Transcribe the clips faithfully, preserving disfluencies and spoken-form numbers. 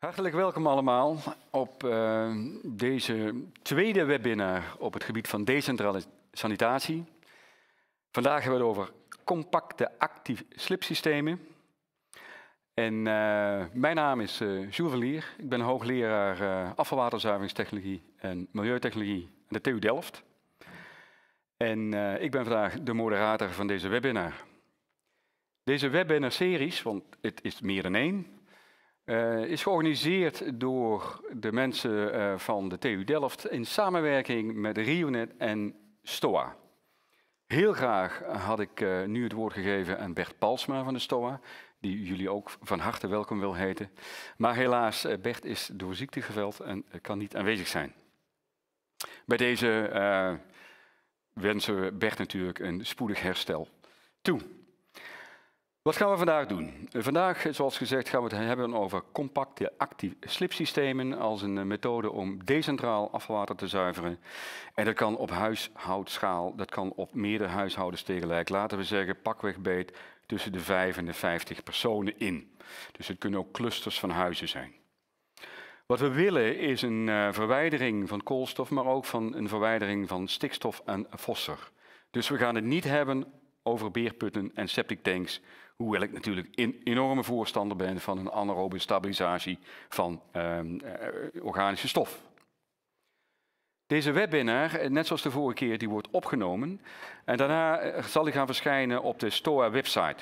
Hartelijk welkom allemaal op uh, deze tweede webinar op het gebied van decentrale sanitatie. Vandaag hebben we het over compacte actief slipsystemen. En uh, mijn naam is uh, Jules van Lier. Ik ben hoogleraar uh, afvalwaterzuiveringstechnologie en milieutechnologie aan de T U Delft. En uh, ik ben vandaag de moderator van deze webinar. Deze webinar-series, want het is meer dan één, Uh, is georganiseerd door de mensen uh, van de T U Delft in samenwerking met RioNet en STOA. Heel graag had ik uh, nu het woord gegeven aan Bert Palsma van de STOA, die jullie ook van harte welkom wil heten. Maar helaas, uh, Bert is door ziekte geveld en uh, kan niet aanwezig zijn. Bij deze uh, wensen we Bert natuurlijk een spoedig herstel toe. Wat gaan we vandaag doen? Vandaag, zoals gezegd, gaan we het hebben over compacte actief slipsystemen als een methode om decentraal afvalwater te zuiveren. En dat kan op huishoudschaal, dat kan op meerdere huishoudens tegelijk. Laten we zeggen, pakweg beet tussen de vijf en de vijftig personen in. Dus het kunnen ook clusters van huizen zijn. Wat we willen is een uh, verwijdering van koolstof, maar ook van een verwijdering van stikstof en fosfor. Dus we gaan het niet hebben over beerputten en septic tanks. Hoewel ik natuurlijk een enorme voorstander ben van een anaerobe stabilisatie van uh, uh, organische stof. Deze webinar, net zoals de vorige keer, die wordt opgenomen. En daarna zal die gaan verschijnen op de STOA website.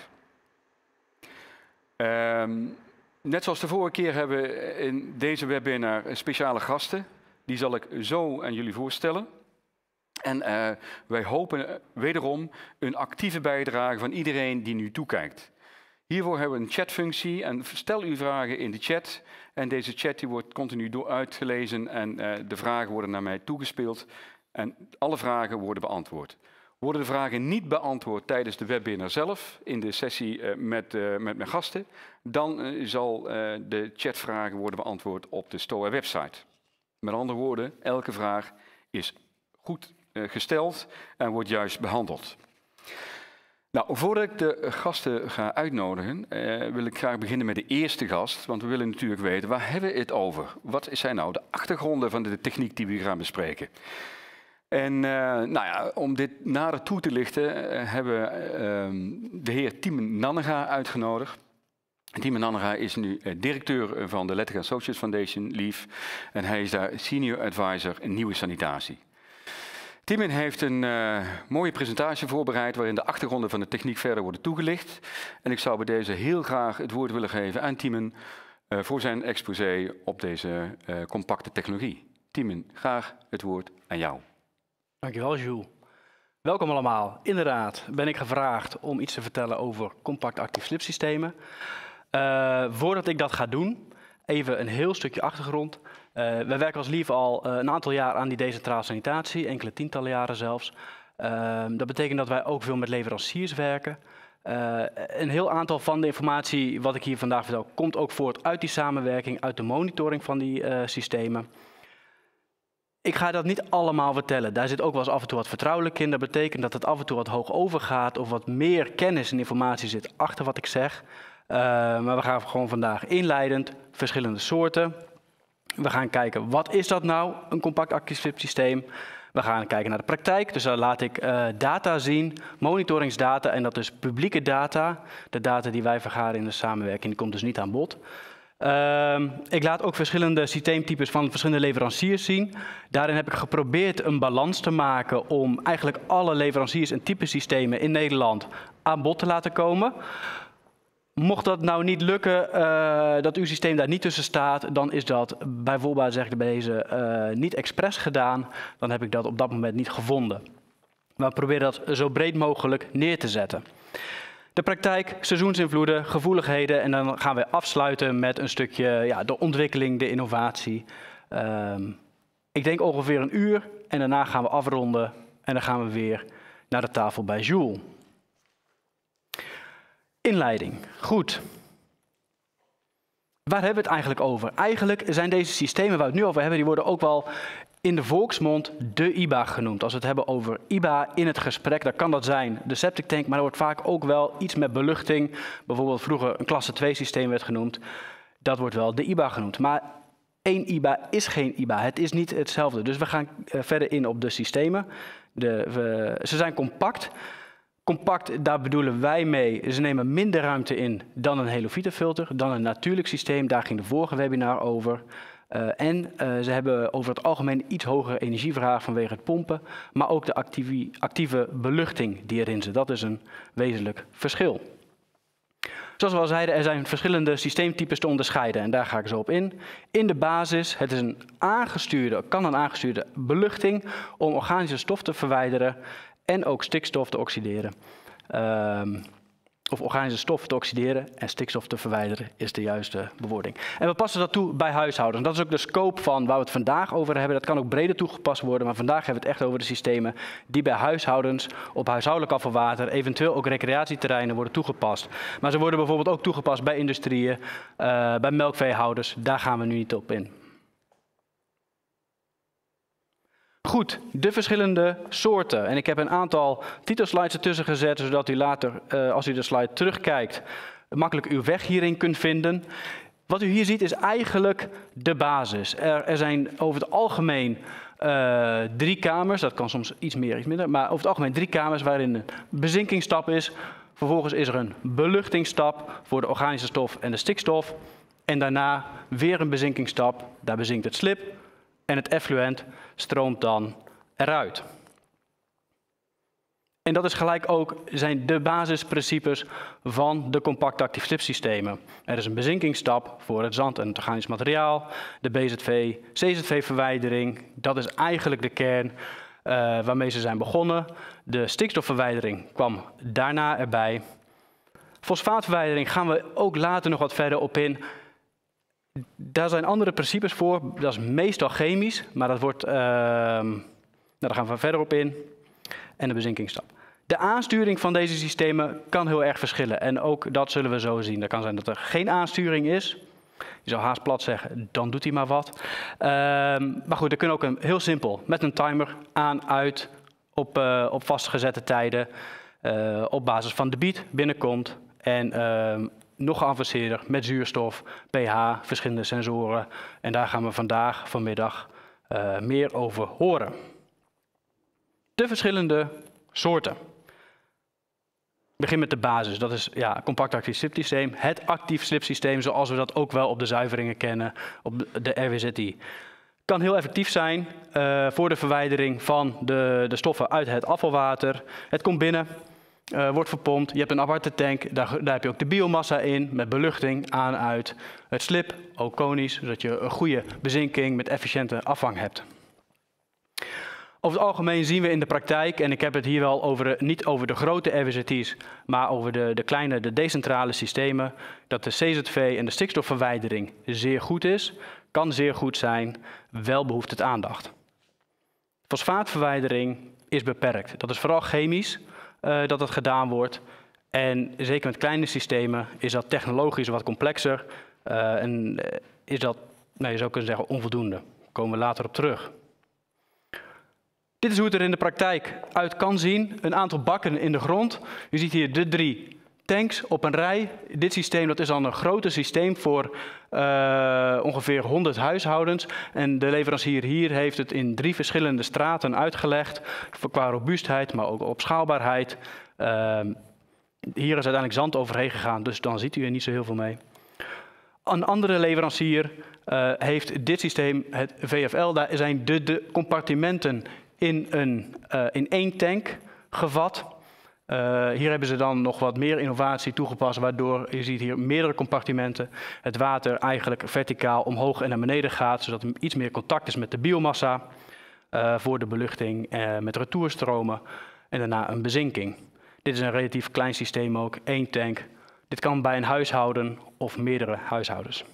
Uh, net zoals de vorige keer hebben we in deze webinar speciale gasten. Die zal ik zo aan jullie voorstellen. En uh, wij hopen wederom een actieve bijdrage van iedereen die nu toekijkt. Hiervoor hebben we een chatfunctie en stel uw vragen in de chat. En deze chat die wordt continu door uitgelezen en uh, de vragen worden naar mij toegespeeld. En alle vragen worden beantwoord. Worden de vragen niet beantwoord tijdens de webinar zelf, in de sessie uh, met, uh, met mijn gasten, dan uh, zal uh, de chatvragen worden beantwoord op de STOA website. Met andere woorden, elke vraag is goed gesteld en wordt juist behandeld. Nou, voordat ik de gasten ga uitnodigen, eh, wil ik graag beginnen met de eerste gast. Want we willen natuurlijk weten, waar hebben we het over? Wat zijn nou de achtergronden van de techniek die we gaan bespreken? En uh, nou ja, om dit nader toe te lichten, uh, hebben we uh, de heer Tiemen Nannega uitgenodigd. Tiemen Nannega is nu uh, directeur van de Lettig Associates Foundation, L I F. En hij is daar senior advisor in nieuwe sanitatie. Tiemen heeft een uh, mooie presentatie voorbereid waarin de achtergronden van de techniek verder worden toegelicht. En ik zou bij deze heel graag het woord willen geven aan Tiemen uh, voor zijn exposé op deze uh, compacte technologie. Tiemen, graag het woord aan jou. Dankjewel, Jules. Welkom allemaal. Inderdaad ben ik gevraagd om iets te vertellen over compact actief slipsystemen. Uh, voordat ik dat ga doen, even een heel stukje achtergrond. Uh, wij werken als L I F al uh, een aantal jaar aan die decentrale sanitatie, enkele tientallen jaren zelfs. Uh, dat betekent dat wij ook veel met leveranciers werken. Uh, een heel aantal van de informatie wat ik hier vandaag vertel, komt ook voort uit die samenwerking, uit de monitoring van die uh, systemen. Ik ga dat niet allemaal vertellen. Daar zit ook wel eens af en toe wat vertrouwelijk in. Dat betekent dat het af en toe wat hoog overgaat of wat meer kennis en informatie zit achter wat ik zeg. Uh, maar we gaan gewoon vandaag inleidend verschillende soorten. We gaan kijken, wat is dat nou, een compact actief slipsysteem? We gaan kijken naar de praktijk, dus daar laat ik uh, data zien, monitoringsdata en dat is publieke data. De data die wij vergaren in de samenwerking, die komt dus niet aan bod. Uh, ik laat ook verschillende systeemtypes van verschillende leveranciers zien. Daarin heb ik geprobeerd een balans te maken om eigenlijk alle leveranciers en type systemen in Nederland aan bod te laten komen. Mocht dat nou niet lukken, uh, dat uw systeem daar niet tussen staat, dan is dat bijvoorbeeld, zeg ik bij deze, uh, niet expres gedaan. Dan heb ik dat op dat moment niet gevonden. Maar we proberen dat zo breed mogelijk neer te zetten. De praktijk, seizoensinvloeden, gevoeligheden en dan gaan we afsluiten met een stukje ja, de ontwikkeling, de innovatie. Uh, ik denk ongeveer een uur en daarna gaan we afronden en dan gaan we weer naar de tafel bij Jules. Inleiding. Goed. Waar hebben we het eigenlijk over? Eigenlijk zijn deze systemen waar we het nu over hebben, die worden ook wel in de volksmond de I B A genoemd. Als we het hebben over I B A in het gesprek, dan kan dat zijn de septic tank, maar er wordt vaak ook wel iets met beluchting. Bijvoorbeeld vroeger een klasse twee systeem werd genoemd. Dat wordt wel de I B A genoemd. Maar één I B A is geen I B A. Het is niet hetzelfde. Dus we gaan uh, verder in op de systemen. De, we, ze zijn compact. Compact, daar bedoelen wij mee, ze nemen minder ruimte in dan een helofietenfilter, dan een natuurlijk systeem. Daar ging de vorige webinar over. Uh, en uh, ze hebben over het algemeen iets hogere energievraag vanwege het pompen, maar ook de actieve, actieve beluchting die erin zit. Dat is een wezenlijk verschil. Zoals we al zeiden, er zijn verschillende systeemtypes te onderscheiden en daar ga ik zo op in. In de basis, het is een aangestuurde, kan een aangestuurde beluchting om organische stof te verwijderen en ook stikstof te oxideren. Um, of organische stof te oxideren en stikstof te verwijderen is de juiste bewoording. En we passen dat toe bij huishoudens. Dat is ook de scope van waar we het vandaag over hebben. Dat kan ook breder toegepast worden, maar vandaag hebben we het echt over de systemen die bij huishoudens op huishoudelijk afvalwater, eventueel ook recreatieterreinen worden toegepast. Maar ze worden bijvoorbeeld ook toegepast bij industrieën, uh, bij melkveehouders. Daar gaan we nu niet op in. Goed, de verschillende soorten. En ik heb een aantal titelslides ertussen gezet, zodat u later, uh, als u de slide terugkijkt, makkelijk uw weg hierin kunt vinden. Wat u hier ziet is eigenlijk de basis. Er, er zijn over het algemeen uh, drie kamers, dat kan soms iets meer, iets minder, maar over het algemeen drie kamers waarin een bezinkingsstap is. Vervolgens is er een beluchtingsstap voor de organische stof en de stikstof. En daarna weer een bezinkingsstap, daar bezinkt het slib. En het effluent stroomt dan eruit. En dat is gelijk ook zijn de basisprincipes van de compact actief slipsystemen. Er is een bezinkingsstap voor het zand en het organisch materiaal. De B Z V, C Z V-verwijdering, dat is eigenlijk de kern uh, waarmee ze zijn begonnen. De stikstofverwijdering kwam daarna erbij. Fosfaatverwijdering gaan we ook later nog wat verder op in. Daar zijn andere principes voor, dat is meestal chemisch, maar dat wordt, uh, nou, daar gaan we verder op in. En de bezinkingsstap. De aansturing van deze systemen kan heel erg verschillen en ook dat zullen we zo zien. Dat kan zijn dat er geen aansturing is. Je zou haast plat zeggen, dan doet hij maar wat. Uh, maar goed, dat kunnen ook een, heel simpel, met een timer aan, uit, op, uh, op vastgezette tijden, uh, op basis van debiet binnenkomt en uh, nog geavanceerder met zuurstof, pH, verschillende sensoren. En daar gaan we vandaag, vanmiddag, uh, meer over horen. De verschillende soorten. Ik begin met de basis. Dat is ja, compact actief slipsysteem. Het actief slipsysteem zoals we dat ook wel op de zuiveringen kennen, op de R W Z I. Kan heel effectief zijn uh, voor de verwijdering van de, de stoffen uit het afvalwater. Het komt binnen. Uh, wordt verpompt, je hebt een aparte tank, daar, daar heb je ook de biomassa in met beluchting aan uit het slip, ook konisch, zodat je een goede bezinking met efficiënte afvang hebt. Over het algemeen zien we in de praktijk, en ik heb het hier wel over, niet over de grote R W Z I's, maar over de, de kleine, de decentrale systemen, dat de C Z V en de stikstofverwijdering zeer goed is, kan zeer goed zijn, wel behoeft het aandacht. Fosfaatverwijdering is beperkt, dat is vooral chemisch. Uh, dat het gedaan wordt. En zeker met kleine systemen is dat technologisch wat complexer. Uh, en uh, is dat, nou, je zou kunnen zeggen, onvoldoende. Daar komen we later op terug. Dit is hoe het er in de praktijk uit kan zien. Een aantal bakken in de grond. U ziet hier de drie tanks op een rij. Dit systeem dat is dan een groter systeem voor uh, ongeveer honderd huishoudens. En de leverancier hier heeft het in drie verschillende straten uitgelegd. Qua robuustheid, maar ook opschaalbaarheid. Uh, hier is uiteindelijk zand overheen gegaan, dus dan ziet u er niet zo heel veel mee. Een andere leverancier uh, heeft dit systeem, het V F L. Daar zijn de, de compartimenten in, een, uh, in één tank gevat. Uh, hier hebben ze dan nog wat meer innovatie toegepast, waardoor je ziet hier meerdere compartimenten. Het water eigenlijk verticaal omhoog en naar beneden gaat, zodat er iets meer contact is met de biomassa uh, voor de beluchting, uh, met retourstromen en daarna een bezinking. Dit is een relatief klein systeem ook, één tank. Dit kan bij een huishouden of meerdere huishoudens.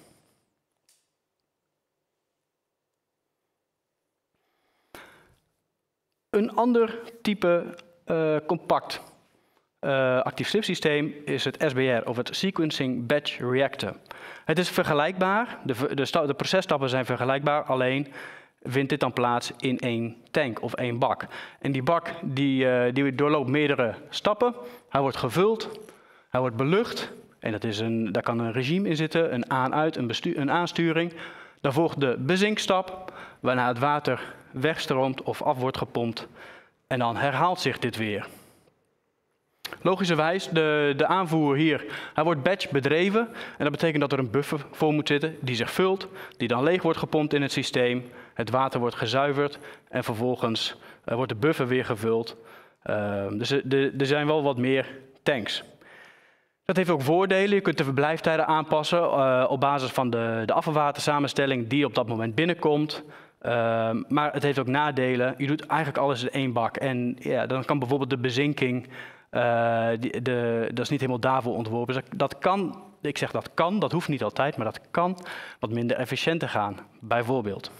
Een ander type uh, compact uh, actief slipsysteem is het S B R of het Sequencing Batch Reactor. Het is vergelijkbaar, de, de, de processtappen zijn vergelijkbaar, alleen vindt dit dan plaats in één tank of één bak. En die bak die, uh, die doorloopt meerdere stappen, hij wordt gevuld, hij wordt belucht En dat is een, daar kan een regime in zitten, een aan-uit, een, bestuur, een aansturing. Dan volgt de bezinkstap, waarna het water wegstroomt of af wordt gepompt. En dan herhaalt zich dit weer. Logischerwijs, de, de aanvoer hier, hij wordt batch bedreven. En dat betekent dat er een buffer voor moet zitten die zich vult, die dan leeg wordt gepompt in het systeem. Het water wordt gezuiverd en vervolgens uh, wordt de buffer weer gevuld. Uh, dus er zijn wel wat meer tanks. Dat heeft ook voordelen. Je kunt de verblijftijden aanpassen uh, op basis van de, de afvalwatersamenstelling die op dat moment binnenkomt. Uh, maar het heeft ook nadelen. Je doet eigenlijk alles in één bak. En ja, dan kan bijvoorbeeld de bezinking, uh, die, de, dat is niet helemaal daarvoor ontworpen. Dus dat kan, ik zeg dat kan, dat hoeft niet altijd, maar dat kan wat minder efficiënter gaan, bijvoorbeeld.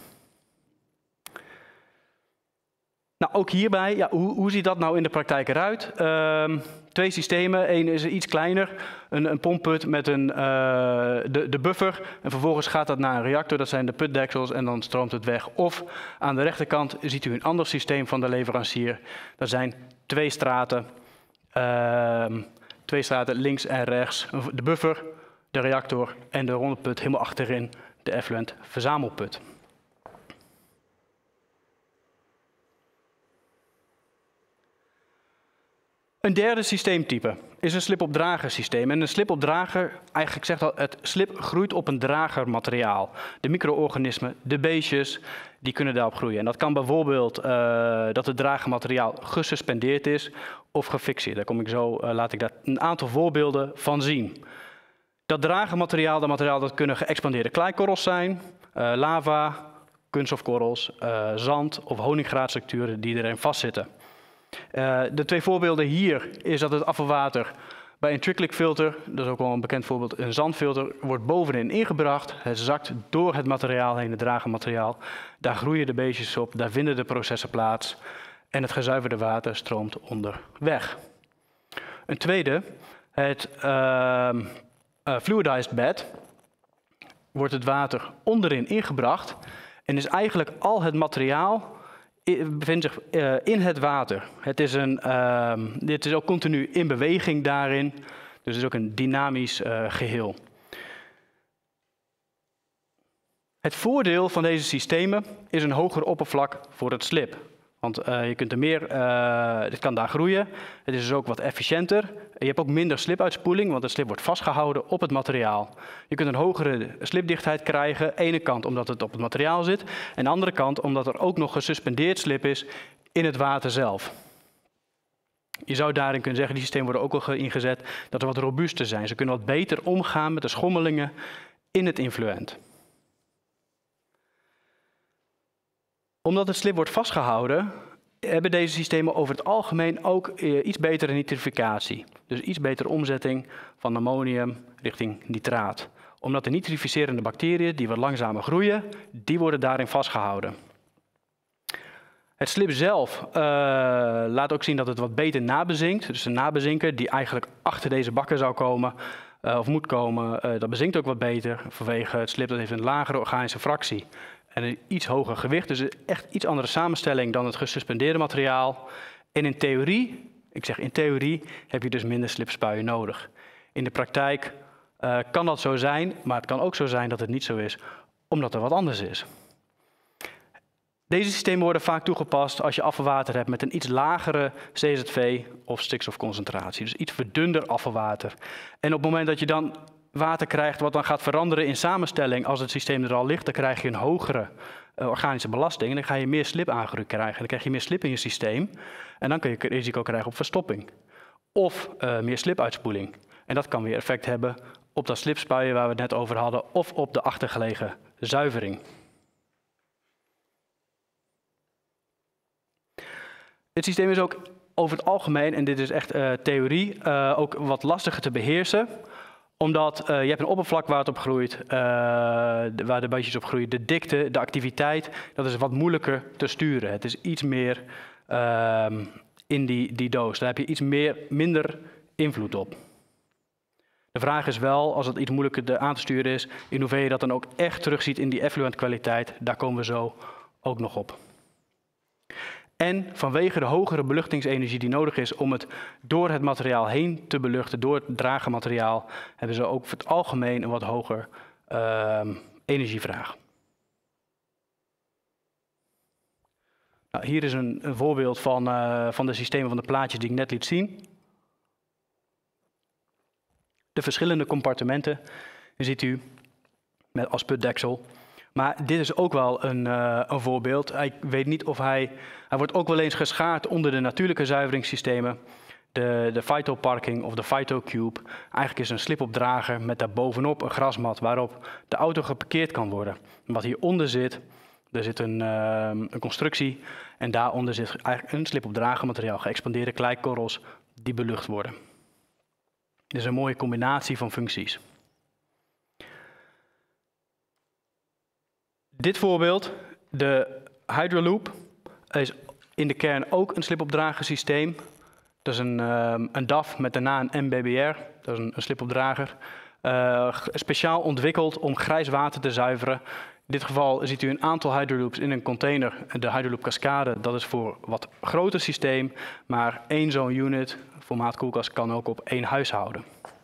Nou, ook hierbij, ja, hoe, hoe ziet dat nou in de praktijk eruit? Uh, twee systemen, Eén is iets kleiner, een, een pompput met een, uh, de, de buffer. En vervolgens gaat dat naar een reactor, dat zijn de putdeksels en dan stroomt het weg. Of aan de rechterkant ziet u een ander systeem van de leverancier. Dat zijn twee straten, uh, twee straten links en rechts. De buffer, de reactor en de ronde put helemaal achterin, de effluent verzamelput. Een derde systeemtype is een slip-op-drager systeem. En een slip-op-drager, eigenlijk zegt al, het slip groeit op een dragermateriaal. De micro-organismen, de beestjes, die kunnen daarop groeien. En dat kan bijvoorbeeld uh, dat het dragermateriaal gesuspendeerd is of gefixeerd. Daar kom ik zo, uh, laat ik daar een aantal voorbeelden van zien. Dat dragermateriaal, dat materiaal, dat kunnen geëxpandeerde kleikorrels zijn, uh, lava, kunststofkorrels, uh, zand of honingraatstructuren die erin vastzitten. Uh, de twee voorbeelden hier is dat het afvalwater bij een tricklick filter, dat is ook wel een bekend voorbeeld, een zandfilter, wordt bovenin ingebracht. Het zakt door het materiaal heen, het dragermateriaal. Daar groeien de beestjes op, daar vinden de processen plaats en het gezuiverde water stroomt onderweg. Een tweede, het uh, uh, fluidized bed, wordt het water onderin ingebracht en is eigenlijk al het materiaal bevindt zich uh, in het water. Het is een, uh, dit is ook continu in beweging daarin, dus het is ook een dynamisch uh, geheel. Het voordeel van deze systemen is een hoger oppervlak voor het slip. Want uh, je kunt er meer, uh, dit kan daar groeien. Het is dus ook wat efficiënter. Je hebt ook minder slipuitspoeling, want het slip wordt vastgehouden op het materiaal. Je kunt een hogere slipdichtheid krijgen, ene kant omdat het op het materiaal zit, en de andere kant omdat er ook nog gesuspendeerd slip is in het water zelf. Je zou daarin kunnen zeggen, die systemen worden ook al ingezet, dat ze wat robuuster zijn. Ze kunnen wat beter omgaan met de schommelingen in het influent. Omdat het slip wordt vastgehouden, hebben deze systemen over het algemeen ook eh, iets betere nitrificatie. Dus iets betere omzetting van ammonium richting nitraat. Omdat de nitrificerende bacteriën, die wat langzamer groeien, die worden daarin vastgehouden. Het slip zelf uh, laat ook zien dat het wat beter nabezinkt. Dus een nabezinker die eigenlijk achter deze bakken zou komen, uh, of moet komen, uh, dat bezinkt ook wat beter. Vanwege het slip dat heeft een lagere organische fractie. En een iets hoger gewicht, dus echt iets andere samenstelling dan het gesuspendeerde materiaal. En in theorie, ik zeg in theorie, heb je dus minder slipspuien nodig. In de praktijk uh, kan dat zo zijn, maar het kan ook zo zijn dat het niet zo is, omdat er wat anders is. Deze systemen worden vaak toegepast als je afvalwater hebt met een iets lagere C Z V of stikstofconcentratie. Dus iets verdunder afvalwater. En op het moment dat je dan water krijgt wat dan gaat veranderen in samenstelling als het systeem er al ligt, dan krijg je een hogere uh, organische belasting en dan ga je meer slip aangerukt krijgen. Dan krijg je meer slip in je systeem en dan kun je risico krijgen op verstopping. Of uh, meer slipuitspoeling. En dat kan weer effect hebben op dat slipspuien waar we het net over hadden of op de achtergelegen zuivering. Het systeem is ook over het algemeen, en dit is echt uh, theorie, uh, ook wat lastiger te beheersen. Omdat uh, je hebt een oppervlak waar het op groeit, uh, de, waar de beestjes op groeien. De dikte, de activiteit, dat is wat moeilijker te sturen. Het is iets meer uh, in die, die doos. Daar heb je iets meer, minder invloed op. De vraag is wel, als het iets moeilijker aan te sturen is, in hoeverre je dat dan ook echt terugziet in die effluentkwaliteit. Daar komen we zo ook nog op. En vanwege de hogere beluchtingsenergie die nodig is om het door het materiaal heen te beluchten, door het dragenmateriaal, hebben ze ook voor het algemeen een wat hoger uh, energievraag. Nou, hier is een, een voorbeeld van, uh, van de systemen van de plaatjes die ik net liet zien. De verschillende compartimenten ziet u met als putdeksel. Maar dit is ook wel een, uh, een voorbeeld. Ik weet niet of hij... Hij wordt ook wel eens geschaard onder de natuurlijke zuiveringssystemen. De, de phytoparking of de phytocube. Eigenlijk is een slipopdrager met daarbovenop een grasmat waarop de auto geparkeerd kan worden. En wat hieronder zit, er zit een, uh, een constructie en daaronder zit eigenlijk een slipopdragermateriaal. Geëxpandeerde kleikorrels die belucht worden. Dit is een mooie combinatie van functies. Dit voorbeeld, de Hydroloop, is in de kern ook een slipopdragersysteem. Dat is een, um, een D A F met daarna een M B B R, dat is een, een slipopdrager. Uh, speciaal ontwikkeld om grijs water te zuiveren. In dit geval ziet u een aantal Hydroloops in een container. De Hydroloop Cascade, dat is voor een wat groter systeem. Maar één zo'n unit, formaat koelkast, kan ook op één huishouden.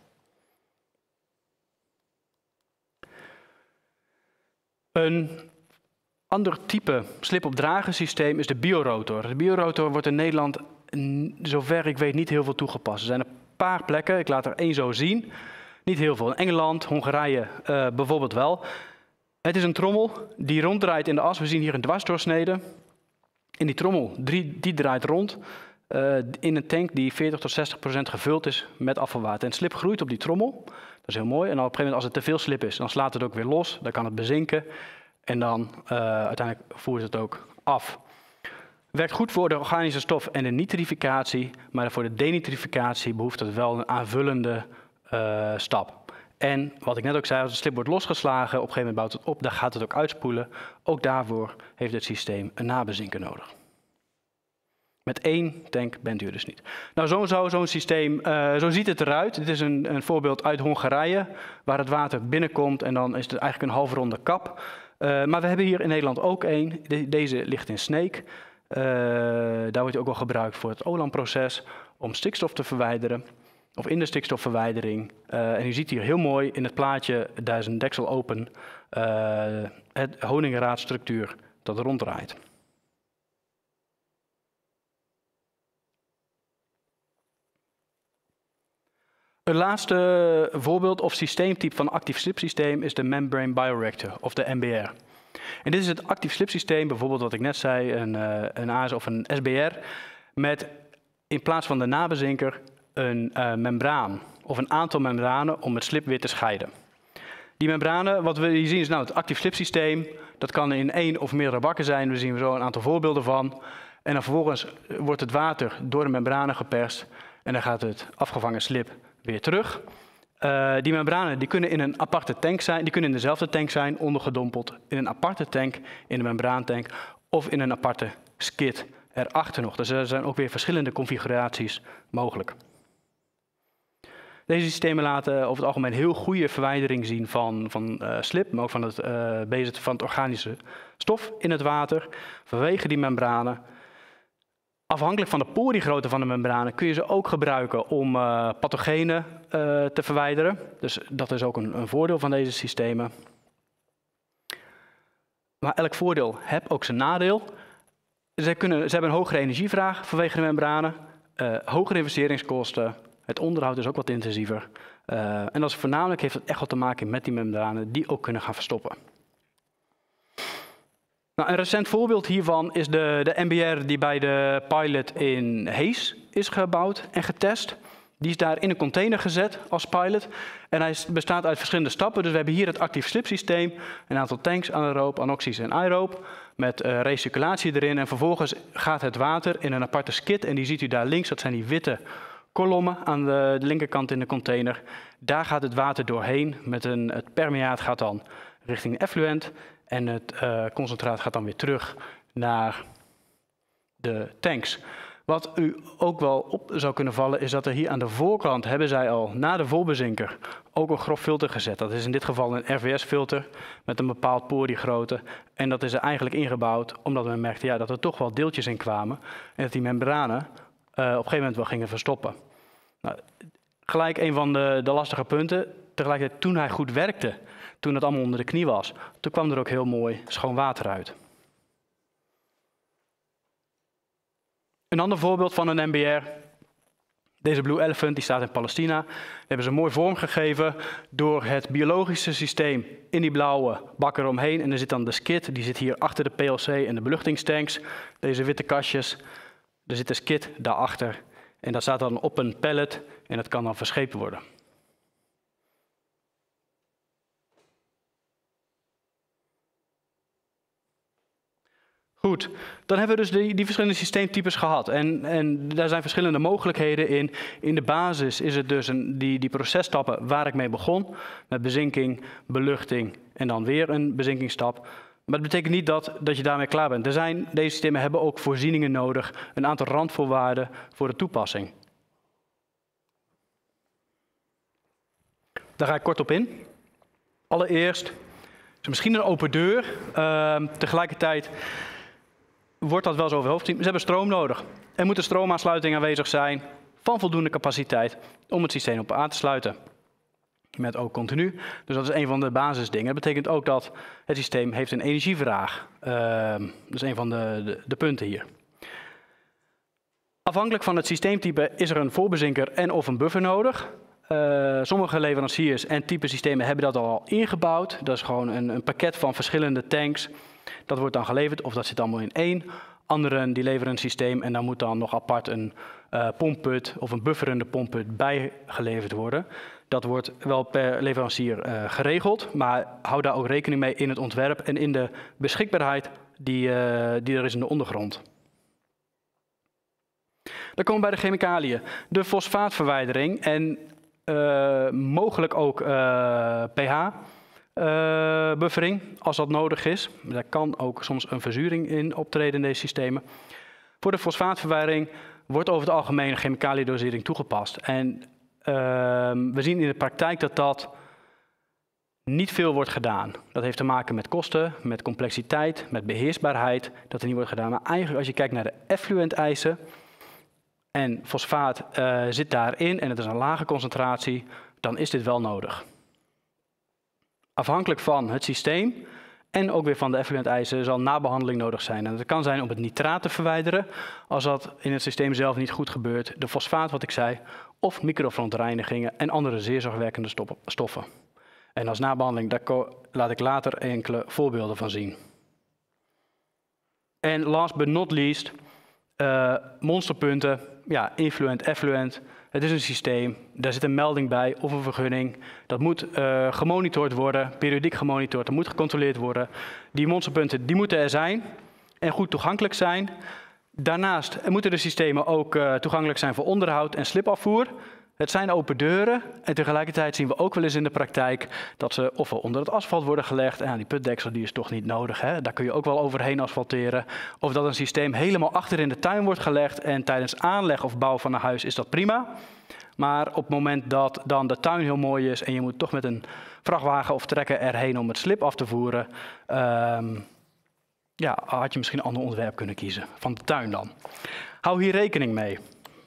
Een ander type slipopdragersysteem is de biorotor. De biorotor wordt in Nederland, zover ik weet, niet heel veel toegepast. Er zijn een paar plekken, ik laat er één zo zien. Niet heel veel. In Engeland, Hongarije uh, bijvoorbeeld wel. Het is een trommel die ronddraait in de as. We zien hier een dwarsdoorsnede. En die trommel die, die draait rond uh, in een tank die veertig tot zestig procent gevuld is met afvalwater. En slip groeit op die trommel. Dat is heel mooi. En op een gegeven moment als het te veel slip is, dan slaat het ook weer los. Dan kan het bezinken. En dan uh, uiteindelijk voert het ook af. Werkt goed voor de organische stof en de nitrificatie. Maar voor de denitrificatie behoeft het wel een aanvullende uh, stap. En wat ik net ook zei, als de slip wordt losgeslagen, op een gegeven moment bouwt het op, dan gaat het ook uitspoelen. Ook daarvoor heeft het systeem een nabezinken nodig. Met één tank bent u er dus niet. Nou, zo zou zo'n systeem, uh, zo ziet het eruit. Dit is een, een voorbeeld uit Hongarije, waar het water binnenkomt en dan is het eigenlijk een halfronde kap. Uh, maar we hebben hier in Nederland ook één. De, deze ligt in Sneek. Uh, daar wordt ook wel gebruikt voor het Olam-proces om stikstof te verwijderen. Of in de stikstofverwijdering. Uh, en u ziet hier heel mooi in het plaatje, daar is een deksel open, uh, het honingraadstructuur dat ronddraait. Een laatste voorbeeld of systeemtype van een actief slipsysteem is de Membrane Bioreactor of de M B R. En dit is het actief slipsysteem, bijvoorbeeld wat ik net zei, een, uh, een A S of een S B R, met in plaats van de nabezinker een uh, membraan of een aantal membranen om het slip weer te scheiden. Die membranen, wat we hier zien is nou het actief slipsysteem. Dat kan in één of meerdere bakken zijn. We zien zo een aantal voorbeelden van. En dan vervolgens wordt het water door de membranen geperst en dan gaat het afgevangen slip weer terug. Uh, die membranen die kunnen in een aparte tank zijn, die kunnen in dezelfde tank zijn, ondergedompeld in een aparte tank, in een membraantank of in een aparte skid erachter nog. Dus er zijn ook weer verschillende configuraties mogelijk. Deze systemen laten over het algemeen heel goede verwijdering zien van, van uh, slip, maar ook van het uh, bezetten van het organische stof in het water, vanwege die membranen. Afhankelijk van de poriegrootte van de membranen kun je ze ook gebruiken om uh, pathogenen uh, te verwijderen. Dus dat is ook een, een voordeel van deze systemen. Maar elk voordeel heeft ook zijn nadeel. Ze, kunnen, ze hebben een hogere energievraag vanwege de membranen, uh, hogere investeringskosten. Het onderhoud is ook wat intensiever. Uh, en dat is voornamelijk heeft het echt wat te maken met die membranen die ook kunnen gaan verstoppen. Nou, een recent voorbeeld hiervan is de, de M B R die bij de pilot in Hees is gebouwd en getest. Die is daar in een container gezet als pilot. En hij bestaat uit verschillende stappen. Dus we hebben hier het actief slipsysteem, een aantal tanks, anaeroop, anoxisch en aeroop, met uh, recirculatie erin. En vervolgens gaat het water in een aparte skid. En die ziet u daar links, dat zijn die witte kolommen aan de, de linkerkant in de container. Daar gaat het water doorheen. Met een, het permeaat gaat dan richting effluent. En het uh, concentraat gaat dan weer terug naar de tanks. Wat u ook wel op zou kunnen vallen is dat er hier aan de voorkant hebben zij al na de volbezinker ook een grof filter gezet. Dat is in dit geval een R V S-filter met een bepaald poriegrootte. En dat is er eigenlijk ingebouwd omdat men merkte ja, dat er toch wel deeltjes in kwamen. En dat die membranen uh, op een gegeven moment wel gingen verstoppen. Nou, gelijk een van de, de lastige punten. Tegelijkertijd toen hij goed werkte, toen het allemaal onder de knie was, toen kwam er ook heel mooi schoon water uit. Een ander voorbeeld van een M B R. Deze Blue Elephant die staat in Palestina. Die hebben ze mooi vormgegeven door het biologische systeem in die blauwe bak eromheen. En er zit dan de skid, die zit hier achter de P L C en de beluchtingstanks. Deze witte kastjes. Er zit de skid daarachter. En dat staat dan op een pallet en dat kan dan verscheept worden. Goed, dan hebben we dus die, die verschillende systeemtypes gehad. En, en daar zijn verschillende mogelijkheden in. In de basis is het dus een, die, die processtappen waar ik mee begon. Met bezinking, beluchting en dan weer een bezinkingsstap. Maar dat betekent niet dat, dat je daarmee klaar bent. Er zijn, deze systemen hebben ook voorzieningen nodig. Een aantal randvoorwaarden voor de toepassing. Daar ga ik kort op in. Allereerst is misschien een open deur. Uh, tegelijkertijd wordt dat wel zo overhoofd. Ze hebben stroom nodig. Er moet een stroomaansluiting aanwezig zijn van voldoende capaciteit om het systeem op aan te sluiten. Met ook continu. Dus dat is een van de basisdingen. Dat betekent ook dat het systeem heeft een energievraag. Uh, dat is een van de, de, de punten hier. Afhankelijk van het systeemtype is er een voorbezinker en of een buffer nodig. Uh, sommige leveranciers en type systemen hebben dat al ingebouwd. Dat is gewoon een, een pakket van verschillende tanks. Dat wordt dan geleverd of dat zit allemaal in één. Anderen die leveren een systeem en dan moet dan nog apart een uh, pompput of een bufferende pompput bij geleverd worden. Dat wordt wel per leverancier uh, geregeld, maar hou daar ook rekening mee in het ontwerp en in de beschikbaarheid die, uh, die er is in de ondergrond. Dan komen we bij de chemicaliën. De fosfaatverwijdering en uh, mogelijk ook uh, pH. Uh, buffering, als dat nodig is. Daar kan ook soms een verzuring in optreden in deze systemen. Voor de fosfaatverwijdering wordt over het algemeen een chemicaliedosering toegepast. En uh, we zien in de praktijk dat dat niet veel wordt gedaan. Dat heeft te maken met kosten, met complexiteit, met beheersbaarheid, dat er niet wordt gedaan. Maar eigenlijk als je kijkt naar de effluent-eisen en fosfaat uh, zit daarin en het is een lage concentratie, dan is dit wel nodig. Afhankelijk van het systeem en ook weer van de effluent-eisen zal nabehandeling nodig zijn. En dat kan zijn om het nitraat te verwijderen, als dat in het systeem zelf niet goed gebeurt, de fosfaat wat ik zei, of microverontreinigingen en andere zeer zorgwekkende stoffen. En als nabehandeling, daar laat ik later enkele voorbeelden van zien. En last but not least, uh, monsterpunten, ja, influent, effluent. Het is een systeem, daar zit een melding bij of een vergunning. Dat moet uh, gemonitord worden, periodiek gemonitord, dat moet gecontroleerd worden. Die monsterpunten die moeten er zijn en goed toegankelijk zijn. Daarnaast moeten de systemen ook uh, toegankelijk zijn voor onderhoud en slipafvoer. Het zijn open deuren en tegelijkertijd zien we ook wel eens in de praktijk dat ze ofwel onder het asfalt worden gelegd. En ja, die putdeksel die is toch niet nodig, hè? Daar kun je ook wel overheen asfalteren. Of dat een systeem helemaal achter in de tuin wordt gelegd en tijdens aanleg of bouw van een huis is dat prima. Maar op het moment dat dan de tuin heel mooi is en je moet toch met een vrachtwagen of trekker erheen om het slip af te voeren, um, ja, had je misschien een ander ontwerp kunnen kiezen van de tuin dan. Hou hier rekening mee.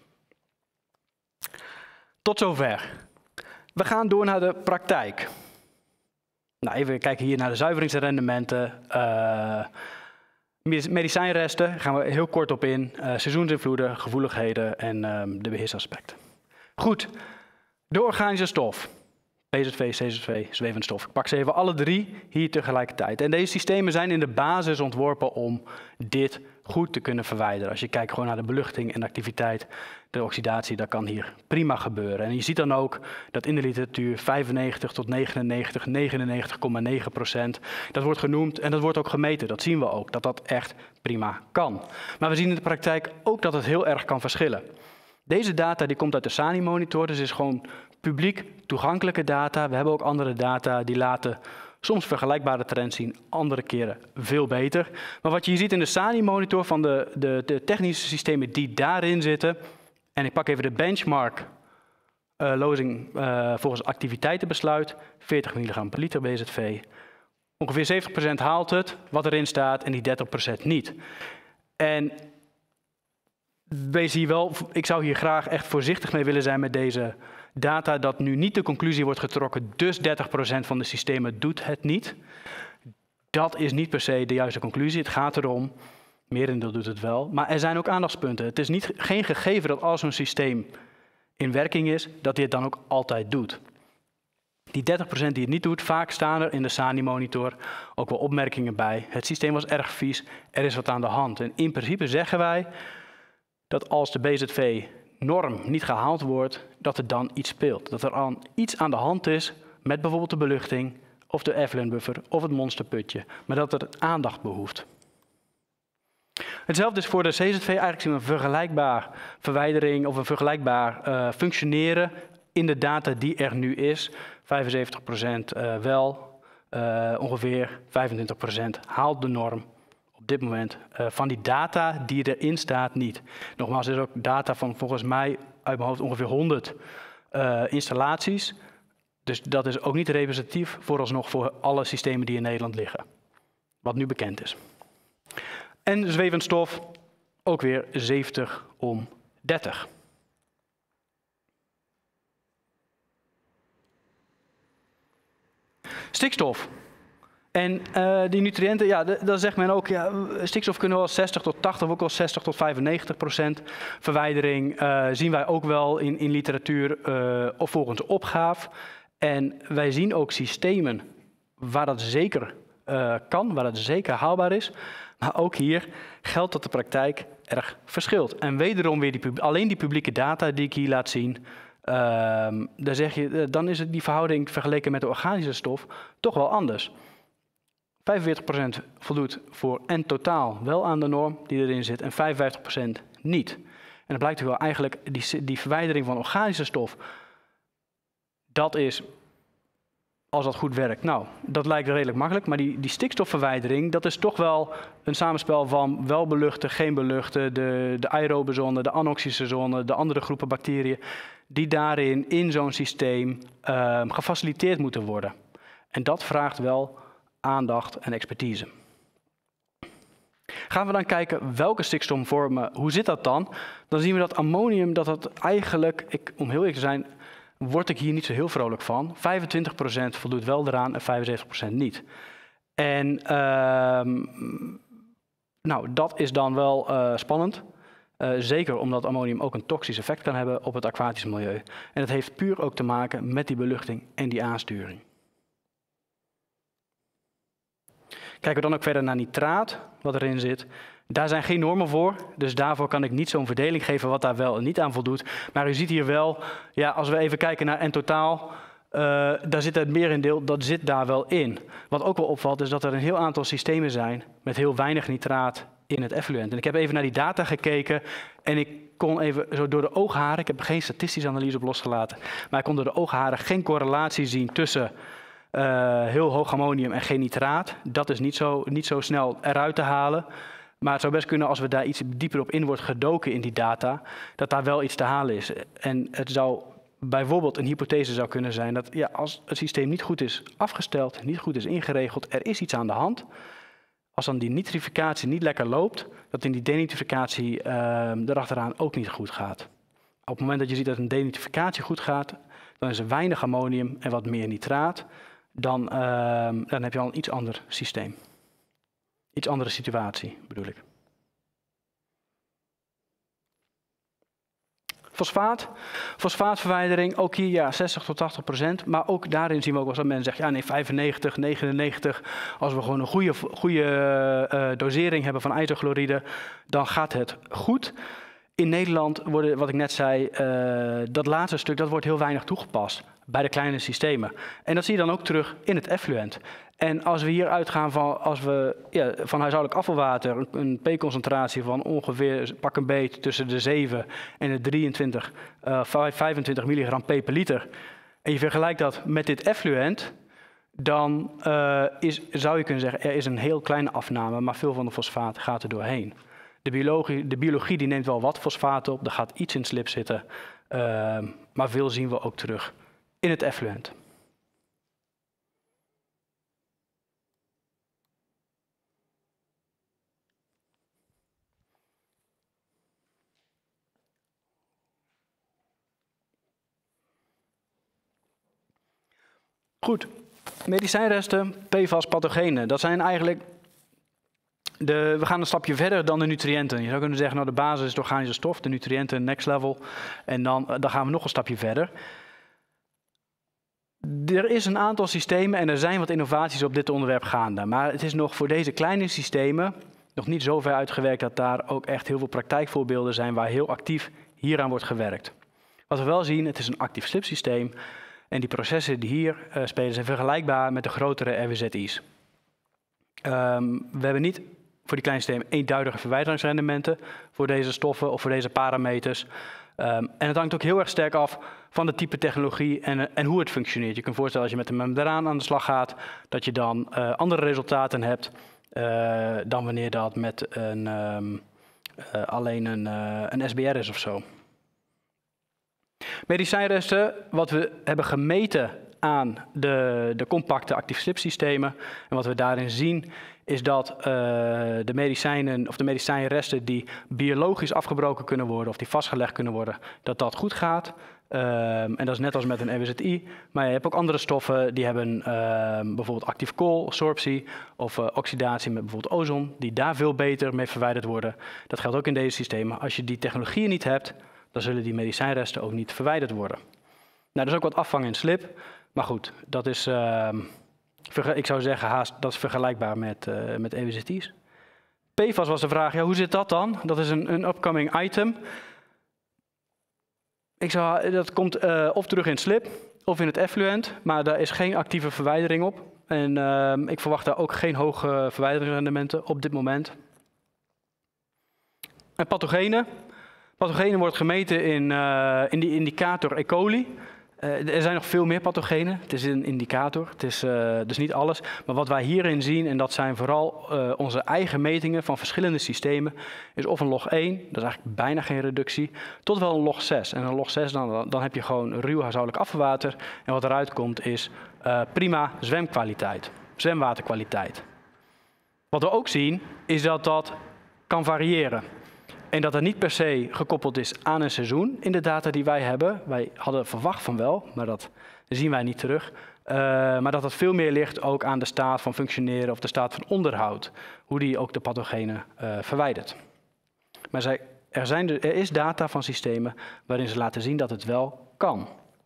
Tot zover. We gaan door naar de praktijk. Nou, even kijken hier naar de zuiveringsrendementen. Uh, medicijnresten, daar gaan we heel kort op in. Uh, seizoensinvloeden, gevoeligheden en uh, de beheersaspecten. Goed, de organische stof. P Z V, C Z V, zwevende stof. Ik pak ze even alle drie hier tegelijkertijd. En deze systemen zijn in de basis ontworpen om dit goed te kunnen verwijderen. Als je kijkt gewoon naar de beluchting en de activiteit, de oxidatie, dat kan hier prima gebeuren. En je ziet dan ook dat in de literatuur vijfennegentig tot negenennegentig, negenennegentig komma negen procent, dat wordt genoemd en dat wordt ook gemeten. Dat zien we ook, dat dat echt prima kan. Maar we zien in de praktijk ook dat het heel erg kan verschillen. Deze data die komt uit de SANI-monitor, dus is gewoon publiek toegankelijke data. We hebben ook andere data die laten soms vergelijkbare trends zien, andere keren veel beter. Maar wat je hier ziet in de SANI-monitor van de, de, de technische systemen die daarin zitten, en ik pak even de benchmark uh, lozing uh, volgens activiteitenbesluit, veertig milligram per liter B Z V. Ongeveer zeventig procent haalt het, wat erin staat, en die dertig procent niet. En wees hier wel, ik zou hier graag echt voorzichtig mee willen zijn met deze data, dat nu niet de conclusie wordt getrokken, dus dertig procent van de systemen doet het niet. Dat is niet per se de juiste conclusie. Het gaat erom, merendeel doet het wel, maar er zijn ook aandachtspunten. Het is niet, geen gegeven dat als een systeem in werking is, dat hij het dan ook altijd doet. Die dertig procent die het niet doet, vaak staan er in de SANI-monitor ook wel opmerkingen bij. Het systeem was erg vies, er is wat aan de hand. En in principe zeggen wij dat als de B Z V-norm niet gehaald wordt, dat er dan iets speelt. Dat er aan iets aan de hand is met bijvoorbeeld de beluchting, of de effluent buffer, of het monsterputje. Maar dat er aandacht behoeft. Hetzelfde is voor de C Z V. Eigenlijk zien we een vergelijkbaar verwijdering of een vergelijkbaar uh, functioneren in de data die er nu is. vijfenzeventig procent uh, wel, uh, ongeveer vijfentwintig procent haalt de norm op dit moment uh, van die data die erin staat niet. Nogmaals, er is ook data van volgens mij uit mijn hoofd ongeveer honderd uh, installaties. Dus dat is ook niet representatief vooralsnog voor alle systemen die in Nederland liggen. Wat nu bekend is. En zwevend stof, ook weer zeventig om dertig. Stikstof. En uh, die nutriënten, ja, dan zegt men ook, ja, stikstof kunnen wel zestig tot tachtig, ook wel zestig tot vijfennegentig procent verwijdering. Uh, zien wij ook wel in, in literatuur uh, of volgens opgaaf. En wij zien ook systemen waar dat zeker uh, kan, waar dat zeker haalbaar is. Maar ook hier geldt dat de praktijk erg verschilt. En wederom weer die, alleen die publieke data die ik hier laat zien, uh, daar zeg je, dan is het die verhouding vergeleken met de organische stof toch wel anders. vijfenveertig procent voldoet voor en totaal wel aan de norm die erin zit en vijfenvijftig procent niet. En dan blijkt wel eigenlijk die, die verwijdering van organische stof, dat is, als dat goed werkt, nou, dat lijkt redelijk makkelijk. Maar die, die stikstofverwijdering, dat is toch wel een samenspel van wel beluchten, geen beluchten, de, de aerobe zone, de anoxische zone, de andere groepen bacteriën, die daarin in zo'n systeem uh, gefaciliteerd moeten worden. En dat vraagt wel aandacht en expertise. Gaan we dan kijken welke stikstofvormen, hoe zit dat dan? Dan zien we dat ammonium, dat dat eigenlijk, ik, om heel eerlijk te zijn, word ik hier niet zo heel vrolijk van. vijfentwintig procent voldoet wel eraan en vijfenzeventig procent niet. En uh, nou, dat is dan wel uh, spannend. Uh, zeker omdat ammonium ook een toxisch effect kan hebben op het aquatisch milieu. En dat heeft puur ook te maken met die beluchting en die aansturing. Kijken we dan ook verder naar nitraat, wat erin zit. Daar zijn geen normen voor, dus daarvoor kan ik niet zo'n verdeling geven wat daar wel en niet aan voldoet. Maar u ziet hier wel, ja, als we even kijken naar en totaal, uh, daar zit het merendeel, dat zit daar wel in. Wat ook wel opvalt is dat er een heel aantal systemen zijn met heel weinig nitraat in het effluent. En ik heb even naar die data gekeken en ik kon even zo door de oogharen, ik heb er geen statistische analyse op losgelaten, maar ik kon door de oogharen geen correlatie zien tussen uh, heel hoog ammonium en geen nitraat. Dat is niet zo, niet zo snel eruit te halen. Maar het zou best kunnen, als we daar iets dieper op in wordt gedoken in die data, dat daar wel iets te halen is. En het zou bijvoorbeeld een hypothese zou kunnen zijn dat ja, als het systeem niet goed is afgesteld, niet goed is ingeregeld, er is iets aan de hand. Als dan die nitrificatie niet lekker loopt, dat in die denitrificatie uh, erachteraan ook niet goed gaat. Op het moment dat je ziet dat een denitrificatie goed gaat, dan is er weinig ammonium en wat meer nitraat. Dan, uh, dan heb je al een iets ander systeem. Iets andere situatie, bedoel ik. Fosfaat. Fosfaatverwijdering, ook hier ja, zestig tot tachtig procent. Maar ook daarin zien we ook wel dat mensen zeggen, ja nee, vijfennegentig, negenennegentig. Als we gewoon een goede, goede uh, dosering hebben van ijzerchloride, dan gaat het goed. In Nederland worden, wat ik net zei, uh, dat laatste stuk, dat wordt heel weinig toegepast bij de kleine systemen. En dat zie je dan ook terug in het effluent. En als we hier uitgaan van, als we, ja, van huishoudelijk afvalwater, een, een P-concentratie van ongeveer, pak een beet, tussen de zeven en de drieëntwintig, uh, vijfentwintig milligram P per liter. En je vergelijkt dat met dit effluent, dan uh, is, zou je kunnen zeggen, er is een heel kleine afname, maar veel van de fosfaat gaat er doorheen. De biologie, de biologie die neemt wel wat fosfaat op, er gaat iets in slip zitten, uh, maar veel zien we ook terug in het effluent. Goed, medicijnresten, P F A S, pathogenen, dat zijn eigenlijk, de, we gaan een stapje verder dan de nutriënten. Je zou kunnen zeggen, nou de basis is de organische stof, de nutriënten next level, en dan, dan gaan we nog een stapje verder. Er is een aantal systemen en er zijn wat innovaties op dit onderwerp gaande, maar het is nog voor deze kleine systemen nog niet zo ver uitgewerkt dat daar ook echt heel veel praktijkvoorbeelden zijn waar heel actief hieraan wordt gewerkt. Wat we wel zien, het is een actief slipsysteem. En die processen die hier uh, spelen zijn vergelijkbaar met de grotere R W Z I's. Um, we hebben niet voor die kleine systemen eenduidige verwijderingsrendementen voor deze stoffen of voor deze parameters. Um, en het hangt ook heel erg sterk af van de type technologie en, en hoe het functioneert. Je kunt voorstellen als je met een membraan aan de slag gaat, dat je dan uh, andere resultaten hebt uh, dan wanneer dat met een, um, uh, alleen een, uh, een S B R is of zo. Medicijnresten, wat we hebben gemeten aan de, de compacte actief slipsystemen. En wat we daarin zien is dat uh, de medicijnen of de medicijnresten die biologisch afgebroken kunnen worden of die vastgelegd kunnen worden, dat dat goed gaat. Uh, en dat is net als met een R W Z I. Maar je hebt ook andere stoffen die hebben uh, bijvoorbeeld actief kool, sorptie of uh, oxidatie met bijvoorbeeld ozon, die daar veel beter mee verwijderd worden. Dat geldt ook in deze systemen. Als je die technologieën niet hebt, dan zullen die medicijnresten ook niet verwijderd worden. Nou, er is ook wat afvang in slip. Maar goed, dat is, uh, ik zou zeggen, haast, dat is vergelijkbaar met, uh, met R W Z I's. P F A S was de vraag, ja, hoe zit dat dan? Dat is een, een upcoming item. Ik zou, dat komt uh, of terug in slip of in het effluent, maar daar is geen actieve verwijdering op. En uh, ik verwacht daar ook geen hoge verwijderingsrendementen op dit moment. En pathogenen. Pathogenen wordt gemeten in, uh, in die indicator E. coli. Uh, er zijn nog veel meer pathogenen. Het is een indicator, het is uh, dus niet alles. Maar wat wij hierin zien, en dat zijn vooral uh, onze eigen metingen van verschillende systemen, is of een log één, dat is eigenlijk bijna geen reductie, tot wel een log zes. En een log zes, dan, dan heb je gewoon ruw huishoudelijk afvalwater. En wat eruit komt is uh, prima zwemkwaliteit, zwemwaterkwaliteit. Wat we ook zien, is dat dat kan variëren. En dat dat niet per se gekoppeld is aan een seizoen in de data die wij hebben. Wij hadden verwacht van wel, maar dat zien wij niet terug. Uh, maar dat het veel meer ligt ook aan de staat van functioneren of de staat van onderhoud. Hoe die ook de pathogenen uh, verwijdert. Maar zij, er, zijn de, er is data van systemen waarin ze laten zien dat het wel kan.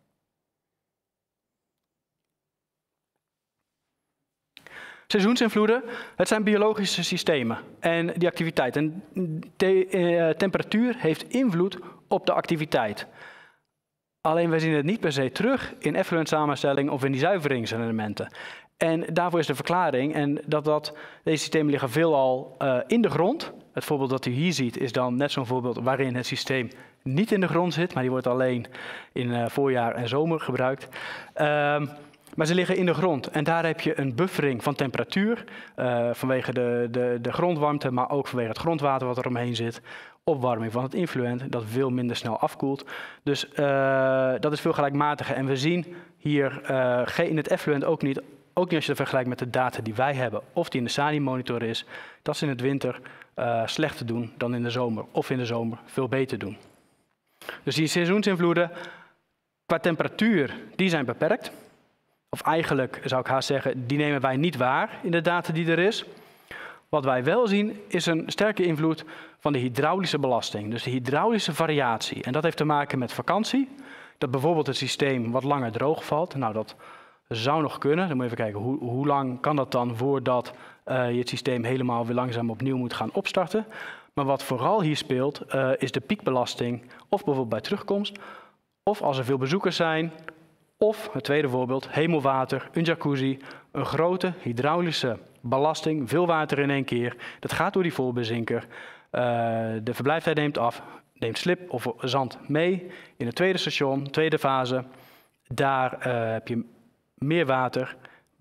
Seizoensinvloeden, het zijn biologische systemen en die activiteit. En te, uh, temperatuur heeft invloed op de activiteit. Alleen wij zien het niet per se terug in effluentsamenstelling of in die zuiveringselementen. En daarvoor is de verklaring en dat, dat deze systemen liggen veelal uh, in de grond. Het voorbeeld dat u hier ziet is dan net zo'n voorbeeld waarin het systeem niet in de grond zit, maar die wordt alleen in uh, voorjaar en zomer gebruikt. Uh, Maar ze liggen in de grond en daar heb je een buffering van temperatuur uh, vanwege de, de, de grondwarmte, maar ook vanwege het grondwater wat er omheen zit. Opwarming van het influent, dat veel minder snel afkoelt. Dus uh, dat is veel gelijkmatiger. En we zien hier uh, in het effluent ook niet, ook niet als je het vergelijkt met de data die wij hebben, of die in de SANI monitor is, dat ze in het winter uh, slechter doen dan in de zomer, of in de zomer veel beter doen. Dus die seizoensinvloeden qua temperatuur, die zijn beperkt. Of eigenlijk zou ik haast zeggen, die nemen wij niet waar in de data die er is. Wat wij wel zien is een sterke invloed van de hydraulische belasting. Dus de hydraulische variatie. En dat heeft te maken met vakantie. Dat bijvoorbeeld het systeem wat langer droog valt. Nou, dat zou nog kunnen. Dan moet je even kijken, hoe, hoe lang kan dat dan voordat uh, je het systeem helemaal weer langzaam opnieuw moet gaan opstarten. Maar wat vooral hier speelt, uh, is de piekbelasting. Of bijvoorbeeld bij terugkomst. Of als er veel bezoekers zijn. Of, het tweede voorbeeld, hemelwater, een jacuzzi, een grote hydraulische belasting, veel water in één keer. Dat gaat door die voorbezinker. Uh, de verblijftijd neemt af, neemt slip of zand mee in het tweede station, tweede fase. Daar uh, heb je meer water,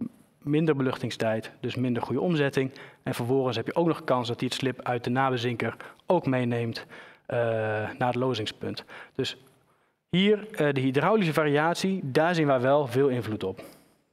minder beluchtingstijd, dus minder goede omzetting. En vervolgens heb je ook nog kans dat hij het slib uit de nabezinker ook meeneemt uh, naar het lozingspunt. Dus hier uh, de hydraulische variatie, daar zien wij wel veel invloed op.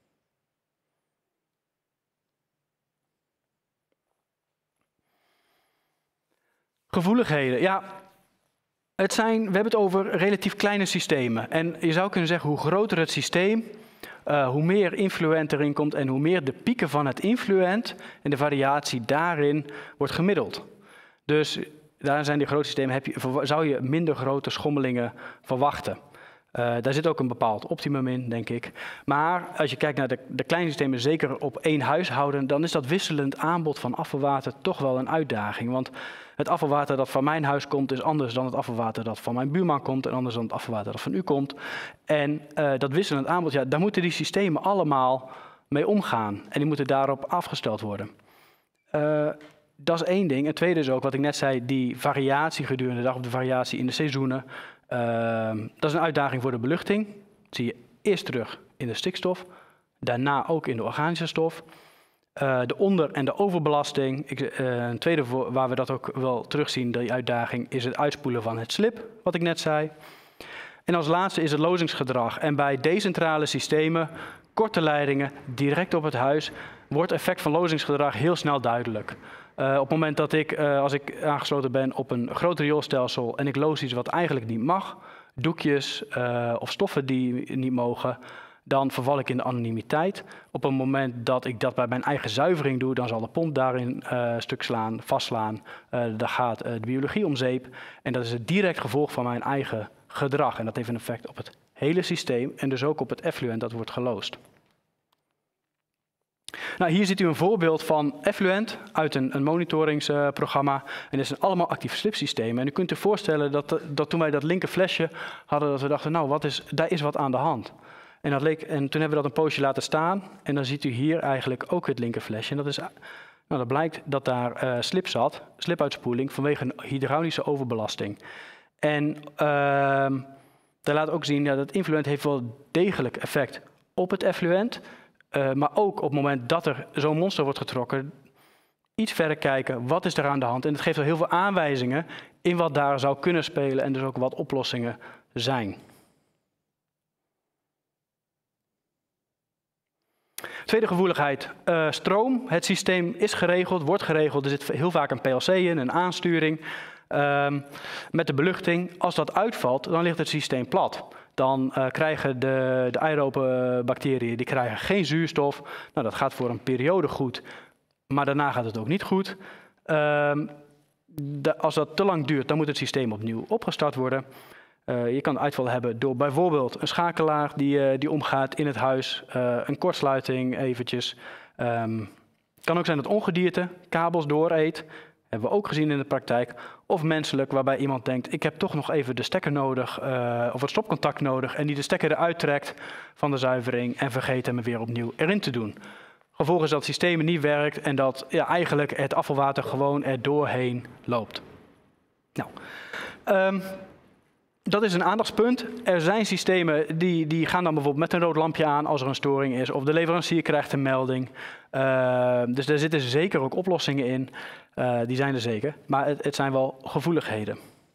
Gevoeligheden, ja. Het zijn, we hebben het over relatief kleine systemen. En je zou kunnen zeggen, hoe groter het systeem, uh, hoe meer influent erin komt en hoe meer de pieken van het influent en de variatie daarin wordt gemiddeld. Dus daar zijn die grote systemen, heb je, zou je minder grote schommelingen verwachten. Uh, daar zit ook een bepaald optimum in, denk ik. Maar als je kijkt naar de, de kleine systemen, zeker op één huishouden, dan is dat wisselend aanbod van afvalwater toch wel een uitdaging. Want het afvalwater dat van mijn huis komt is anders dan het afvalwater dat van mijn buurman komt en anders dan het afvalwater dat van u komt. En uh, dat wisselend aanbod, ja, daar moeten die systemen allemaal mee omgaan. En die moeten daarop afgesteld worden. Uh, dat is één ding. En tweede is ook, wat ik net zei, die variatie gedurende de dag of de variatie in de seizoenen. Uh, dat is een uitdaging voor de beluchting. Dat zie je eerst terug in de stikstof, daarna ook in de organische stof. Uh, de onder- en de overbelasting. Ik, uh, een tweede voor, waar we dat ook wel terugzien, die uitdaging, is het uitspoelen van het slib, wat ik net zei. En als laatste is het lozingsgedrag. En bij decentrale systemen, korte leidingen, direct op het huis, wordt het effect van lozingsgedrag heel snel duidelijk. Uh, op het moment dat ik, uh, als ik aangesloten ben op een groot rioolstelsel en ik loos iets wat eigenlijk niet mag, doekjes uh, of stoffen die niet mogen, dan verval ik in de anonimiteit. Op het moment dat ik dat bij mijn eigen zuivering doe, dan zal de pomp daarin uh, stuk slaan, vastslaan. Uh, daar gaat uh, de biologie om zeep. En dat is het direct gevolg van mijn eigen gedrag. En dat heeft een effect op het hele systeem en dus ook op het effluent dat wordt geloosd. Nou, hier ziet u een voorbeeld van effluent uit een, een monitoringsprogramma. Uh, en dit zijn allemaal actieve slipsystemen. En u kunt u voorstellen dat, dat toen wij dat linker flesje hadden, dat we dachten, nou, wat is, daar is wat aan de hand. En, dat leek, en toen hebben we dat een poosje laten staan. En dan ziet u hier eigenlijk ook het linker flesje. En dat, is, nou, dat blijkt dat daar uh, slip zat, slipuitspoeling, vanwege een hydraulische overbelasting. En uh, dat laat ook zien dat ja, het influent heeft wel degelijk effect op het effluent. Uh, maar ook op het moment dat er zo'n monster wordt getrokken, iets verder kijken, wat is er aan de hand? En het geeft wel heel veel aanwijzingen in wat daar zou kunnen spelen en dus ook wat oplossingen zijn. Tweede gevoeligheid, uh, stroom. Het systeem is geregeld, wordt geregeld. Er zit heel vaak een P L C in, een aansturing. Uh, met de beluchting, als dat uitvalt, dan ligt het systeem plat. Dan uh, krijgen de, de aerobe bacteriën die krijgen geen zuurstof. Nou, dat gaat voor een periode goed, maar daarna gaat het ook niet goed. Uh, de, als dat te lang duurt, dan moet het systeem opnieuw opgestart worden. Uh, je kan uitval hebben door bijvoorbeeld een schakelaar die, uh, die omgaat in het huis, uh, een kortsluiting eventjes. Um, het kan ook zijn dat ongedierte kabels dooreet. Hebben we ook gezien in de praktijk. Of menselijk, waarbij iemand denkt, ik heb toch nog even de stekker nodig uh, of het stopcontact nodig en die de stekker eruit trekt van de zuivering en vergeet hem er weer opnieuw erin te doen. Gevolg is dat het systeem niet werkt en dat ja, eigenlijk het afvalwater gewoon er doorheen loopt. Nou, um, dat is een aandachtspunt. Er zijn systemen die, die gaan dan bijvoorbeeld met een rood lampje aan als er een storing is. Of de leverancier krijgt een melding. Uh, dus daar zitten zeker ook oplossingen in. Uh, die zijn er zeker. Maar het, het zijn wel gevoeligheden.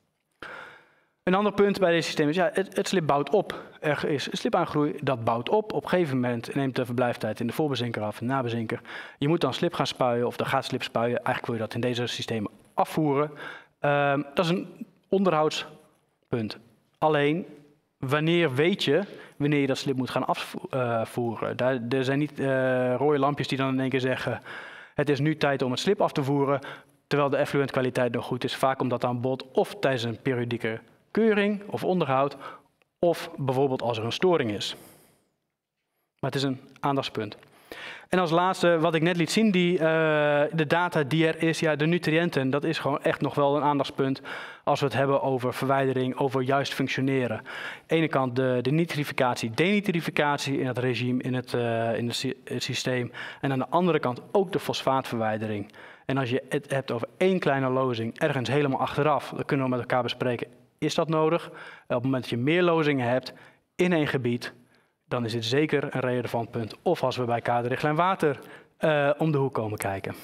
Een ander punt bij deze systemen is, ja, het, het slib bouwt op. Er is slipaangroei, dat bouwt op. Op een gegeven moment neemt de verblijftijd in de voorbezinker af en de nabezinker. Je moet dan slip gaan spuien of er gaat slip spuien. Eigenlijk wil je dat in deze systemen afvoeren. Uh, dat is een onderhoudspunt. Alleen, wanneer weet je wanneer je dat slip moet gaan afvoeren? Daar, er zijn niet uh, rode lampjes die dan in één keer zeggen, het is nu tijd om het slip af te voeren, terwijl de effluentkwaliteit nog goed is. Vaak omdat aan bod of tijdens een periodieke keuring of onderhoud, of bijvoorbeeld als er een storing is. Maar het is een aandachtspunt. En als laatste, wat ik net liet zien, die, uh, de data die er is, ja, de nutriënten, dat is gewoon echt nog wel een aandachtspunt als we het hebben over verwijdering, over juist functioneren. Aan de ene kant de, de nitrificatie, denitrificatie in het regime, in, het, uh, in het, het systeem. En aan de andere kant ook de fosfaatverwijdering. En als je het hebt over één kleine lozing, ergens helemaal achteraf, dan kunnen we met elkaar bespreken, is dat nodig? Op het moment dat je meer lozingen hebt in één gebied, dan is dit zeker een relevant punt. Of als we bij kaderrichtlijn water uh, om de hoek komen kijken.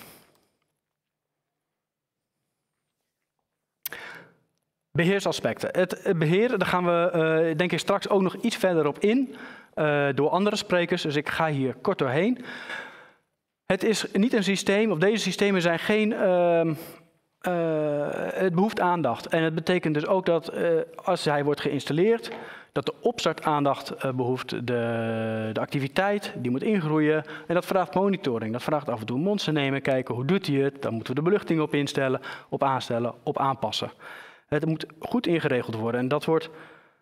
Beheersaspecten. Het, het beheer, daar gaan we uh, denk ik straks ook nog iets verder op in uh, door andere sprekers. Dus ik ga hier kort doorheen. Het is niet een systeem, of deze systemen zijn geen... Uh, uh, het behoeft aandacht. En het betekent dus ook dat uh, als hij wordt geïnstalleerd, dat de opstart aandacht uh, behoeft, de, de activiteit, die moet ingroeien. En dat vraagt monitoring. Dat vraagt af en toe monsters nemen, kijken hoe doet hij het. Dan moeten we de beluchting op instellen, op aanstellen, op aanpassen. Het moet goed ingeregeld worden. En dat wordt,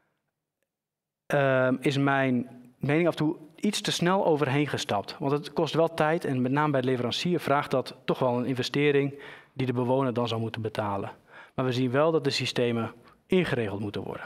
uh, is mijn mening af en toe iets te snel overheen gestapt. Want het kost wel tijd en met name bij de leverancier vraagt dat toch wel een investering die de bewoner dan zou moeten betalen. Maar we zien wel dat de systemen ingeregeld moeten worden.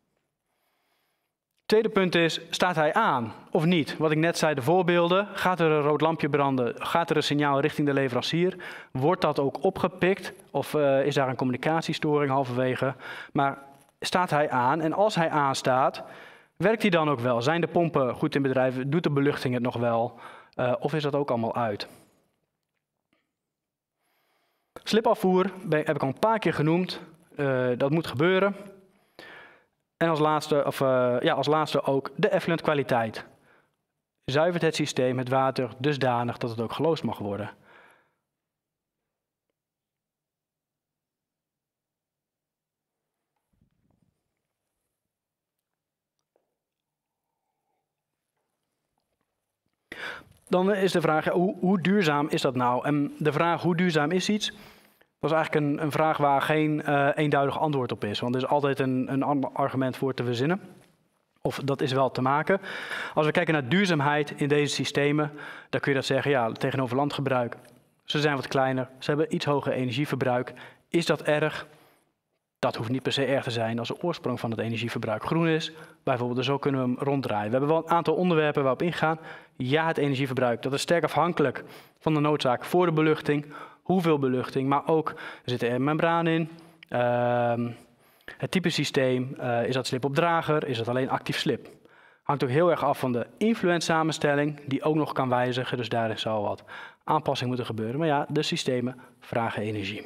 Tweede punt is, staat hij aan of niet? Wat ik net zei, de voorbeelden. Gaat er een rood lampje branden? Gaat er een signaal richting de leverancier? Wordt dat ook opgepikt? Of uh, is daar een communicatiestoring halverwege? Maar staat hij aan? En als hij aanstaat, werkt hij dan ook wel? Zijn de pompen goed in bedrijf? Doet de beluchting het nog wel? Uh, of is dat ook allemaal uit? Slipafvoer heb ik al een paar keer genoemd. Uh, dat moet gebeuren. En als laatste, of, uh, ja, als laatste ook de effluent kwaliteit. Zuivert het systeem het water dusdanig dat het ook geloosd mag worden? Dan is de vraag, hoe, hoe duurzaam is dat nou? En de vraag hoe duurzaam is iets, dat is eigenlijk een, een vraag waar geen uh, eenduidig antwoord op is. Want er is altijd een, een argument voor te verzinnen. Of dat is wel te maken. Als we kijken naar duurzaamheid in deze systemen, dan kun je dat zeggen, ja, tegenover landgebruik. Ze zijn wat kleiner, ze hebben iets hoger energieverbruik. Is dat erg? Dat hoeft niet per se erg te zijn als de oorsprong van het energieverbruik groen is. Bijvoorbeeld, dus zo kunnen we hem ronddraaien. We hebben wel een aantal onderwerpen waarop ingaan. Ja, het energieverbruik, dat is sterk afhankelijk van de noodzaak voor de beluchting. Hoeveel beluchting, maar ook, er zit er een membraan in. Uh, het type systeem, uh, is dat slip op drager, is dat alleen actief slip? Hangt ook heel erg af van de influent samenstelling, die ook nog kan wijzigen. Dus daarin zou wat aanpassing moeten gebeuren. Maar ja, de systemen vragen energie.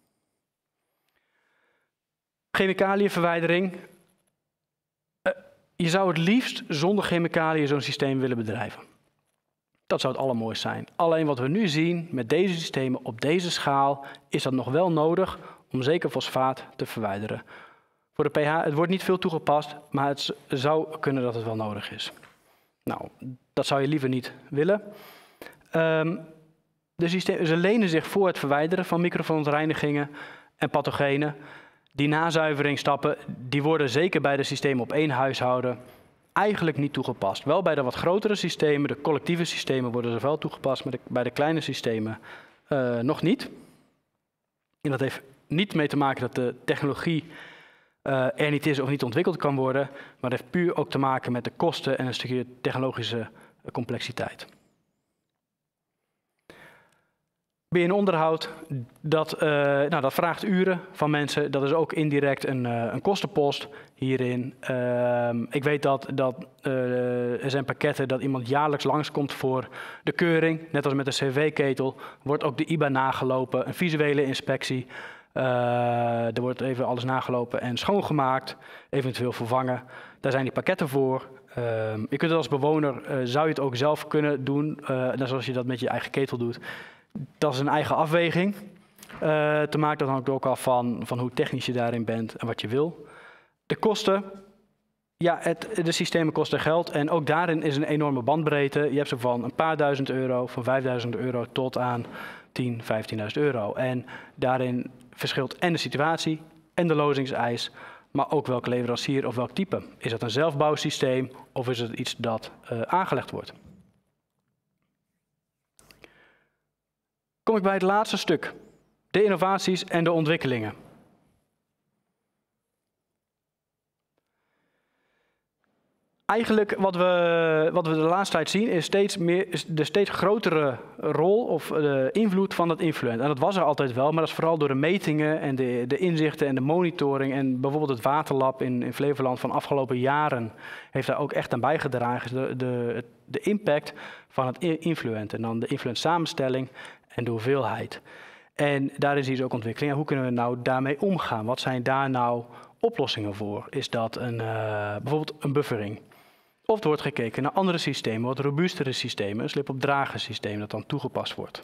Chemicaliënverwijdering. Uh, je zou het liefst zonder chemicaliën zo'n systeem willen bedrijven. Dat zou het allermooist zijn. Alleen wat we nu zien met deze systemen op deze schaal, is dat nog wel nodig om zeker fosfaat te verwijderen. Voor de pH, het wordt niet veel toegepast, maar het zou kunnen dat het wel nodig is. Nou, dat zou je liever niet willen. Um, de systemen, ze lenen zich voor het verwijderen van microverontreinigingen en pathogenen. Die nazuiveringsstappen, die worden zeker bij de systemen op één huishouden eigenlijk niet toegepast. Wel bij de wat grotere systemen, de collectieve systemen, worden ze wel toegepast, maar de, bij de kleine systemen uh, nog niet. En dat heeft niet mee te maken dat de technologie uh, er niet is of niet ontwikkeld kan worden, maar dat heeft puur ook te maken met de kosten en een stukje technologische complexiteit. B N-onderhoud, dat, uh, nou, dat vraagt uren van mensen. Dat is ook indirect een, uh, een kostenpost hierin. Uh, ik weet dat, dat uh, er zijn pakketten dat iemand jaarlijks langskomt voor de keuring. Net als met de C V-ketel wordt ook de I B A nagelopen, een visuele inspectie. Uh, er wordt even alles nagelopen en schoongemaakt, eventueel vervangen. Daar zijn die pakketten voor. Uh, je kunt het als bewoner, uh, zou je het ook zelf kunnen doen, uh, net zoals je dat met je eigen ketel doet. Dat is een eigen afweging uh, te maken. Dat hangt ook af van, van hoe technisch je daarin bent en wat je wil. De kosten. Ja, het, de systemen kosten geld. En ook daarin is een enorme bandbreedte. Je hebt ze van een paar duizend euro, van vijfduizend euro tot aan tien, vijftienduizend euro. En daarin verschilt en de situatie en de lozingseis. Maar ook welke leverancier of welk type. Is dat een zelfbouwsysteem of is het iets dat uh, aangelegd wordt? Kom ik bij het laatste stuk. De innovaties en de ontwikkelingen. Eigenlijk wat we, wat we de laatste tijd zien is steeds meer, is de steeds grotere rol of de invloed van het influent. En dat was er altijd wel, maar dat is vooral door de metingen en de, de inzichten en de monitoring. En bijvoorbeeld het Waterlab in, in Flevoland van afgelopen jaren heeft daar ook echt aan bijgedragen. De, de, de impact van het influent en dan de influent samenstelling en de hoeveelheid. En daarin zie je ook ontwikkeling. En hoe kunnen we nou daarmee omgaan? Wat zijn daar nou oplossingen voor? Is dat een, uh, bijvoorbeeld een buffering? Of er wordt gekeken naar andere systemen, wat robuustere systemen, een slip-op-dragen systeem dat dan toegepast wordt.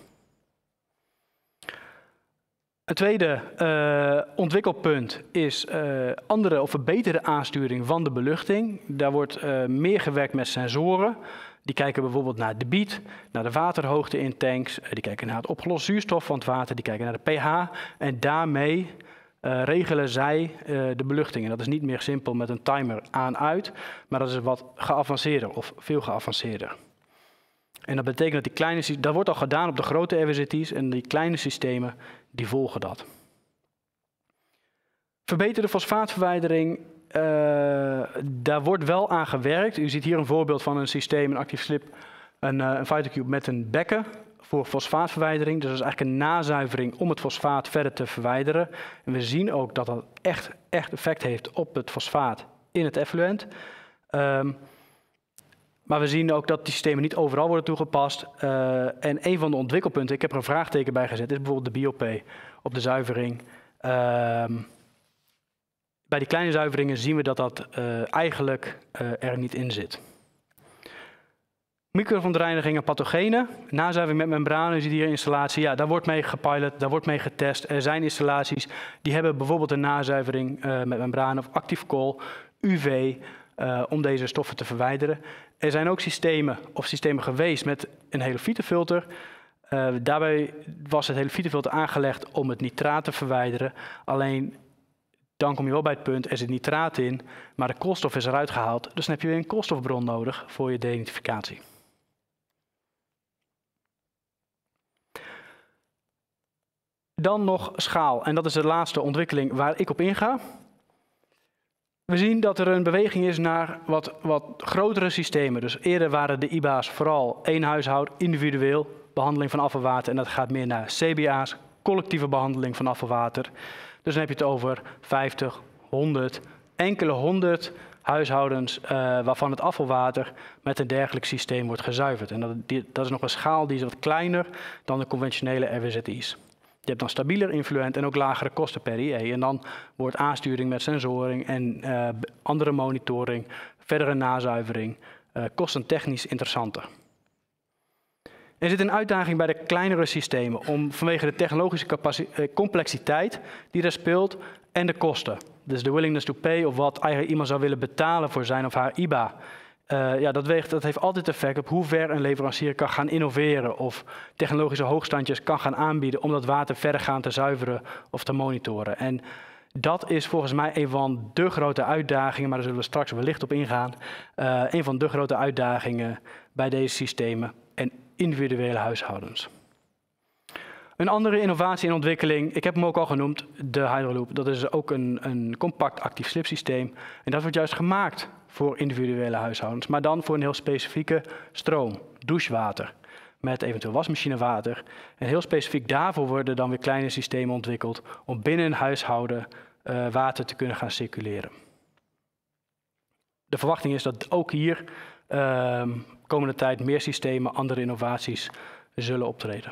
Een tweede uh, ontwikkelpunt is uh, andere of verbeterde aansturing van de beluchting. Daar wordt uh, meer gewerkt met sensoren. Die kijken bijvoorbeeld naar de debiet, naar de waterhoogte in tanks. Uh, die kijken naar het opgelost zuurstof van het water. Die kijken naar de pH. En daarmee uh, regelen zij uh, de beluchting. En dat is niet meer simpel met een timer aan-uit. Maar dat is wat geavanceerder of veel geavanceerder. En dat betekent dat die kleine, dat wordt al gedaan op de grote R W Z I's en die kleine systemen die volgen dat. Verbeterde fosfaatverwijdering, uh, daar wordt wel aan gewerkt. U ziet hier een voorbeeld van een systeem, een actief slip, een, uh, een Vitacube met een bekken voor fosfaatverwijdering. Dus dat is eigenlijk een nazuivering om het fosfaat verder te verwijderen. En we zien ook dat dat echt, echt effect heeft op het fosfaat in het effluent. Um, Maar we zien ook dat die systemen niet overal worden toegepast. Uh, en een van de ontwikkelpunten, ik heb er een vraagteken bij gezet, is bijvoorbeeld de biop op de zuivering. Uh, bij die kleine zuiveringen zien we dat dat uh, eigenlijk uh, er niet in zit. Microverontreiniging en pathogenen. Nazuivering met membranen, u ziet hier een installatie. Ja, daar wordt mee gepilot, daar wordt mee getest. Er zijn installaties die hebben bijvoorbeeld een nazuivering uh, met membranen of actief kool, U V, uh, om deze stoffen te verwijderen. Er zijn ook systemen of systemen geweest met een helofietenfilter. Uh, daarbij was het helofietenfilter aangelegd om het nitraat te verwijderen. Alleen dan kom je wel bij het punt, er zit nitraat in, maar de koolstof is eruit gehaald. Dus dan heb je weer een koolstofbron nodig voor je denitrificatie. Dan nog schaal. En dat is de laatste ontwikkeling waar ik op inga. We zien dat er een beweging is naar wat, wat grotere systemen. Dus eerder waren de I B A's vooral één huishouden, individueel, behandeling van afvalwater. En dat gaat meer naar C B A's, collectieve behandeling van afvalwater. Dus dan heb je het over vijftig, honderd, enkele honderd huishoudens uh, waarvan het afvalwater met een dergelijk systeem wordt gezuiverd. En dat, die, dat is nog een schaal die is wat kleiner dan de conventionele R W Z I's. Je hebt dan stabieler influent en ook lagere kosten per I E. En dan wordt aansturing met sensoring en uh, andere monitoring, verdere nazuivering, uh, kostentechnisch interessanter. Er zit een uitdaging bij de kleinere systemen om vanwege de technologische complexiteit die er speelt en de kosten. Dus de willingness to pay of wat eigenlijk iemand zou willen betalen voor zijn of haar I B A. Uh, ja, dat, weegt, dat heeft altijd effect op hoe ver een leverancier kan gaan innoveren of technologische hoogstandjes kan gaan aanbieden om dat water verdergaand te zuiveren of te monitoren. En dat is volgens mij een van de grote uitdagingen, maar daar zullen we straks wellicht op ingaan. Uh, een van de grote uitdagingen bij deze systemen en individuele huishoudens. Een andere innovatie en ontwikkeling, ik heb hem ook al genoemd, de Hydroloop. Dat is ook een, een compact actief slipsysteem. En dat wordt juist gemaakt voor individuele huishoudens, maar dan voor een heel specifieke stroom, douchewater, met eventueel wasmachinewater. En heel specifiek daarvoor worden dan weer kleine systemen ontwikkeld om binnen een huishouden uh, water te kunnen gaan circuleren. De verwachting is dat ook hier uh, komende tijd meer systemen, andere innovaties zullen optreden.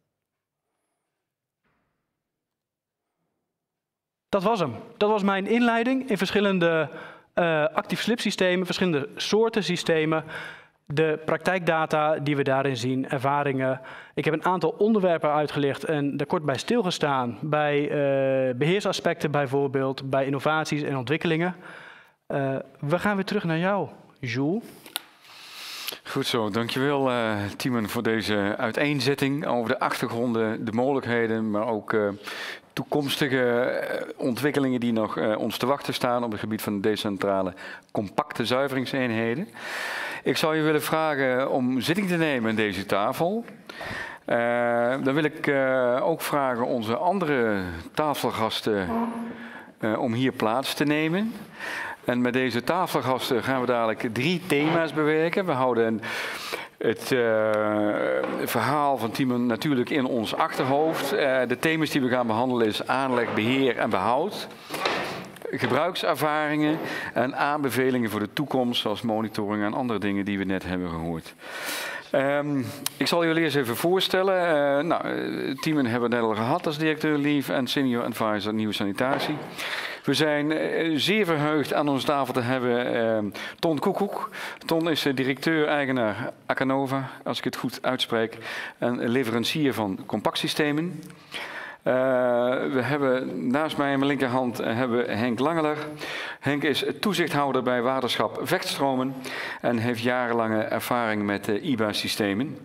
Dat was hem. Dat was mijn inleiding in verschillende uh, actief slipsystemen, verschillende soorten systemen, de praktijkdata die we daarin zien, ervaringen. Ik heb een aantal onderwerpen uitgelicht en daar kort bij stilgestaan, bij uh, beheersaspecten bijvoorbeeld, bij innovaties en ontwikkelingen. Uh, we gaan weer terug naar jou, Jules. Goed zo, dankjewel uh, Timon voor deze uiteenzetting over de achtergronden, de mogelijkheden, maar ook uh, toekomstige ontwikkelingen die nog uh, ons te wachten staan op het gebied van decentrale compacte zuiveringseenheden. Ik zou je willen vragen om zitting te nemen aan deze tafel. Uh, dan wil ik uh, ook vragen onze andere tafelgasten uh, om hier plaats te nemen. En met deze tafelgasten gaan we dadelijk drie thema's bewerken. We houden het uh, verhaal van Timon natuurlijk in ons achterhoofd. Uh, de thema's die we gaan behandelen is aanleg, beheer en behoud. Gebruikservaringen en aanbevelingen voor de toekomst, zoals monitoring en andere dingen die we net hebben gehoord. Um, ik zal jullie eens even voorstellen. Uh, nou, Timon hebben we net al gehad als directeur Leave en senior advisor Nieuwe Sanitatie. We zijn uh, zeer verheugd aan onze tafel te hebben uh, Ton Koekoek. Ton is uh, directeur-eigenaar Acanova, als ik het goed uitspreek, en leverancier van compactsystemen. Uh, we hebben naast mij aan mijn linkerhand uh, hebben we Henk Langeler. Henk is toezichthouder bij Waterschap Vechtstromen en heeft jarenlange ervaring met uh, I B A-systemen.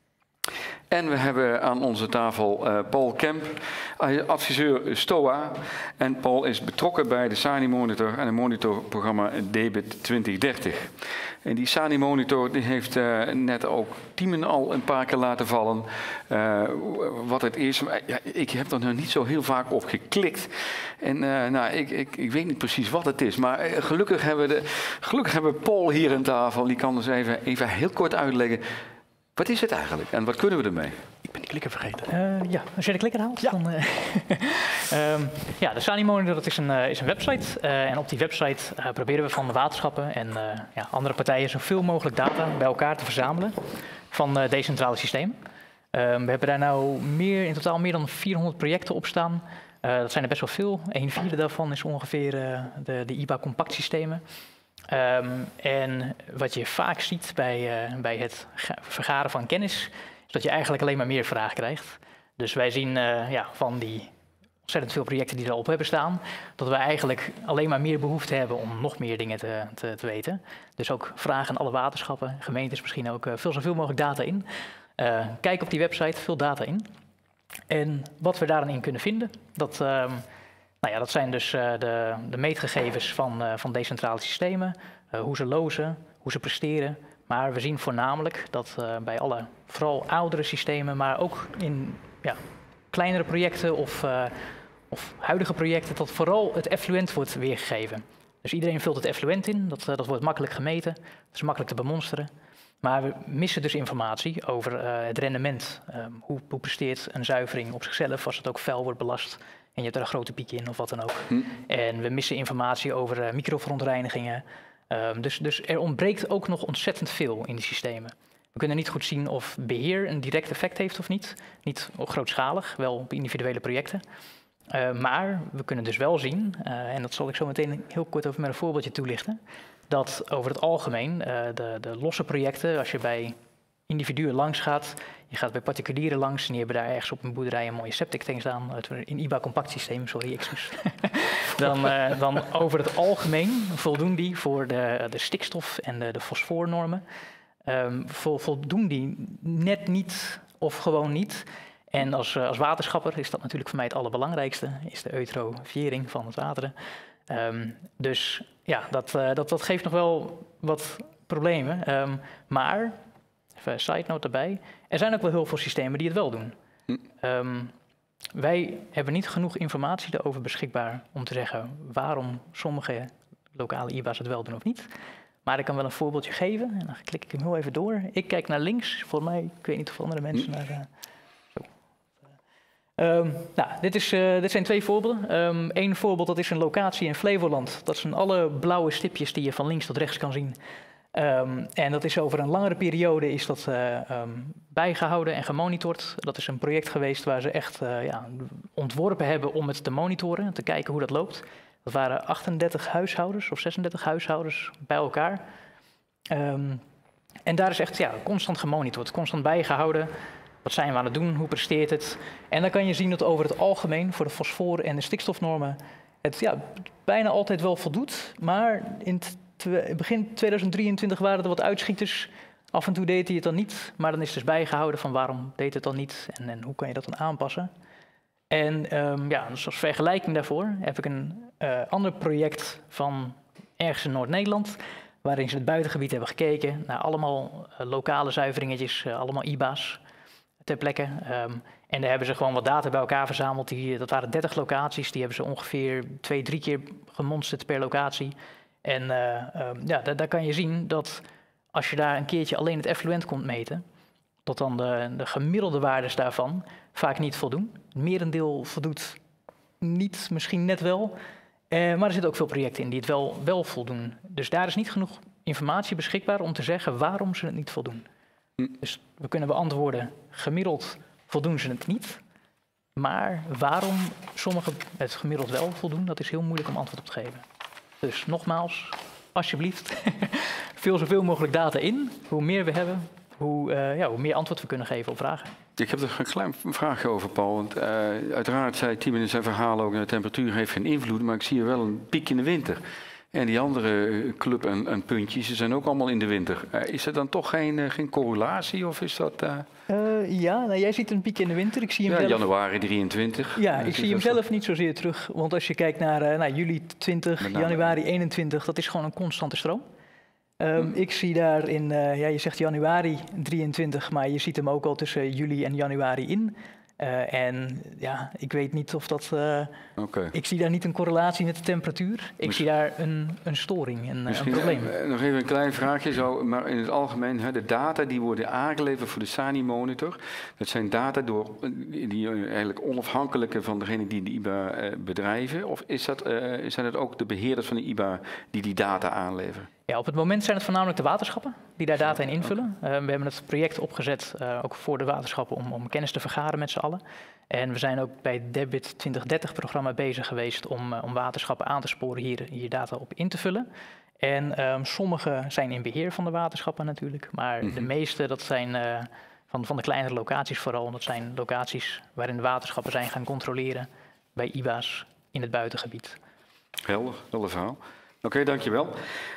En we hebben aan onze tafel uh, Paul Kemp, adviseur STOA. En Paul is betrokken bij de SANI Monitor en het monitorprogramma DEBIT twintig dertig. En die SANI Monitor die heeft uh, net ook Timon al een paar keer laten vallen. Uh, wat het is, ja, ik heb er nog niet zo heel vaak op geklikt. En uh, nou, ik, ik, ik weet niet precies wat het is. Maar uh, gelukkig, hebben we de, gelukkig hebben we Paul hier aan tafel. Die kan dus even, even heel kort uitleggen. Wat is het eigenlijk en wat kunnen we ermee? Ik ben de klikker vergeten. Uh, ja, als je de klikker haalt, ja. dan... Uh, um, ja, de SANI Monitor dat is, een, uh, is een website. Uh, en op die website uh, proberen we van de waterschappen en uh, ja, andere partijen zoveel mogelijk data bij elkaar te verzamelen van uh, decentrale systemen. Um, we hebben daar nou meer, in totaal meer dan vierhonderd projecten op staan. Uh, dat zijn er best wel veel. Een vierde daarvan is ongeveer uh, de, de I B A-compact systemen. Um, en wat je vaak ziet bij, uh, bij het vergaren van kennis, is dat je eigenlijk alleen maar meer vragen krijgt. Dus wij zien uh, ja, van die ontzettend veel projecten die erop hebben staan, dat wij eigenlijk alleen maar meer behoefte hebben om nog meer dingen te, te, te weten. Dus ook vragen aan alle waterschappen, gemeentes misschien ook, uh, vul zoveel mogelijk data in. Uh, kijk op die website, vul data in. En wat we daarin kunnen vinden, dat... Uh, Nou ja, dat zijn dus uh, de, de meetgegevens van, uh, van decentrale systemen, uh, hoe ze lozen, hoe ze presteren. Maar we zien voornamelijk dat uh, bij alle, vooral oudere systemen, maar ook in ja, kleinere projecten of, uh, of huidige projecten, dat vooral het effluent wordt weergegeven. Dus iedereen vult het effluent in, dat, uh, dat wordt makkelijk gemeten, dat is makkelijk te bemonsteren. Maar we missen dus informatie over uh, het rendement. Um, hoe, hoe presteert een zuivering op zichzelf als het ook vuil wordt belast. En je hebt er een grote piek in of wat dan ook. Hm. En we missen informatie over uh, microverontreinigingen. Um, dus, dus er ontbreekt ook nog ontzettend veel in die systemen. We kunnen niet goed zien of beheer een direct effect heeft of niet. Niet grootschalig, wel op individuele projecten. Uh, maar we kunnen dus wel zien, uh, en dat zal ik zo meteen heel kort over met een voorbeeldje toelichten, dat over het algemeen uh, de, de losse projecten, als je bij individuen langs gaat, je gaat bij particulieren langs en die hebben daar ergens op een boerderij een mooie septic tank staan, in I B A-compact systeem, sorry, excuus. dan, uh, dan over het algemeen voldoen die voor de, de stikstof en de, de fosfoornormen. Um, vol, voldoen die net niet of gewoon niet. En als, uh, als waterschapper is dat natuurlijk voor mij het allerbelangrijkste, is de eutrofiëring van het water. Um, dus ja, dat, uh, dat, dat geeft nog wel wat problemen. Um, maar, even een side note erbij, er zijn ook wel heel veel systemen die het wel doen. Um, wij hebben niet genoeg informatie daarover beschikbaar om te zeggen waarom sommige lokale I B A's het wel doen of niet. Maar ik kan wel een voorbeeldje geven en dan klik ik hem heel even door. Ik kijk naar links, voor mij, ik weet niet of andere mensen naar... Uh, Um, nou, dit, is, uh, dit zijn twee voorbeelden. Um, Eén voorbeeld, dat is een locatie in Flevoland. Dat zijn alle blauwe stipjes die je van links tot rechts kan zien. Um, en dat is over een langere periode is dat uh, um, bijgehouden en gemonitord. Dat is een project geweest waar ze echt uh, ja, ontworpen hebben om het te monitoren, te kijken hoe dat loopt. Dat waren achtendertig huishoudens of zesendertig huishoudens bij elkaar. Um, en daar is echt ja, constant gemonitord, constant bijgehouden. Wat zijn we aan het doen? Hoe presteert het? En dan kan je zien dat over het algemeen voor de fosfor- en de stikstofnormen het ja, bijna altijd wel voldoet. Maar in het begin tweeduizend drieëntwintig waren er wat uitschieters. Af en toe deed hij het dan niet. Maar dan is dus bijgehouden van waarom deed het dan niet en, en hoe kan je dat dan aanpassen. En um, ja, dus als vergelijking daarvoor heb ik een uh, ander project van ergens in Noord-Nederland, waarin ze het buitengebied hebben gekeken naar allemaal uh, lokale zuiveringetjes, uh, allemaal I B A's. Ter plekke. Um, en daar hebben ze gewoon wat data bij elkaar verzameld. Die, dat waren dertig locaties. Die hebben ze ongeveer twee, drie keer gemonsterd per locatie. En uh, um, ja, daar, daar kan je zien dat als je daar een keertje alleen het effluent komt meten, dat dan de, de gemiddelde waardes daarvan vaak niet voldoen. Het merendeel voldoet niet, misschien net wel. Uh, maar er zitten ook veel projecten in die het wel, wel voldoen. Dus daar is niet genoeg informatie beschikbaar om te zeggen waarom ze het niet voldoen. Hm. Dus we kunnen beantwoorden, gemiddeld voldoen ze het niet. Maar waarom sommigen het gemiddeld wel voldoen, dat is heel moeilijk om antwoord op te geven. Dus nogmaals, alsjeblieft, vul zoveel mogelijk data in. Hoe meer we hebben, hoe, uh, ja, hoe meer antwoord we kunnen geven op vragen. Ik heb er een klein vraagje over, Paul. Want, uh, uiteraard zei Tim in zijn verhaal ook, de temperatuur heeft geen invloed, maar ik zie hier wel een piek in de winter. En die andere club en, en puntjes, ze zijn ook allemaal in de winter. Uh, is er dan toch geen, uh, geen correlatie of is dat... Uh... Uh, ja, nou, jij ziet een piek in de winter. Ik zie hem ja, zelf... januari drieëntwintig. Ja, ik zie hem zelf niet zozeer terug. Want als je kijkt naar uh, nou, juli twintig, januari eenentwintig, dat is gewoon een constante stroom. Um, hmm. Ik zie daar in, uh, ja, je zegt januari drieëntwintig, maar je ziet hem ook al tussen juli en januari in. Uh, en ja, ik weet niet of dat... Uh, okay. Ik zie daar niet een correlatie met de temperatuur. Ik Miss... zie daar een, een storing, een, een probleem. Uh, nog even een klein vraagje, zo, maar in het algemeen, hè, de data die worden aangeleverd voor de SANI-monitor, dat zijn data door, die eigenlijk onafhankelijke van degene die de I B A uh, bedrijven, of is dat, uh, zijn het ook de beheerders van de I B A die die data aanleveren? Ja, op het moment zijn het voornamelijk de waterschappen die daar data in invullen. Uh, we hebben het project opgezet, uh, ook voor de waterschappen, om, om kennis te vergaren met z'n allen. En we zijn ook bij het Debit twintig dertig programma bezig geweest om, uh, om waterschappen aan te sporen hier, hier data op in te vullen. En um, sommige zijn in beheer van de waterschappen natuurlijk, maar mm-hmm. de meeste dat zijn uh, van, van de kleinere locaties vooral. Dat zijn locaties waarin de waterschappen zijn gaan controleren bij I B A's in het buitengebied. Helder, helder verhaal. Oké, okay, dankjewel.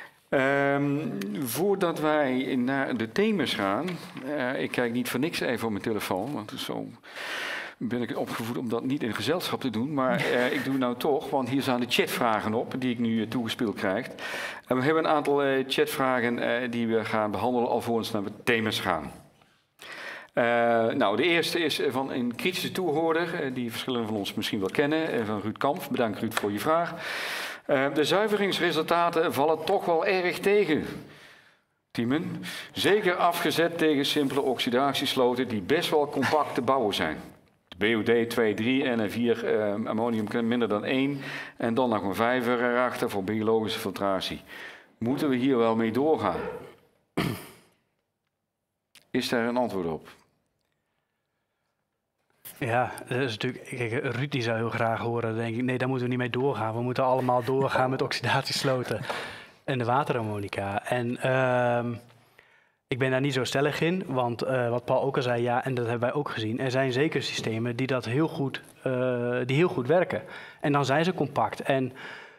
Um, voordat wij naar de thema's gaan, uh, ik kijk niet voor niks even op mijn telefoon, want zo ben ik opgevoed om dat niet in gezelschap te doen, maar uh, ik doe het nou toch, want hier staan de chatvragen op die ik nu uh, toegespeeld krijg. En we hebben een aantal uh, chatvragen uh, die we gaan behandelen alvorens naar de thema's gaan. Uh, nou, de eerste is van een kritische toehoorder, uh, die verschillende van ons misschien wel kennen, uh, van Ruud Kamp. Bedankt Ruud voor je vraag. Uh, de zuiveringsresultaten vallen toch wel erg tegen, Tiemen. Zeker afgezet tegen simpele oxidatiesloten die best wel compact te bouwen zijn. B O D twee, drie en vier uh, ammonium minder dan één en dan nog een vijver erachter voor biologische filtratie. Moeten we hier wel mee doorgaan? Is daar een antwoord op? Ja, dat is natuurlijk, kijk, Ruud die zou heel graag horen, denk ik, nee, daar moeten we niet mee doorgaan. We moeten allemaal doorgaan met oxidatiesloten en de waterammonica. En uh, ik ben daar niet zo stellig in, want uh, wat Paul ook al zei, ja, en dat hebben wij ook gezien, er zijn zeker systemen die dat heel goed, uh, die heel goed werken. En dan zijn ze compact. En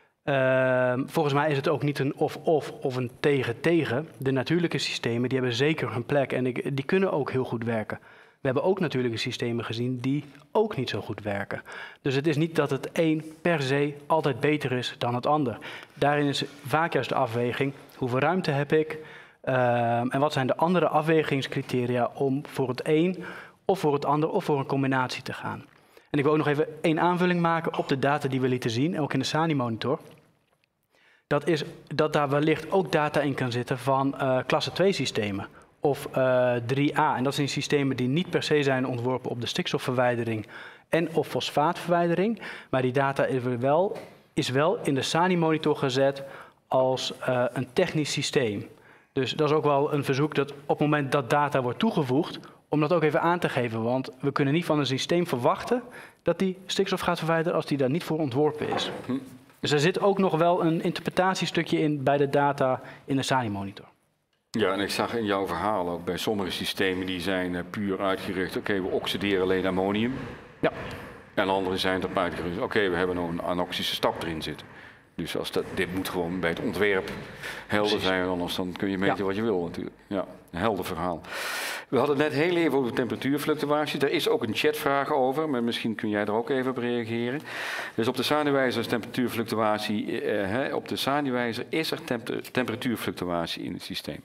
uh, volgens mij is het ook niet een of-of of een tegen-tegen. De natuurlijke systemen, die hebben zeker hun plek en die, die kunnen ook heel goed werken. We hebben ook natuurlijke systemen gezien die ook niet zo goed werken. Dus het is niet dat het een per se altijd beter is dan het ander. Daarin is vaak juist de afweging, hoeveel ruimte heb ik? Uh, en wat zijn de andere afwegingscriteria om voor het een of voor het ander of voor een combinatie te gaan. En ik wil ook nog even één aanvulling maken op de data die we lieten zien, ook in de SANI-monitor. Dat is dat daar wellicht ook data in kan zitten van uh, klasse twee systemen. Of uh, drie A. En dat zijn systemen die niet per se zijn ontworpen op de stikstofverwijdering en of fosfaatverwijdering. Maar die data is wel, is wel in de SANI-monitor gezet als uh, een technisch systeem. Dus dat is ook wel een verzoek dat op het moment dat data wordt toegevoegd, om dat ook even aan te geven. Want we kunnen niet van een systeem verwachten dat die stikstof gaat verwijderen als die daar niet voor ontworpen is. Dus er zit ook nog wel een interpretatiestukje in bij de data in de SANI-monitor. Ja, en ik zag in jouw verhaal ook bij sommige systemen die zijn uh, puur uitgericht. Oké, okay, we oxideren alleen ammonium. Ja. En andere zijn erop uitgericht. Oké, okay, we hebben nog een anoxische stap erin zitten. Dus als dat, dit moet gewoon bij het ontwerp helder Precies. zijn, anders dan kun je meten ja. wat je wil natuurlijk. Ja, een helder verhaal. We hadden het net heel even over temperatuurfluctuaties. Daar is ook een chatvraag over, maar misschien kun jij er ook even op reageren. Dus op de SANI-wijzer is temperatuurfluctuatie. Uh, hè, op de SANI-wijzer is er temper temperatuurfluctuatie in het systeem.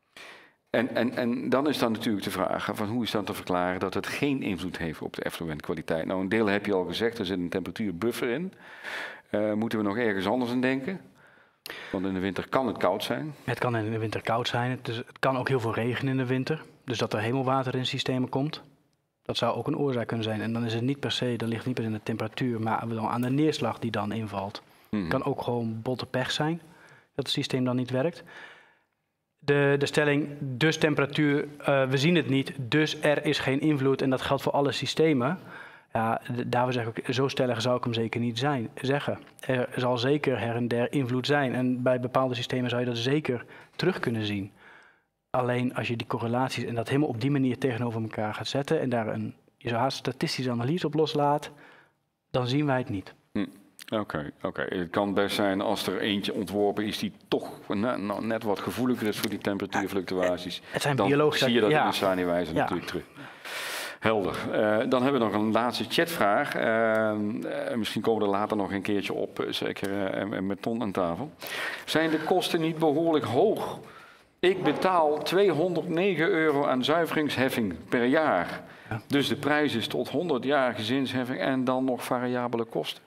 En, en, en dan is dan natuurlijk de vraag van hoe is dan te verklaren dat het geen invloed heeft op de effluentkwaliteit. Nou, een deel heb je al gezegd, er zit een temperatuurbuffer in. Uh, moeten we nog ergens anders aan denken? Want in de winter kan het koud zijn. Het kan in de winter koud zijn. Het, is, het kan ook heel veel regen in de winter. Dus dat er hemelwater in systemen komt. Dat zou ook een oorzaak kunnen zijn. En dan is het niet per se, dan ligt het niet per se aan de temperatuur, maar dan aan de neerslag die dan invalt. Hmm. Het kan ook gewoon botte pech zijn dat het systeem dan niet werkt. De, de stelling, dus temperatuur, uh, we zien het niet, dus er is geen invloed. En dat geldt voor alle systemen. Ja, daarvoor zeg ik, zo stellig zou ik hem zeker niet zijn, zeggen. Er zal zeker her en der invloed zijn. En bij bepaalde systemen zou je dat zeker terug kunnen zien. Alleen als je die correlaties en dat helemaal op die manier tegenover elkaar gaat zetten en daar een je zou haast statistische analyse op loslaat, dan zien wij het niet. Hm. Oké, okay, okay. Het kan best zijn als er eentje ontworpen is die toch ne, nou, net wat gevoeliger is voor die temperatuurfluctuaties. Het zijn dan biologische, zie je dat ja. in de SANI-wijzer ja. natuurlijk terug. Helder. Uh, dan hebben we nog een laatste chatvraag. Uh, uh, misschien komen we er later nog een keertje op, uh, zeker uh, met Ton aan tafel. Zijn de kosten niet behoorlijk hoog? Ik betaal tweehonderdnegen euro aan zuiveringsheffing per jaar. Ja. Dus de prijs is tot honderd jaar gezinsheffing en dan nog variabele kosten.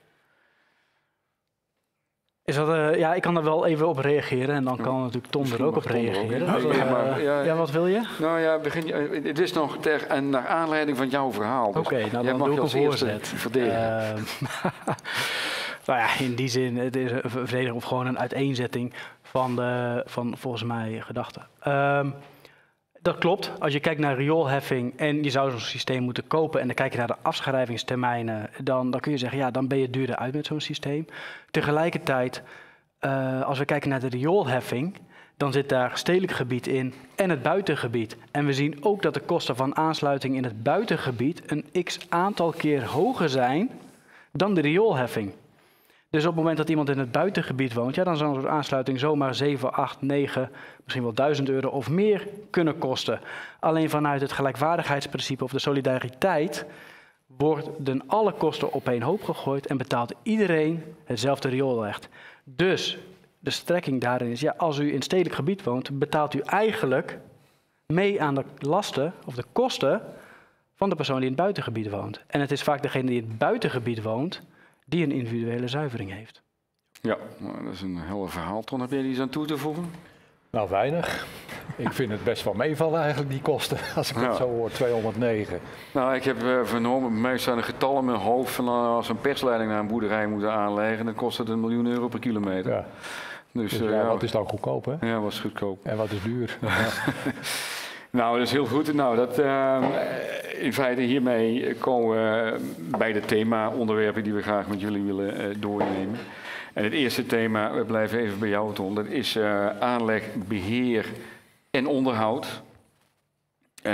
Is dat, uh, ja, ik kan er wel even op reageren en dan kan natuurlijk Tom er ook op reageren. Ook, dus, uh, maar, ja, ja, wat wil je? Nou ja, begin, uh, het is nog ter, en naar aanleiding van jouw verhaal. Dus Oké, okay, nou dan doe ik een voorzet. Verdedigen. Uh, nou ja, in die zin, het is een verdediging of gewoon een uiteenzetting van, de, van volgens mij gedachten. Um, Dat klopt. Als je kijkt naar rioolheffing en je zou zo'n systeem moeten kopen en dan kijk je naar de afschrijvingstermijnen, dan, dan kun je zeggen, ja, dan ben je duurder uit met zo'n systeem. Tegelijkertijd, uh, als we kijken naar de rioolheffing, dan zit daar stedelijk gebied in en het buitengebied. En we zien ook dat de kosten van aansluiting in het buitengebied een x aantal keer hoger zijn dan de rioolheffing. Dus op het moment dat iemand in het buitengebied woont, ja, dan zou zo'n aansluiting zomaar zeven, acht, negen, misschien wel duizend euro of meer kunnen kosten. Alleen vanuit het gelijkwaardigheidsprincipe of de solidariteit worden alle kosten op één hoop gegooid en betaalt iedereen hetzelfde rioolrecht. Dus de strekking daarin is, ja, als u in stedelijk gebied woont, betaalt u eigenlijk mee aan de lasten of de kosten van de persoon die in het buitengebied woont. En het is vaak degene die in het buitengebied woont die een individuele zuivering heeft. Ja, dat is een helder verhaal. Ton, heb jij iets aan toe te voegen? Nou, weinig. Ik vind het best wel meevallen eigenlijk, die kosten, als ik ja. het zo hoor, tweehonderdnegen. Nou, ik heb uh, vernomen, bij mij staan er getallen in mijn hoofd van uh, als we een persleiding naar een boerderij moeten aanleggen, dan kost het een miljoen euro per kilometer. Ja. Dus, dus uh, ja, ja, wat is dan goedkoop, hè? Ja, wat is goedkoop. En wat is duur. Ja. Nou, dat is heel goed. Nou, dat, uh, in feite hiermee komen we bij de thema-onderwerpen die we graag met jullie willen uh, doornemen. En het eerste thema, we blijven even bij jou, Ton, dat is uh, aanleg, beheer en onderhoud. Uh,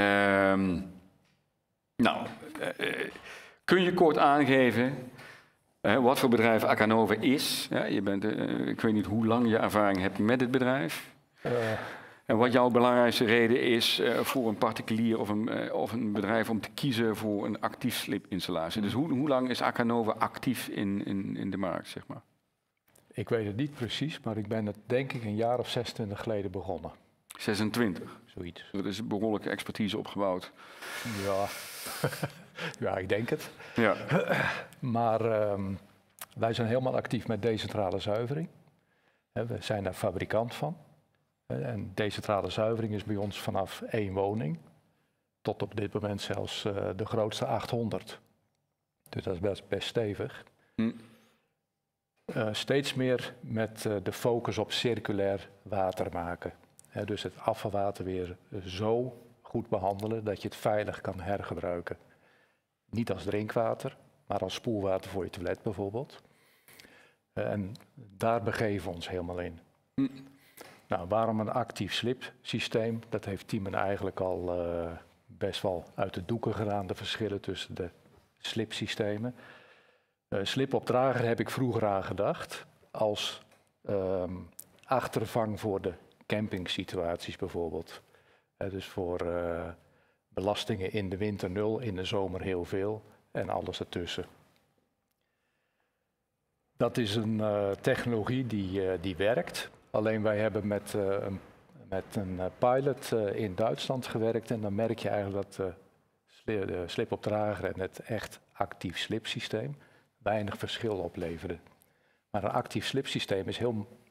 nou, uh, kun je kort aangeven uh, wat voor bedrijf Acanova is? Ja, je bent, uh, ik weet niet hoe lang je ervaring hebt met het bedrijf. Uh. En wat jouw belangrijkste reden is uh, voor een particulier of een, uh, of een bedrijf om te kiezen voor een actief slipinstallatie. Dus hoe, hoe lang is Acanova actief in, in, in de markt, zeg maar? Ik weet het niet precies, maar ik ben het denk ik een jaar of zesentwintig geleden begonnen. zesentwintig? Zoiets. Dat is een behoorlijke expertise opgebouwd. Ja, ja ik denk het. Ja. Maar um, wij zijn helemaal actief met decentrale zuivering. We zijn daar fabrikant van. En decentrale zuivering is bij ons vanaf één woning tot op dit moment zelfs uh, de grootste achthonderd. Dus dat is best, best stevig. Hm. Uh, steeds meer met uh, de focus op circulair water maken. He, dus het afvalwater weer zo goed behandelen dat je het veilig kan hergebruiken. Niet als drinkwater, maar als spoelwater voor je toilet bijvoorbeeld. Uh, en daar begeven we ons helemaal in. Hm. Nou, waarom een actief slipsysteem? Dat heeft Tiemen eigenlijk al uh, best wel uit de doeken gedaan, de verschillen tussen de slipsystemen. Uh, slipopdrager heb ik vroeger aan gedacht als um, achtervang voor de campingsituaties bijvoorbeeld. Uh, dus voor uh, belastingen in de winter nul, in de zomer heel veel en alles ertussen. Dat is een uh, technologie die, uh, die werkt. Alleen wij hebben met, uh, een, met een uh, pilot uh, in Duitsland gewerkt en dan merk je eigenlijk dat uh, sli de slipopdrager en het echt actief slipsysteem weinig verschil opleveren. Maar een actief slipsysteem is heel,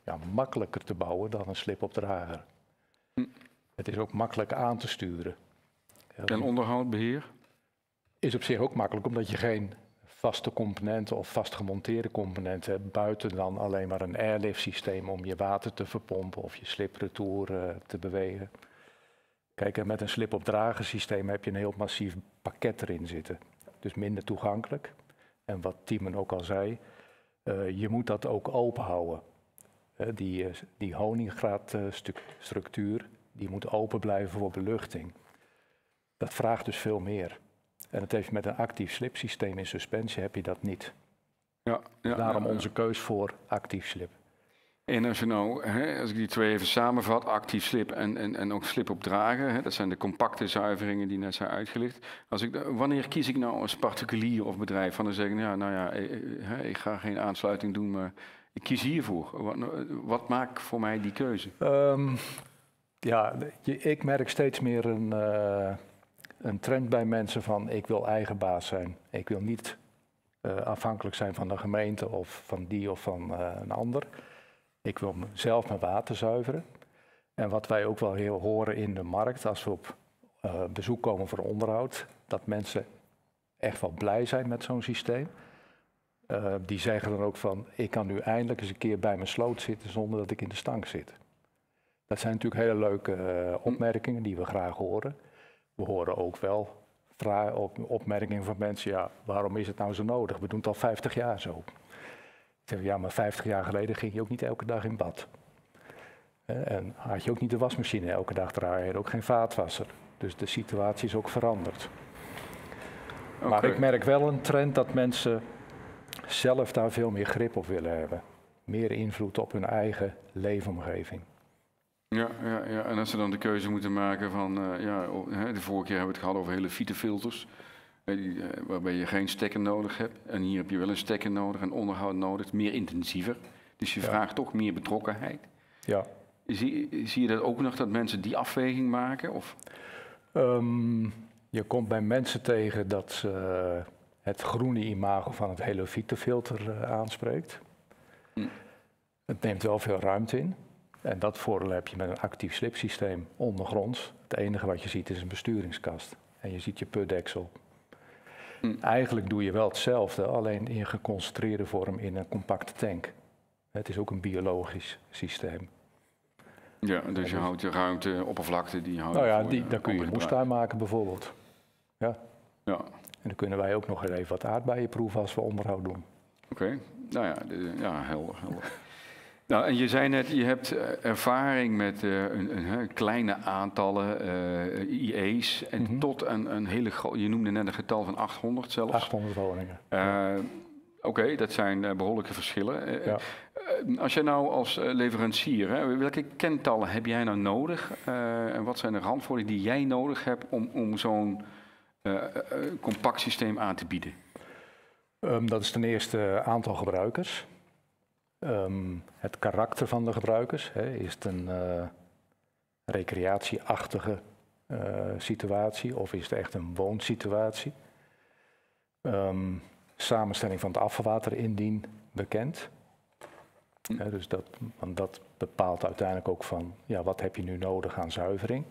ja, makkelijker te bouwen dan een slipopdrager. Hm. Het is ook makkelijk aan te sturen. Ja, En onderhoud, beheer? is op zich ook makkelijk, omdat je geen vaste componenten of vast gemonteerde componenten hebt, buiten dan alleen maar een airlift systeem om je water te verpompen of je slipretour uh, te bewegen. Kijk, en met een slip-op-drager systeem heb je een heel massief pakket erin zitten. Dus minder toegankelijk. En wat Timon ook al zei, uh, je moet dat ook open houden. Uh, die, uh, die honingraadstructuur, die moet open blijven voor beluchting. Dat vraagt dus veel meer. En het heeft met een actief slipsysteem in suspensie heb je dat niet. Ja, ja, Daarom ja, ja. onze keus voor actief slip. En als je nou, hè, als ik die twee even samenvat, actief slip en, en, en ook slip op dragen, hè, dat zijn de compacte zuiveringen die net zijn uitgelicht. Als ik, wanneer kies ik nou als particulier of bedrijf van te zeggen, ja, nou ja, ik, ik ga geen aansluiting doen, maar ik kies hiervoor. Wat, wat maakt voor mij die keuze? Um, ja, je, ik merk steeds meer een, uh, een trend bij mensen van ik wil eigen baas zijn. Ik wil niet uh, afhankelijk zijn van de gemeente of van die of van uh, een ander. Ik wil zelf mijn water zuiveren. En wat wij ook wel heel horen in de markt, als we op uh, bezoek komen voor onderhoud, dat mensen echt wel blij zijn met zo'n systeem. Uh, die zeggen dan ook van, ik kan nu eindelijk eens een keer bij mijn sloot zitten zonder dat ik in de stank zit. Dat zijn natuurlijk hele leuke uh, opmerkingen die we graag horen. We horen ook wel vragen, op, opmerkingen van mensen, ja, waarom is het nou zo nodig? We doen het al vijftig jaar zo. Ja, maar vijftig jaar geleden ging je ook niet elke dag in bad. En had je ook niet de wasmachine elke dag draaien, je had ook geen vaatwasser. Dus de situatie is ook veranderd. Okay. Maar ik merk wel een trend dat mensen zelf daar veel meer grip op willen hebben. Meer invloed op hun eigen leefomgeving. Ja, ja, ja, en als ze dan de keuze moeten maken van, uh, ja, de vorige keer hebben we het gehad over hele fietefilters. Waarbij je geen stekker nodig hebt. En hier heb je wel een stekker nodig en onderhoud nodig. Meer intensiever. Dus je ja. vraagt toch meer betrokkenheid. Ja. Zie, zie je dat ook nog, dat mensen die afweging maken? Of? Um, je komt bij mensen tegen dat ze uh, het groene imago van het helofietenfilter uh, aanspreekt. Hm. Het neemt wel veel ruimte in. En dat voordeel heb je met een actief slipsysteem ondergronds. Het enige wat je ziet is een besturingskast. En je ziet je putdeksel. Hm. Eigenlijk doe je wel hetzelfde, alleen in geconcentreerde vorm in een compacte tank. Het is ook een biologisch systeem. Ja, dus je dus houdt de ruimte, oppervlakte, die houdt. Nou ja, die, daar kun je een moestuin maken bijvoorbeeld. Ja. Ja. En dan kunnen wij ook nog even wat aardbeien proeven als we onderhoud doen. Oké, okay. nou ja, de, ja, helder, helder. Nou, en je zei net, je hebt uh, ervaring met uh, een, een, een kleine aantallen uh, I E's en mm-hmm. tot een, een hele grote, je noemde net een getal van achthonderd zelfs. achthonderd woningen. Uh, ja. Oké, okay, dat zijn uh, behoorlijke verschillen. Uh, ja. uh, als je nou als uh, leverancier, hè, welke kentallen heb jij nou nodig? Uh, en wat zijn de randvoorwaarden die jij nodig hebt om, om zo'n uh, uh, compact systeem aan te bieden? Um, dat is ten eerste aantal gebruikers. Um, het karakter van de gebruikers. Hè, is het een uh, recreatieachtige uh, situatie of is het echt een woonsituatie? Um, samenstelling van het afvalwater indien bekend. Hè, dus dat, want dat bepaalt uiteindelijk ook van ja, wat heb je nu nodig aan zuivering.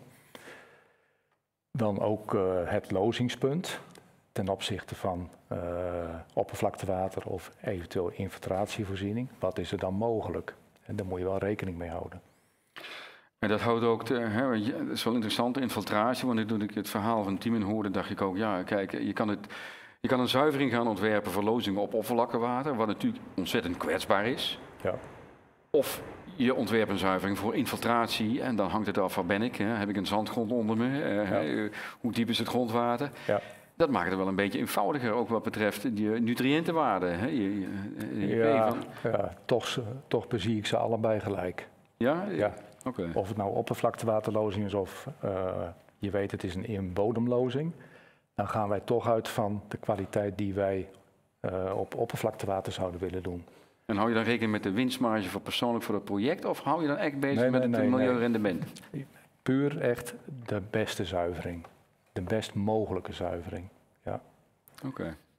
Dan ook uh, het lozingspunt. Ten opzichte van uh, oppervlaktewater of eventueel infiltratievoorziening. Wat is er dan mogelijk? En daar moet je wel rekening mee houden. En dat houdt ook, de, hè, dat is wel interessant, infiltratie. Want toen ik het verhaal van Timon hoorde, dacht ik ook, ja, kijk, je kan, het, je kan een zuivering gaan ontwerpen voor lozingen op oppervlaktewater, wat natuurlijk ontzettend kwetsbaar is. Ja. Of je ontwerpt een zuivering voor infiltratie en dan hangt het af, waar ben ik? Hè? Heb ik een zandgrond onder me? Uh, ja. Hoe diep is het grondwater? Ja. Dat maakt het wel een beetje eenvoudiger, ook wat betreft je nutriëntenwaarde. Hè? Je, je, je ja, van... ja toch, toch bezie ik ze allebei gelijk. Ja? Ja. Okay. Of het nou oppervlaktewaterlozing is of uh, je weet het is een inbodemlozing. Dan gaan wij toch uit van de kwaliteit die wij uh, op oppervlaktewater zouden willen doen. En hou je dan rekening met de winstmarge voor persoonlijk voor het project? Of hou je dan echt bezig nee, met nee, het nee, milieurendement? Nee. Puur echt de beste zuivering. De best mogelijke zuivering, ja. Oké. Okay.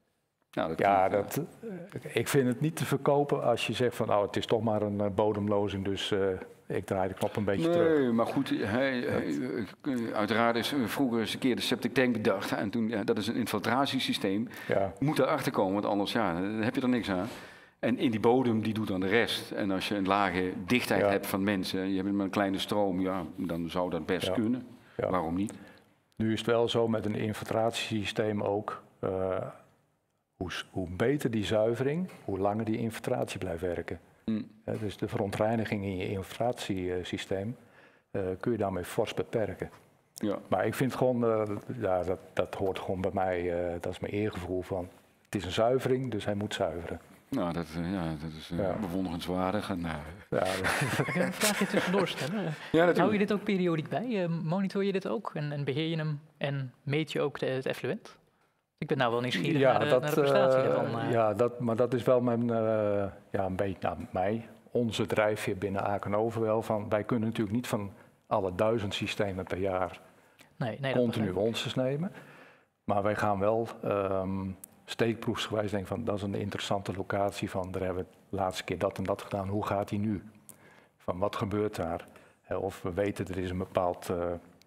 Nou, dat Ja, klinkt, dat, uh, ik vind het niet te verkopen als je zegt van nou, het is toch maar een uh, bodemlozing, dus uh, ik draai de knop een beetje nee, terug. Nee, maar goed, hij, hij, uiteraard is vroeger eens een keer de septic tank bedacht. En toen, ja, dat is een infiltratiesysteem. Ja. Je moet erachter komen, want anders ja, dan heb je er niks aan. En in die bodem, die doet dan de rest. En als je een lage dichtheid Ja. hebt van mensen, je hebt maar een kleine stroom, ja, dan zou dat best Ja. kunnen. Ja. Waarom niet? Nu is het wel zo met een infiltratiesysteem ook, uh, hoe, hoe beter die zuivering, hoe langer die infiltratie blijft werken. Mm. Uh, dus de verontreiniging in je infiltratiesysteem uh, kun je daarmee fors beperken. Ja. Maar ik vind gewoon, uh, ja, dat, dat hoort gewoon bij mij, uh, dat is mijn eergevoel van, het is een zuivering, dus hij moet zuiveren. Nou, dat, uh, ja, dat is uh, Ja. bewonderenswaardig. En, uh, Ja, dat, Mag ik een vraagje tussendoor stellen? ja, Hou natuurlijk. je dit ook periodiek bij? Uh, monitor je dit ook en, en beheer je hem en meet je ook de, het effluent? Ik ben nou wel nieuwsgierig ja, naar, de, dat, naar de prestatie uh, daarvan. Uh. Ja, dat, maar dat is wel mijn, uh, ja, een beetje, nou, mij, onze drijfveer binnen Aken Over wel. Van, wij kunnen natuurlijk niet van alle duizend systemen per jaar nee, nee, dat continu begrijp ik. wonses nemen. Maar wij gaan wel um, steekproefsgewijs denken van, dat is een interessante locatie van, daar hebben we de laatste keer dat en dat gedaan, hoe gaat die nu? Van, wat gebeurt daar? Uh, of we weten, er is een bepaald uh,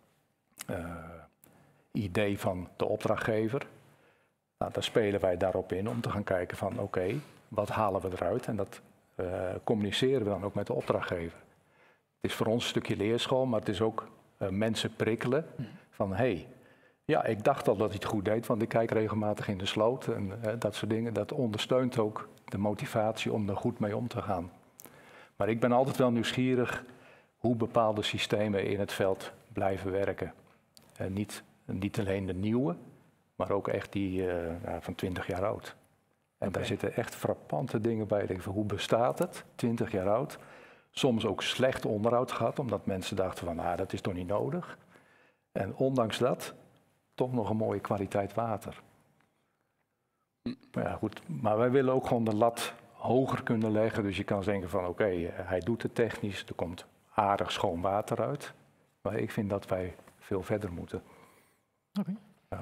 uh, idee van de opdrachtgever. Nou, daar spelen wij daarop in om te gaan kijken van, oké, okay, wat halen we eruit? En dat uh, communiceren we dan ook met de opdrachtgever. Het is voor ons een stukje leerschool, maar het is ook uh, mensen prikkelen van, hé, hey, ja, ik dacht al dat hij het goed deed, want ik kijk regelmatig in de sloot en uh, dat soort dingen. Dat ondersteunt ook de motivatie om er goed mee om te gaan. Maar ik ben altijd wel nieuwsgierig hoe bepaalde systemen in het veld blijven werken. Uh, niet, niet alleen de nieuwe, maar ook echt die uh, ja, van twintig jaar oud. En Okay. daar zitten echt frappante dingen bij. Ik denk van, hoe bestaat het? twintig jaar oud. Soms ook slecht onderhoud gehad, omdat mensen dachten van, ah, dat is toch niet nodig. En ondanks dat, toch nog een mooie kwaliteit water. Maar ja, goed. Maar wij willen ook gewoon de lat hoger kunnen leggen. Dus je kan denken van, oké, okay, hij doet het technisch. Er komt aardig schoon water uit. Maar ik vind dat wij veel verder moeten. Okay. Ja.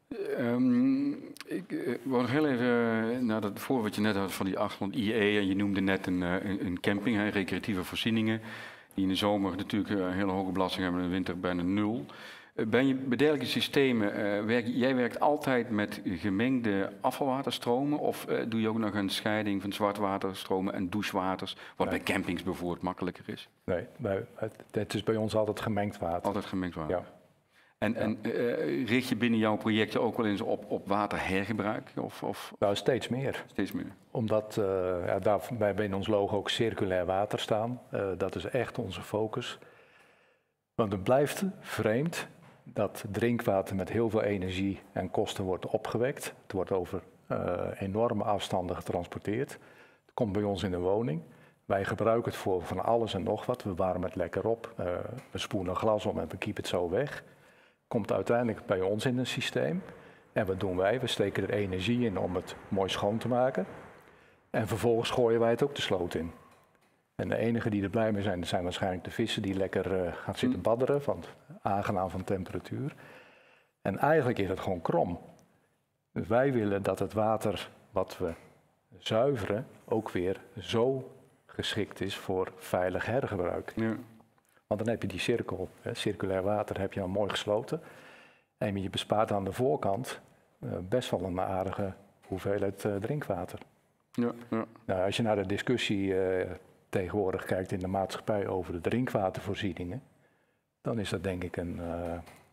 Um, ik uh, wou nog heel even uh, naar dat voor wat je net had van die achthonderd I E. En je noemde net een, uh, een camping, hè, recreatieve voorzieningen. Die in de zomer natuurlijk uh, een hele hoge belasting hebben en in de winter bijna nul. Uh, ben je bij dergelijke systemen, uh, werk, jij werkt altijd met gemengde afvalwaterstromen? Of uh, doe je ook nog een scheiding van zwartwaterstromen en douchewaters? Wat nee. bij campings bijvoorbeeld makkelijker is. Nee, wij, het, het is bij ons altijd gemengd water. Altijd gemengd water. Ja. En, Ja. en uh, richt je binnen jouw projecten ook wel eens op, op waterhergebruik? Of, of Nou, steeds meer. steeds meer? Omdat uh, ja, daar bij in ons logo ook circulair water staan. Uh, dat is echt onze focus. Want het blijft vreemd dat drinkwater met heel veel energie en kosten wordt opgewekt. Het wordt over uh, enorme afstanden getransporteerd. Het komt bij ons in de woning. Wij gebruiken het voor van alles en nog wat. We warmen het lekker op. Uh, we spoelen glas om en we kiepen het zo weg. Komt uiteindelijk bij ons in een systeem. En wat doen wij? We steken er energie in om het mooi schoon te maken. En vervolgens gooien wij het ook de sloot in. En de enigen die er blij mee zijn, zijn waarschijnlijk de vissen die lekker uh, gaan zitten badderen, want aangenaam van temperatuur. En eigenlijk is het gewoon krom. Dus wij willen dat het water wat we zuiveren ook weer zo geschikt is voor veilig hergebruik. Ja. Want dan heb je die cirkel, hè, circulair water, heb je dan mooi gesloten. En je bespaart aan de voorkant uh, best wel een aardige hoeveelheid uh, drinkwater. Ja, ja. Nou, als je naar de discussie uh, tegenwoordig kijkt in de maatschappij over de drinkwatervoorzieningen, dan is dat denk ik een, uh,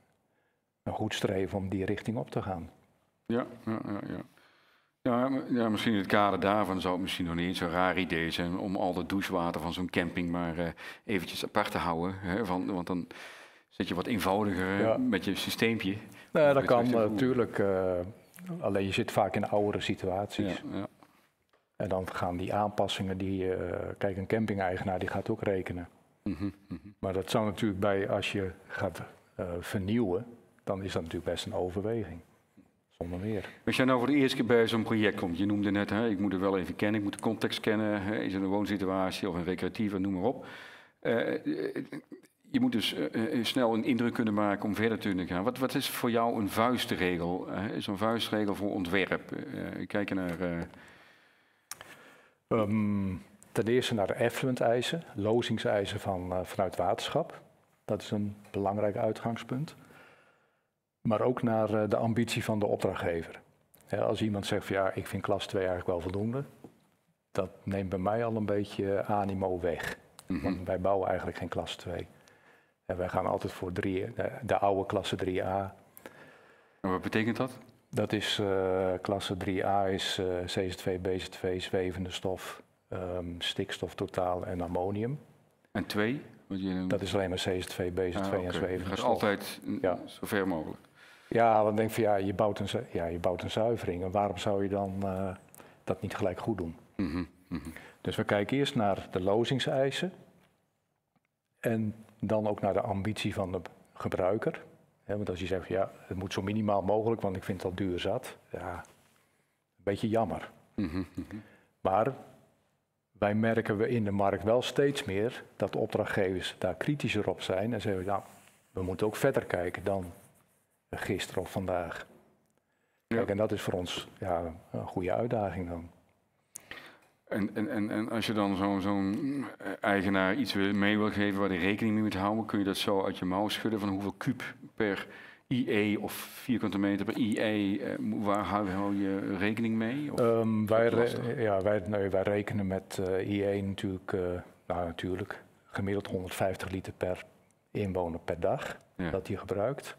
een goed streven om die richting op te gaan. Ja, ja, ja, ja. Ja, maar- ja, misschien in het kader daarvan zou het misschien nog niet eens zo'n raar idee zijn om al het douchewater van zo'n camping maar uh, eventjes apart te houden. Hè, van, want dan zit je wat eenvoudiger Ja. met je systeempje. Nou, dat Met kan terug te natuurlijk, uh, alleen je zit vaak in oudere situaties. Ja, ja. En dan gaan die aanpassingen, die, uh, kijk, een camping-eigenaar die gaat ook rekenen. Mhm, mhm. Maar dat zou natuurlijk bij, als je gaat uh, vernieuwen, dan is dat natuurlijk best een overweging. Zonder meer. Als jij nou voor de eerste keer bij zo'n project komt, je noemde net, hè, ik moet het wel even kennen, ik moet de context kennen, hè, is het een woonsituatie of een recreatieve, noem maar op. Uh, je moet dus uh, uh, snel een indruk kunnen maken om verder te kunnen gaan. Wat, wat is voor jou een vuistregel? Uh, is een vuistregel voor ontwerp? Uh, kijken naar... Uh... Um, ten eerste naar de effluent-eisen, lozingseisen van, uh, vanuit waterschap. Dat is een belangrijk uitgangspunt. Maar ook naar uh, de ambitie van de opdrachtgever. Ja, als iemand zegt van ja, ik vind klas twee eigenlijk wel voldoende. Dat neemt bij mij al een beetje animo weg. Mm-hmm. Want wij bouwen eigenlijk geen klas twee. En wij gaan altijd voor drie, de, de oude klasse drie A. En wat betekent dat? Dat is uh, klasse drie A is uh, C Z twee, B Z twee, zwevende stof, um, stikstof totaal en ammonium. En twee? Wat je... Dat is alleen maar C Z twee, B Z twee ah, okay. en zwevende dus stof. Altijd ja. zo ver mogelijk. Ja, want denk van ja, je bouwt een, ja, je bouwt een zuivering. En waarom zou je dan uh, dat niet gelijk goed doen? Mm-hmm. Mm-hmm. Dus we kijken eerst naar de lozingseisen. En dan ook naar de ambitie van de gebruiker. Ja, want als je zegt, ja, het moet zo minimaal mogelijk, want ik vind het al duur zat. Ja, een beetje jammer. Mm-hmm, mm-hmm. Maar wij merken we in de markt wel steeds meer dat de opdrachtgevers daar kritischer op zijn. En zeggen, ja, we moeten ook verder kijken dan gisteren of vandaag. Ja. Kijk, en dat is voor ons ja, een goede uitdaging dan. En, en, en, en als je dan zo'n zo'n eigenaar iets mee wil geven waar hij rekening mee moet houden, kun je dat zo uit je mouw schudden van hoeveel kuub per I E of vierkante meter per I E, eh, waar hou, hou je rekening mee? Of um, wij, re ja, wij, nee, wij rekenen met uh, I E natuurlijk, uh, nou natuurlijk, gemiddeld honderdvijftig liter per inwoner per dag ja. dat hij gebruikt.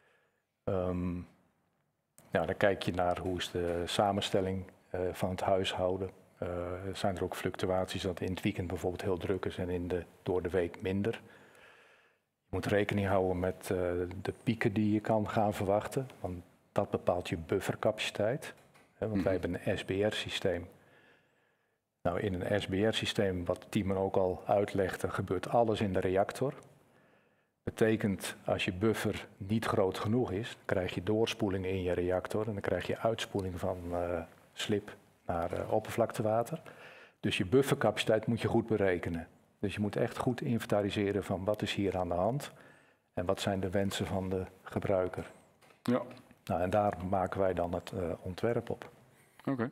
Um, ja, dan kijk je naar hoe is de samenstelling uh, van het huishouden. Uh, zijn er ook fluctuaties dat in het weekend bijvoorbeeld heel druk is en in de, door de week minder. Je moet rekening houden met uh, de pieken die je kan gaan verwachten, want dat bepaalt je buffercapaciteit. Hè, want mm. wij hebben een S B R-systeem. Nou, in een S B R-systeem, wat Timon ook al uitlegde, gebeurt alles in de reactor. Betekent, als je buffer niet groot genoeg is, dan krijg je doorspoeling in je reactor en dan krijg je uitspoeling van uh, slip naar uh, oppervlaktewater. Dus je buffercapaciteit moet je goed berekenen. Dus je moet echt goed inventariseren van wat is hier aan de hand en wat zijn de wensen van de gebruiker. Ja. Nou, en daar maken wij dan het uh, ontwerp op. Oké. Okay.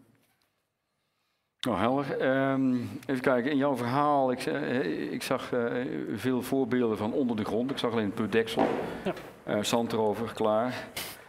Nou, helder. Um, even kijken, in jouw verhaal, ik, uh, ik zag uh, veel voorbeelden van onder de grond. Ik zag alleen het putdeksel, ja. uh, zand erover, klaar.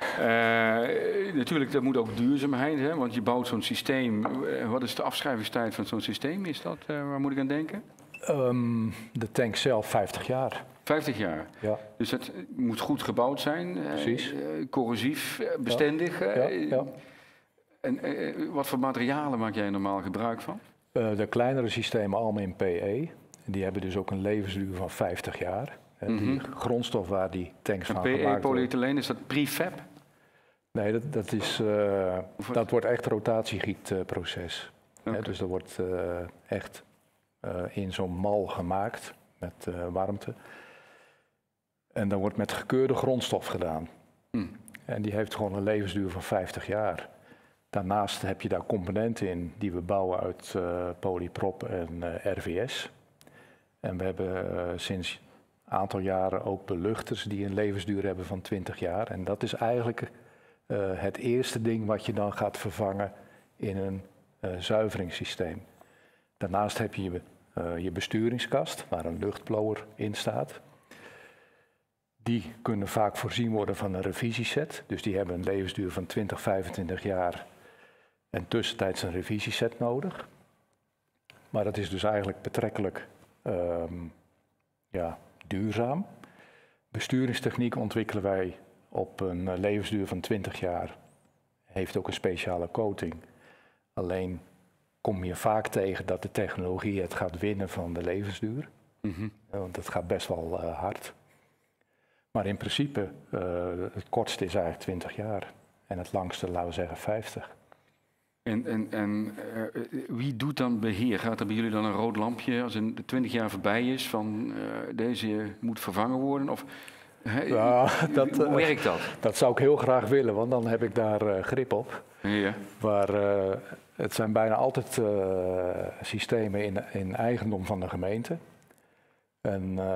Uh, natuurlijk, dat moet ook duurzaamheid, hè, want je bouwt zo'n systeem. Uh, wat is de afschrijvingstijd van zo'n systeem? Is dat, uh, waar moet ik aan denken? Um, de tank zelf vijftig jaar. vijftig jaar? Ja. Dus het moet goed gebouwd zijn, precies. Uh, corrosief, uh, bestendig. Ja. Ja, ja. En uh, wat voor materialen maak jij normaal gebruik van? Uh, de kleinere systemen allemaal in P E. Die hebben dus ook een levensduur van vijftig jaar. Uh, mm-hmm. Die grondstof waar die tanks en van P E, gemaakt worden. P E, polyethyleen, is dat prefab? Nee, dat, dat, is, uh, dat wordt echt rotatiegietproces. Uh, okay. Dus dat wordt uh, echt uh, in zo'n mal gemaakt met uh, warmte. En dan wordt met gekeurde grondstof gedaan. Mm. En die heeft gewoon een levensduur van vijftig jaar. Daarnaast heb je daar componenten in die we bouwen uit uh, polyprop en uh, R V S. En we hebben uh, sinds een aantal jaren ook beluchters die een levensduur hebben van twintig jaar. En dat is eigenlijk uh, het eerste ding wat je dan gaat vervangen in een uh, zuiveringssysteem. Daarnaast heb je uh, je besturingskast, waar een luchtblower in staat. Die kunnen vaak voorzien worden van een revisieset. Dus die hebben een levensduur van twintig, vijfentwintig jaar en tussentijds een revisieset nodig. Maar dat is dus eigenlijk betrekkelijk um, ja, duurzaam. Besturingstechniek ontwikkelen wij op een uh, levensduur van twintig jaar. Heeft ook een speciale coating. Alleen kom je vaak tegen dat de technologie het gaat winnen van de levensduur. Mm-hmm. Want dat gaat best wel uh, hard. Maar in principe, uh, het kortste is eigenlijk twintig jaar. En het langste, laten we zeggen, vijftig. En, en, en uh, wie doet dan beheer? Gaat er bij jullie dan een rood lampje als een twintig jaar voorbij is van uh, deze moet vervangen worden? Of, he, ja, dat, hoe werkt dat? Uh, dat zou ik heel graag willen, want dan heb ik daar uh, grip op. Ja. Maar uh, het zijn bijna altijd uh, systemen in, in eigendom van de gemeente. En uh,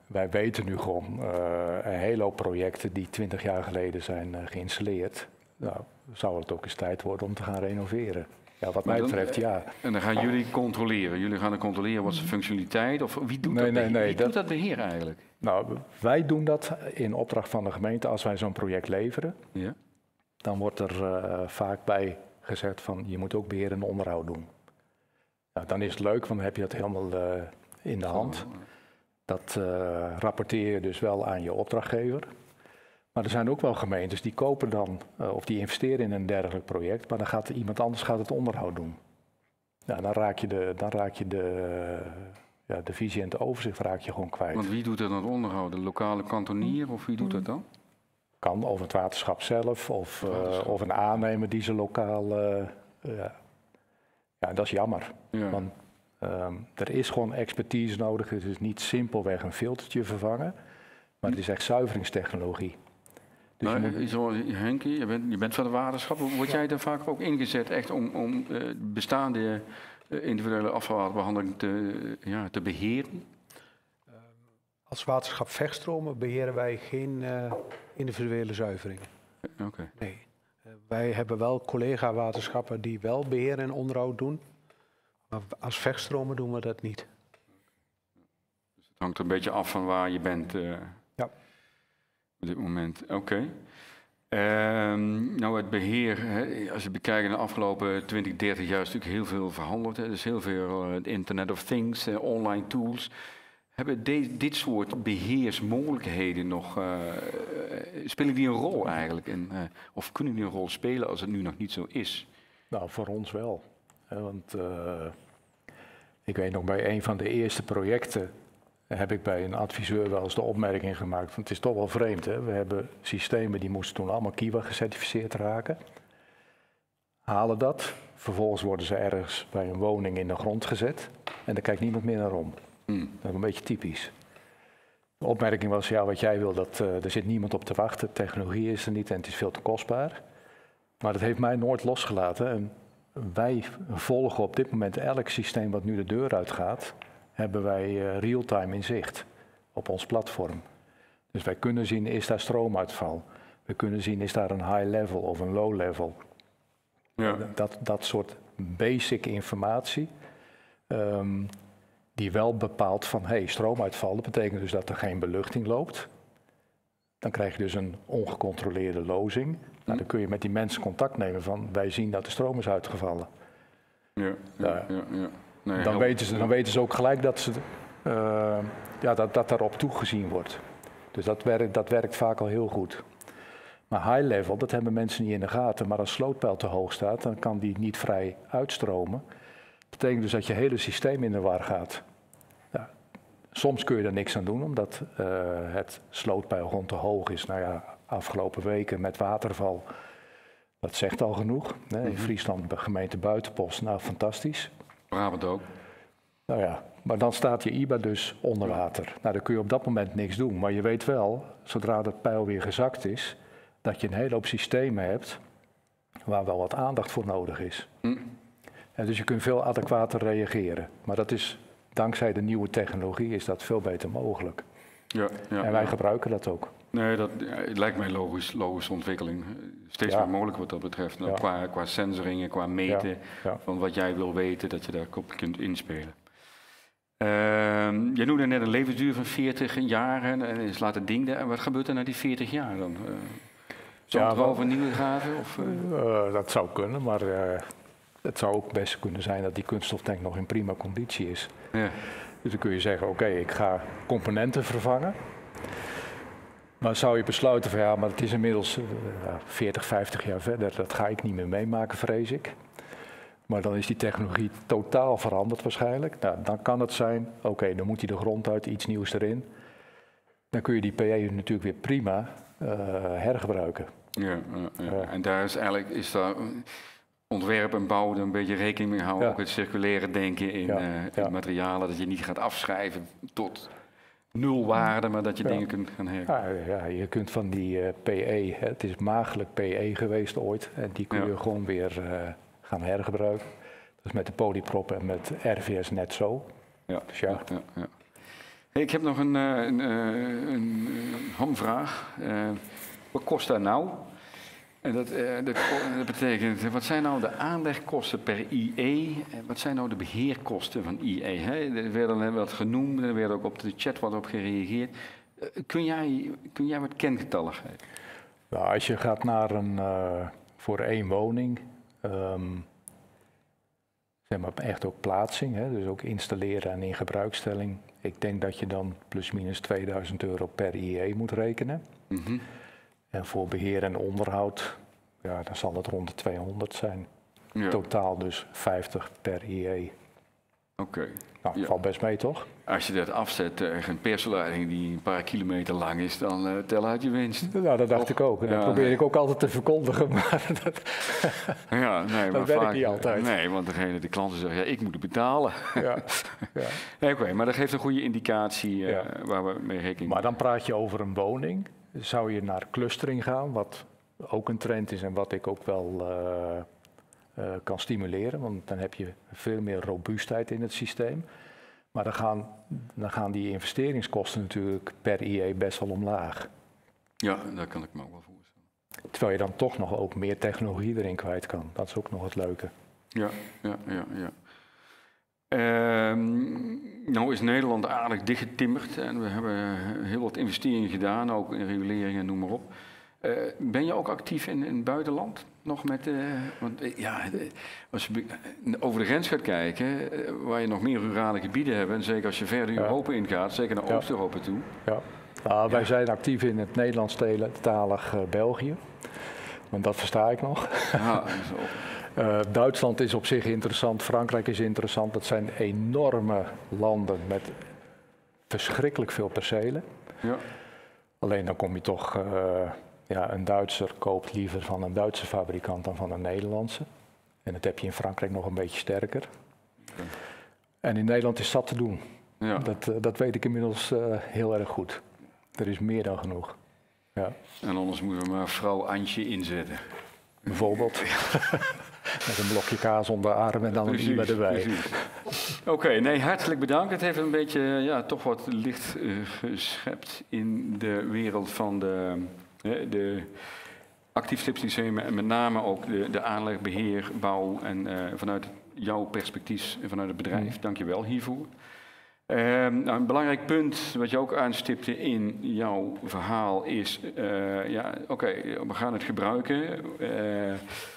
wij weten nu gewoon uh, een hele hoop projecten die twintig jaar geleden zijn uh, geïnstalleerd. Nou, zou het ook eens tijd worden om te gaan renoveren. Ja, wat mij betreft, ja. En dan gaan jullie controleren. Jullie gaan dan controleren wat is de functionaliteit of wie doet nee, dat nee, beheer? nee, Wie dat, doet dat beheer eigenlijk? Nou, wij doen dat in opdracht van de gemeente als wij zo'n project leveren. Ja. Dan wordt er uh, vaak bij gezegd van je moet ook beheer en onderhoud doen. Nou, dan is het leuk, want dan heb je dat helemaal uh, in de hand. Dat uh, rapporteer je dus wel aan je opdrachtgever. Maar er zijn ook wel gemeentes die kopen dan, uh, of die investeren in een dergelijk project, maar dan gaat iemand anders gaat het onderhoud doen. Nou, dan raak je de, dan raak je de, uh, ja, de visie en het overzicht raak je gewoon kwijt. Want wie doet er dan het onderhoud? De lokale kantonier of wie doet dat dan? Kan, of het waterschap zelf, of, uh, of een aannemer die ze lokaal... Uh, uh, ja, dat is jammer. Ja. Want um, er is gewoon expertise nodig. Het is niet simpelweg een filtertje vervangen, maar het is echt zuiveringstechnologie. Dus nou, je moet... zo, Henkie, je bent, je bent van de waterschap. Word jij daar vaak ook ingezet echt om, om uh, bestaande uh, individuele afvalwaterbehandeling te, uh, ja, te beheren? Uh, als waterschap Vechtstromen beheren wij geen uh, individuele zuivering. Oké. Okay. Nee. Uh, wij hebben wel collega-waterschappen die wel beheer en onderhoud doen. Maar als Vechtstromen doen we dat niet. Dus het hangt er een beetje af van waar je bent. Uh... Ja. Op dit moment, oké. Okay. Um, nou, het beheer, hè, als je bekijkt in de afgelopen twintig, dertig jaar is natuurlijk heel veel verhandeld. Hè. Dus heel veel uh, Internet of Things, uh, online tools. Hebben de, dit soort beheersmogelijkheden nog, uh, spelen die een rol eigenlijk? In, uh, of kunnen die een rol spelen als het nu nog niet zo is? Nou, voor ons wel. Hè, want uh, ik weet nog bij een van de eerste projecten heb ik bij een adviseur wel eens de opmerking gemaakt, want het is toch wel vreemd. Hè? We hebben systemen die moesten toen allemaal Kiwa gecertificeerd raken. Halen dat, vervolgens worden ze ergens bij een woning in de grond gezet en daar kijkt niemand meer naar om. Hmm. Dat is een beetje typisch. De opmerking was, ja, wat jij wil, dat, uh, er zit niemand op te wachten, technologie is er niet en het is veel te kostbaar. Maar dat heeft mij nooit losgelaten. En wij volgen op dit moment elk systeem wat nu de deur uitgaat, hebben wij uh, real-time in zicht op ons platform. Dus wij kunnen zien, is daar stroomuitval? We kunnen zien, is daar een high level of een low level? Ja. Dat, dat soort basic informatie, um, die wel bepaalt van, hé, hey, stroomuitval, dat betekent dus dat er geen beluchting loopt. Dan krijg je dus een ongecontroleerde lozing. Hm. Nou, dan kun je met die mensen contact nemen van, wij zien dat de stroom is uitgevallen. Ja, ja, ja, ja, ja. Nee, dan, weten ze, dan weten ze ook gelijk dat, ze, uh, ja, dat, dat daarop toegezien wordt. Dus dat werkt, dat werkt vaak al heel goed. Maar high level, dat hebben mensen niet in de gaten. Maar als slootpeil te hoog staat, dan kan die niet vrij uitstromen. Dat betekent dus dat je hele systeem in de war gaat. Ja, soms kun je er niks aan doen, omdat uh, het slootpeil gewoon te hoog is. Nou ja, afgelopen weken met waterval, dat zegt al genoeg. Hè? In Friesland, gemeente Buitenpost, nou fantastisch. Brabant ook. Nou ja, maar dan staat je I B A dus onder water. Nou, dan kun je op dat moment niks doen. Maar je weet wel, zodra dat peil weer gezakt is, dat je een hele hoop systemen hebt waar wel wat aandacht voor nodig is. Hm. En dus je kunt veel adequater reageren. Maar dat is, dankzij de nieuwe technologie, is dat veel beter mogelijk. Ja, ja, en wij ja. gebruiken dat ook. Nee, dat ja, het lijkt mij logisch, logische ontwikkeling. Steeds ja. meer mogelijk wat dat betreft. Nou, ja. qua, qua sensoringen, qua meten ja. Ja. van wat jij wil weten, dat je daar op kunt inspelen. Uh, je noemde net een levensduur van veertig jaar en is laten dingen. En wat gebeurt er na die veertig jaar dan? Uh, zou ja, het wel over nieuwe graven? Of, uh? Uh, dat zou kunnen, maar uh, het zou ook best kunnen zijn dat die kunststoftank nog in prima conditie is. Ja. Dus dan kun je zeggen, oké, okay, ik ga componenten vervangen. Maar zou je besluiten van ja, maar het is inmiddels uh, veertig, vijftig jaar verder, dat ga ik niet meer meemaken, vrees ik. Maar dan is die technologie totaal veranderd waarschijnlijk. Nou, dan kan het zijn, oké, okay, dan moet hij de grond uit, iets nieuws erin. Dan kun je die P E natuurlijk weer prima uh, hergebruiken. Ja, ja, ja. Uh, en daar is eigenlijk is daar ontwerp en bouwen een beetje rekening mee houden. Ja. Ook het circulaire denken in, ja, uh, in ja. materialen, dat je niet gaat afschrijven tot nul waarde, maar dat je ja. dingen kunt gaan hergebruiken. Ja, ja, je kunt van die uh, P E, hè, het is maagdelijk P E geweest ooit, en die kun je ja. gewoon weer uh, gaan hergebruiken. Dat is met de polyprop en met R V S net zo. Ja, dus ja. ja, ja, ja. Ik heb nog een, uh, een, uh, een uh, hamvraag. Uh, wat kost dat nou? En dat, uh, dat, dat betekent, wat zijn nou de aanlegkosten per I E? En wat zijn nou de beheerkosten van I E? Hè? Er werden wat genoemd, er werd ook op de chat wat op gereageerd. Uh, kun, jij, kun jij wat kengetallen geven? Nou, als je gaat naar een, uh, voor één woning, um, zeg maar echt ook plaatsing, hè? Dus ook installeren en in gebruikstelling. Ik denk dat je dan plus minus tweeduizend euro per I E moet rekenen. Mm-hmm. En voor beheer en onderhoud, ja, dan zal het rond de tweehonderd zijn. Ja. Totaal dus vijftig per I E. Oké. Okay. Nou, Ja. valt best mee, toch? Als je dat afzet tegen een persleiding die een paar kilometer lang is, dan uh, tel uit je winst. Nou, dat dacht Of, ik ook. En dat ja, probeer nee. ik ook altijd te verkondigen, maar dat, ja, nee, maar werkt vaak, niet altijd. Nee, want degene, de klanten zeggen, ja, ik moet het betalen. Ja, ja. Nee, Oké, okay, maar dat geeft een goede indicatie uh, Ja. waar we mee rekening Maar dan praat je over een woning. Zou je naar clustering gaan, wat ook een trend is en wat ik ook wel uh, uh, kan stimuleren. Want dan heb je veel meer robuustheid in het systeem. Maar dan gaan, dan gaan die investeringskosten natuurlijk per I E best wel omlaag. Ja, daar kan ik me ook wel voorstellen. Terwijl je dan toch nog ook meer technologie erin kwijt kan. Dat is ook nog het leuke. Ja, ja, ja, ja. Um, nou is Nederland aardig dichtgetimmerd en we hebben heel wat investeringen gedaan, ook in reguleringen, noem maar op. Uh, ben je ook actief in, in het buitenland? Nog met, uh, want uh, ja, als je over de grens gaat kijken, uh, waar je nog meer rurale gebieden hebt, en zeker als je verder Ja. Europa ingaat, zeker naar Ja. Oost-Europa toe. Ja. Nou, wij Ja. zijn actief in het Nederlandstalig uh, België. Want dat versta ik nog. Ja, zo. Uh, Duitsland is op zich interessant, Frankrijk is interessant. Dat zijn enorme landen met verschrikkelijk veel percelen. Ja. Alleen dan kom je toch, uh, ja, een Duitser koopt liever van een Duitse fabrikant dan van een Nederlandse. En dat heb je in Frankrijk nog een beetje sterker. Okay. En in Nederland is dat te doen. Ja. Dat, uh, dat weet ik inmiddels uh, heel erg goed. Er is meer dan genoeg. Ja. En anders moeten we maar vrouw Antje inzetten. Bijvoorbeeld. Met een blokje kaas onder de arm en dan een iemand erbij. Oké, okay, nee, hartelijk bedankt. Het heeft een beetje, ja, toch wat licht uh, geschept in de wereld van de, uh, de actief slipsystemen en met name ook de, de aanleg, beheer, bouw en uh, vanuit jouw perspectief en vanuit het bedrijf. Mm. Dank je wel hiervoor. Uh, nou, een belangrijk punt wat je ook aanstipte in jouw verhaal is, uh, ja, oké, okay, we gaan het gebruiken. Uh,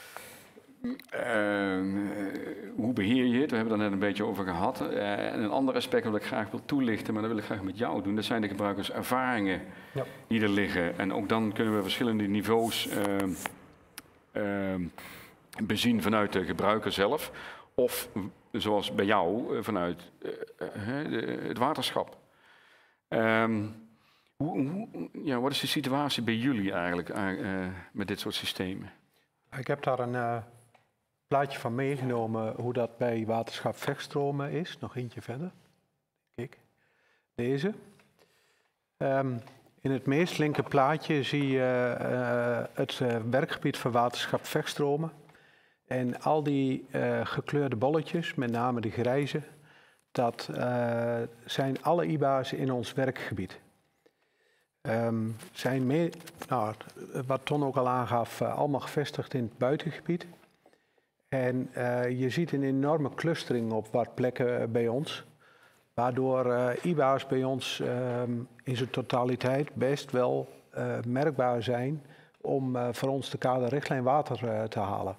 Uh, hoe beheer je het? We hebben het er net een beetje over gehad. Uh, en een ander aspect dat ik graag wil toelichten, maar dat wil ik graag met jou doen, dat zijn de gebruikerservaringen ja. die er liggen. En ook dan kunnen we verschillende niveaus uh, uh, bezien vanuit de gebruiker zelf. Of zoals bij jou, uh, vanuit uh, uh, de, het waterschap. Um, hoe, hoe, ja, wat is de situatie bij jullie eigenlijk uh, met dit soort systemen? Ik heb daar een uh, plaatje van meegenomen hoe dat bij waterschap Vegstromen is. Nog eentje verder. Kijk, deze. Um, in het meest linker plaatje zie je uh, het uh, werkgebied van waterschap Vegstromen. En al die uh, gekleurde bolletjes, met name de grijze, dat uh, zijn alle I B A's in ons werkgebied. Um, zijn mee, nou, wat Ton ook al aangaf, uh, allemaal gevestigd in het buitengebied. En uh, je ziet een enorme clustering op wat plekken bij ons. Waardoor uh, I B A's bij ons um, in zijn totaliteit best wel uh, merkbaar zijn om uh, voor ons de kaderrichtlijn water uh, te halen.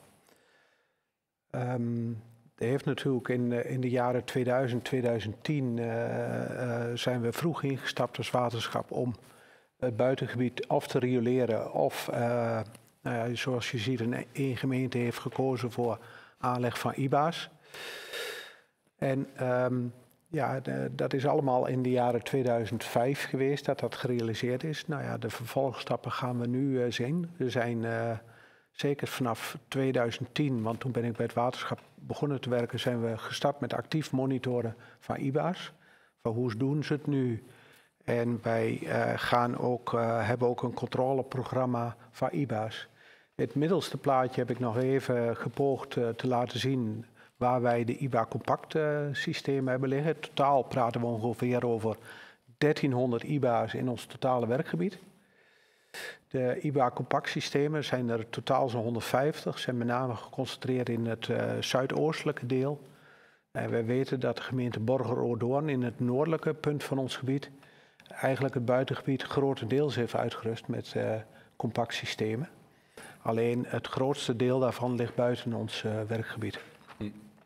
Um, er heeft natuurlijk in, uh, in de jaren tweeduizend, tweeduizend tien uh, uh, zijn we vroeg ingestapt als waterschap om het buitengebied of te rioleren of, uh, nou ja, zoals je ziet, een, een gemeente heeft gekozen voor aanleg van I B A's. En um, ja, de, dat is allemaal in de jaren tweeduizend vijf geweest dat dat gerealiseerd is. Nou ja, de vervolgstappen gaan we nu uh, zien. We zijn uh, zeker vanaf tweeduizend tien, want toen ben ik bij het waterschap begonnen te werken, zijn we gestart met actief monitoren van I B A's. Van hoe doen ze het nu? En wij uh, gaan ook, uh, hebben ook een controleprogramma van I B A's. Het middelste plaatje heb ik nog even gepoogd uh, te laten zien waar wij de I B A compact uh, systemen hebben liggen. Totaal praten we ongeveer over dertienhonderd I B A's in ons totale werkgebied. De I B A-compactsystemen zijn er totaal zo'n honderdvijftig. Zijn met name geconcentreerd in het uh, zuidoostelijke deel. En wij weten dat de gemeente Borger-Oordoorn in het noordelijke punt van ons gebied eigenlijk het buitengebied grotendeels heeft uitgerust met uh, compactsystemen. Alleen het grootste deel daarvan ligt buiten ons uh, werkgebied. Hm.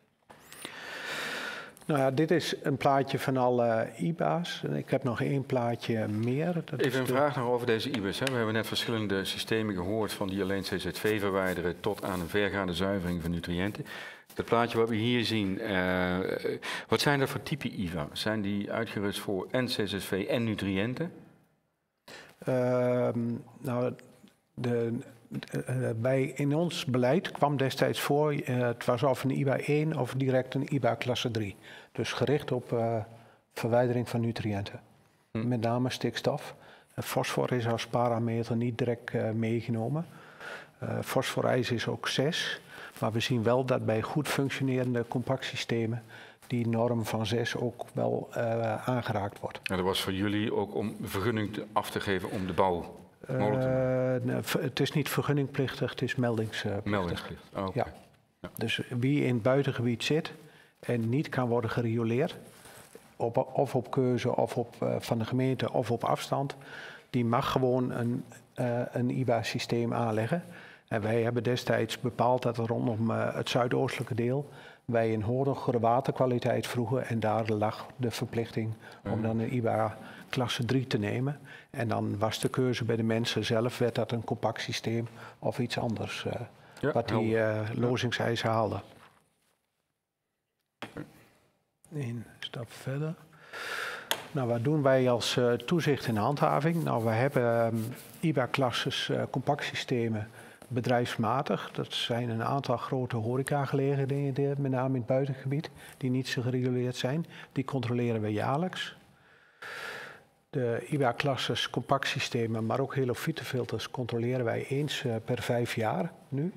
Nou ja, dit is een plaatje van alle I B A's. Ik heb nog één plaatje meer. Dat Even een de... vraag nog over deze I B A's. Hè. We hebben net verschillende systemen gehoord, van die alleen C Z V verwijderen tot aan een vergaande zuivering van nutriënten. Het plaatje wat we hier zien, uh, wat zijn er voor type I B A? Zijn die uitgerust voor en C Z V en nutriënten? Uh, nou, de, uh, bij, in ons beleid kwam destijds voor, uh, het was of een I B A één of direct een I B A klasse drie. Dus gericht op uh, verwijdering van nutriënten. Hm. Met name stikstof. Uh, fosfor is als parameter niet direct uh, meegenomen. Uh, fosforijs is ook zes. Maar we zien wel dat bij goed functionerende compactsystemen die norm van zes ook wel uh, aangeraakt wordt. En dat was voor jullie ook om vergunning te, af te geven om de bouw mogelijk te maken? Uh, nee, het is niet vergunningplichtig, het is meldingsplichtig. Meldingsplicht, oh, okay. Ja. Ja. Dus wie in het buitengebied zit en niet kan worden gerioleerd, op, of op keuze of op, uh, van de gemeente of op afstand, die mag gewoon een, uh, een I B A-systeem aanleggen. En wij hebben destijds bepaald dat er rondom uh, het zuidoostelijke deel wij een hogere waterkwaliteit vroegen. En daar lag de verplichting om dan een I B A klasse drie te nemen. En dan was de keuze bij de mensen zelf, werd dat een compact systeem of iets anders. Uh, ja, wat die uh, lozingseisen haalden. Eén stap verder. Nou, wat doen wij als uh, toezicht en handhaving? Nou, we hebben um, I B A-klasses, uh, compactsystemen bedrijfsmatig. Dat zijn een aantal grote horecagelegenheden, met name in het buitengebied, die niet zo gereguleerd zijn. Die controleren we jaarlijks. De I B A-klasses, compactsystemen, maar ook helofytefilters controleren wij eens uh, per vijf jaar nu.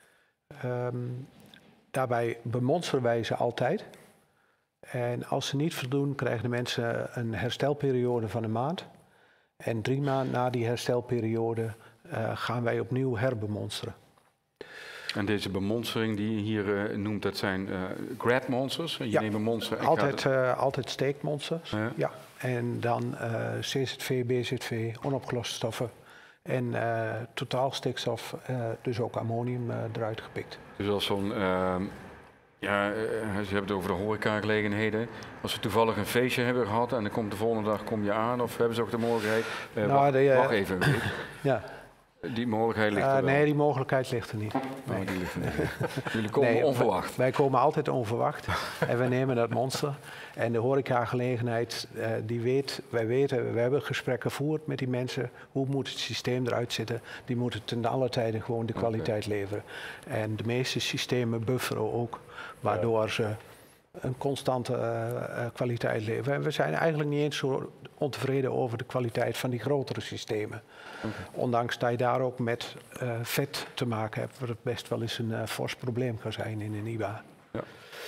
Um, daarbij bemonsteren wij ze altijd. En als ze niet voldoen, krijgen de mensen een herstelperiode van een maand. En drie maanden na die herstelperiode uh, gaan wij opnieuw herbemonsteren. En deze bemonstering die je hier uh, noemt, dat zijn uh, grab monsters? Je ja, neemt een monster en altijd, uh, altijd steekmonsters. Ja. Ja. En dan uh, C Z V, B Z V, onopgeloste stoffen. En uh, totaal stikstof, uh, dus ook ammonium uh, eruit gepikt. Dus als zo'n... Uh, Ja, ze hebben het over de horecagelegenheden. Als ze toevallig een feestje hebben gehad en dan komt de volgende dag kom je aan, of hebben ze ook de mogelijkheid? Uh, nou, wacht, de, uh, wacht even. Ja. Die mogelijkheid ligt er uh, wel. Nee, die mogelijkheid ligt er niet. Nee. Oh, die ligt er niet. Jullie komen nee, onverwacht. Wij, wij komen altijd onverwacht en we nemen dat monster. En de horecagelegenheid, uh, die weet, wij weten, we hebben gesprekken gevoerd met die mensen. Hoe moet het systeem eruit zitten? Die moeten ten alle tijde gewoon de kwaliteit okay. leveren. En de meeste systemen bufferen ook, waardoor ze een constante uh, kwaliteit leveren. En we zijn eigenlijk niet eens zo ontevreden over de kwaliteit van die grotere systemen. Okay. Ondanks dat je daar ook met uh, vet te maken hebt, wat het best wel eens een uh, fors probleem kan zijn in een I B A. Ja.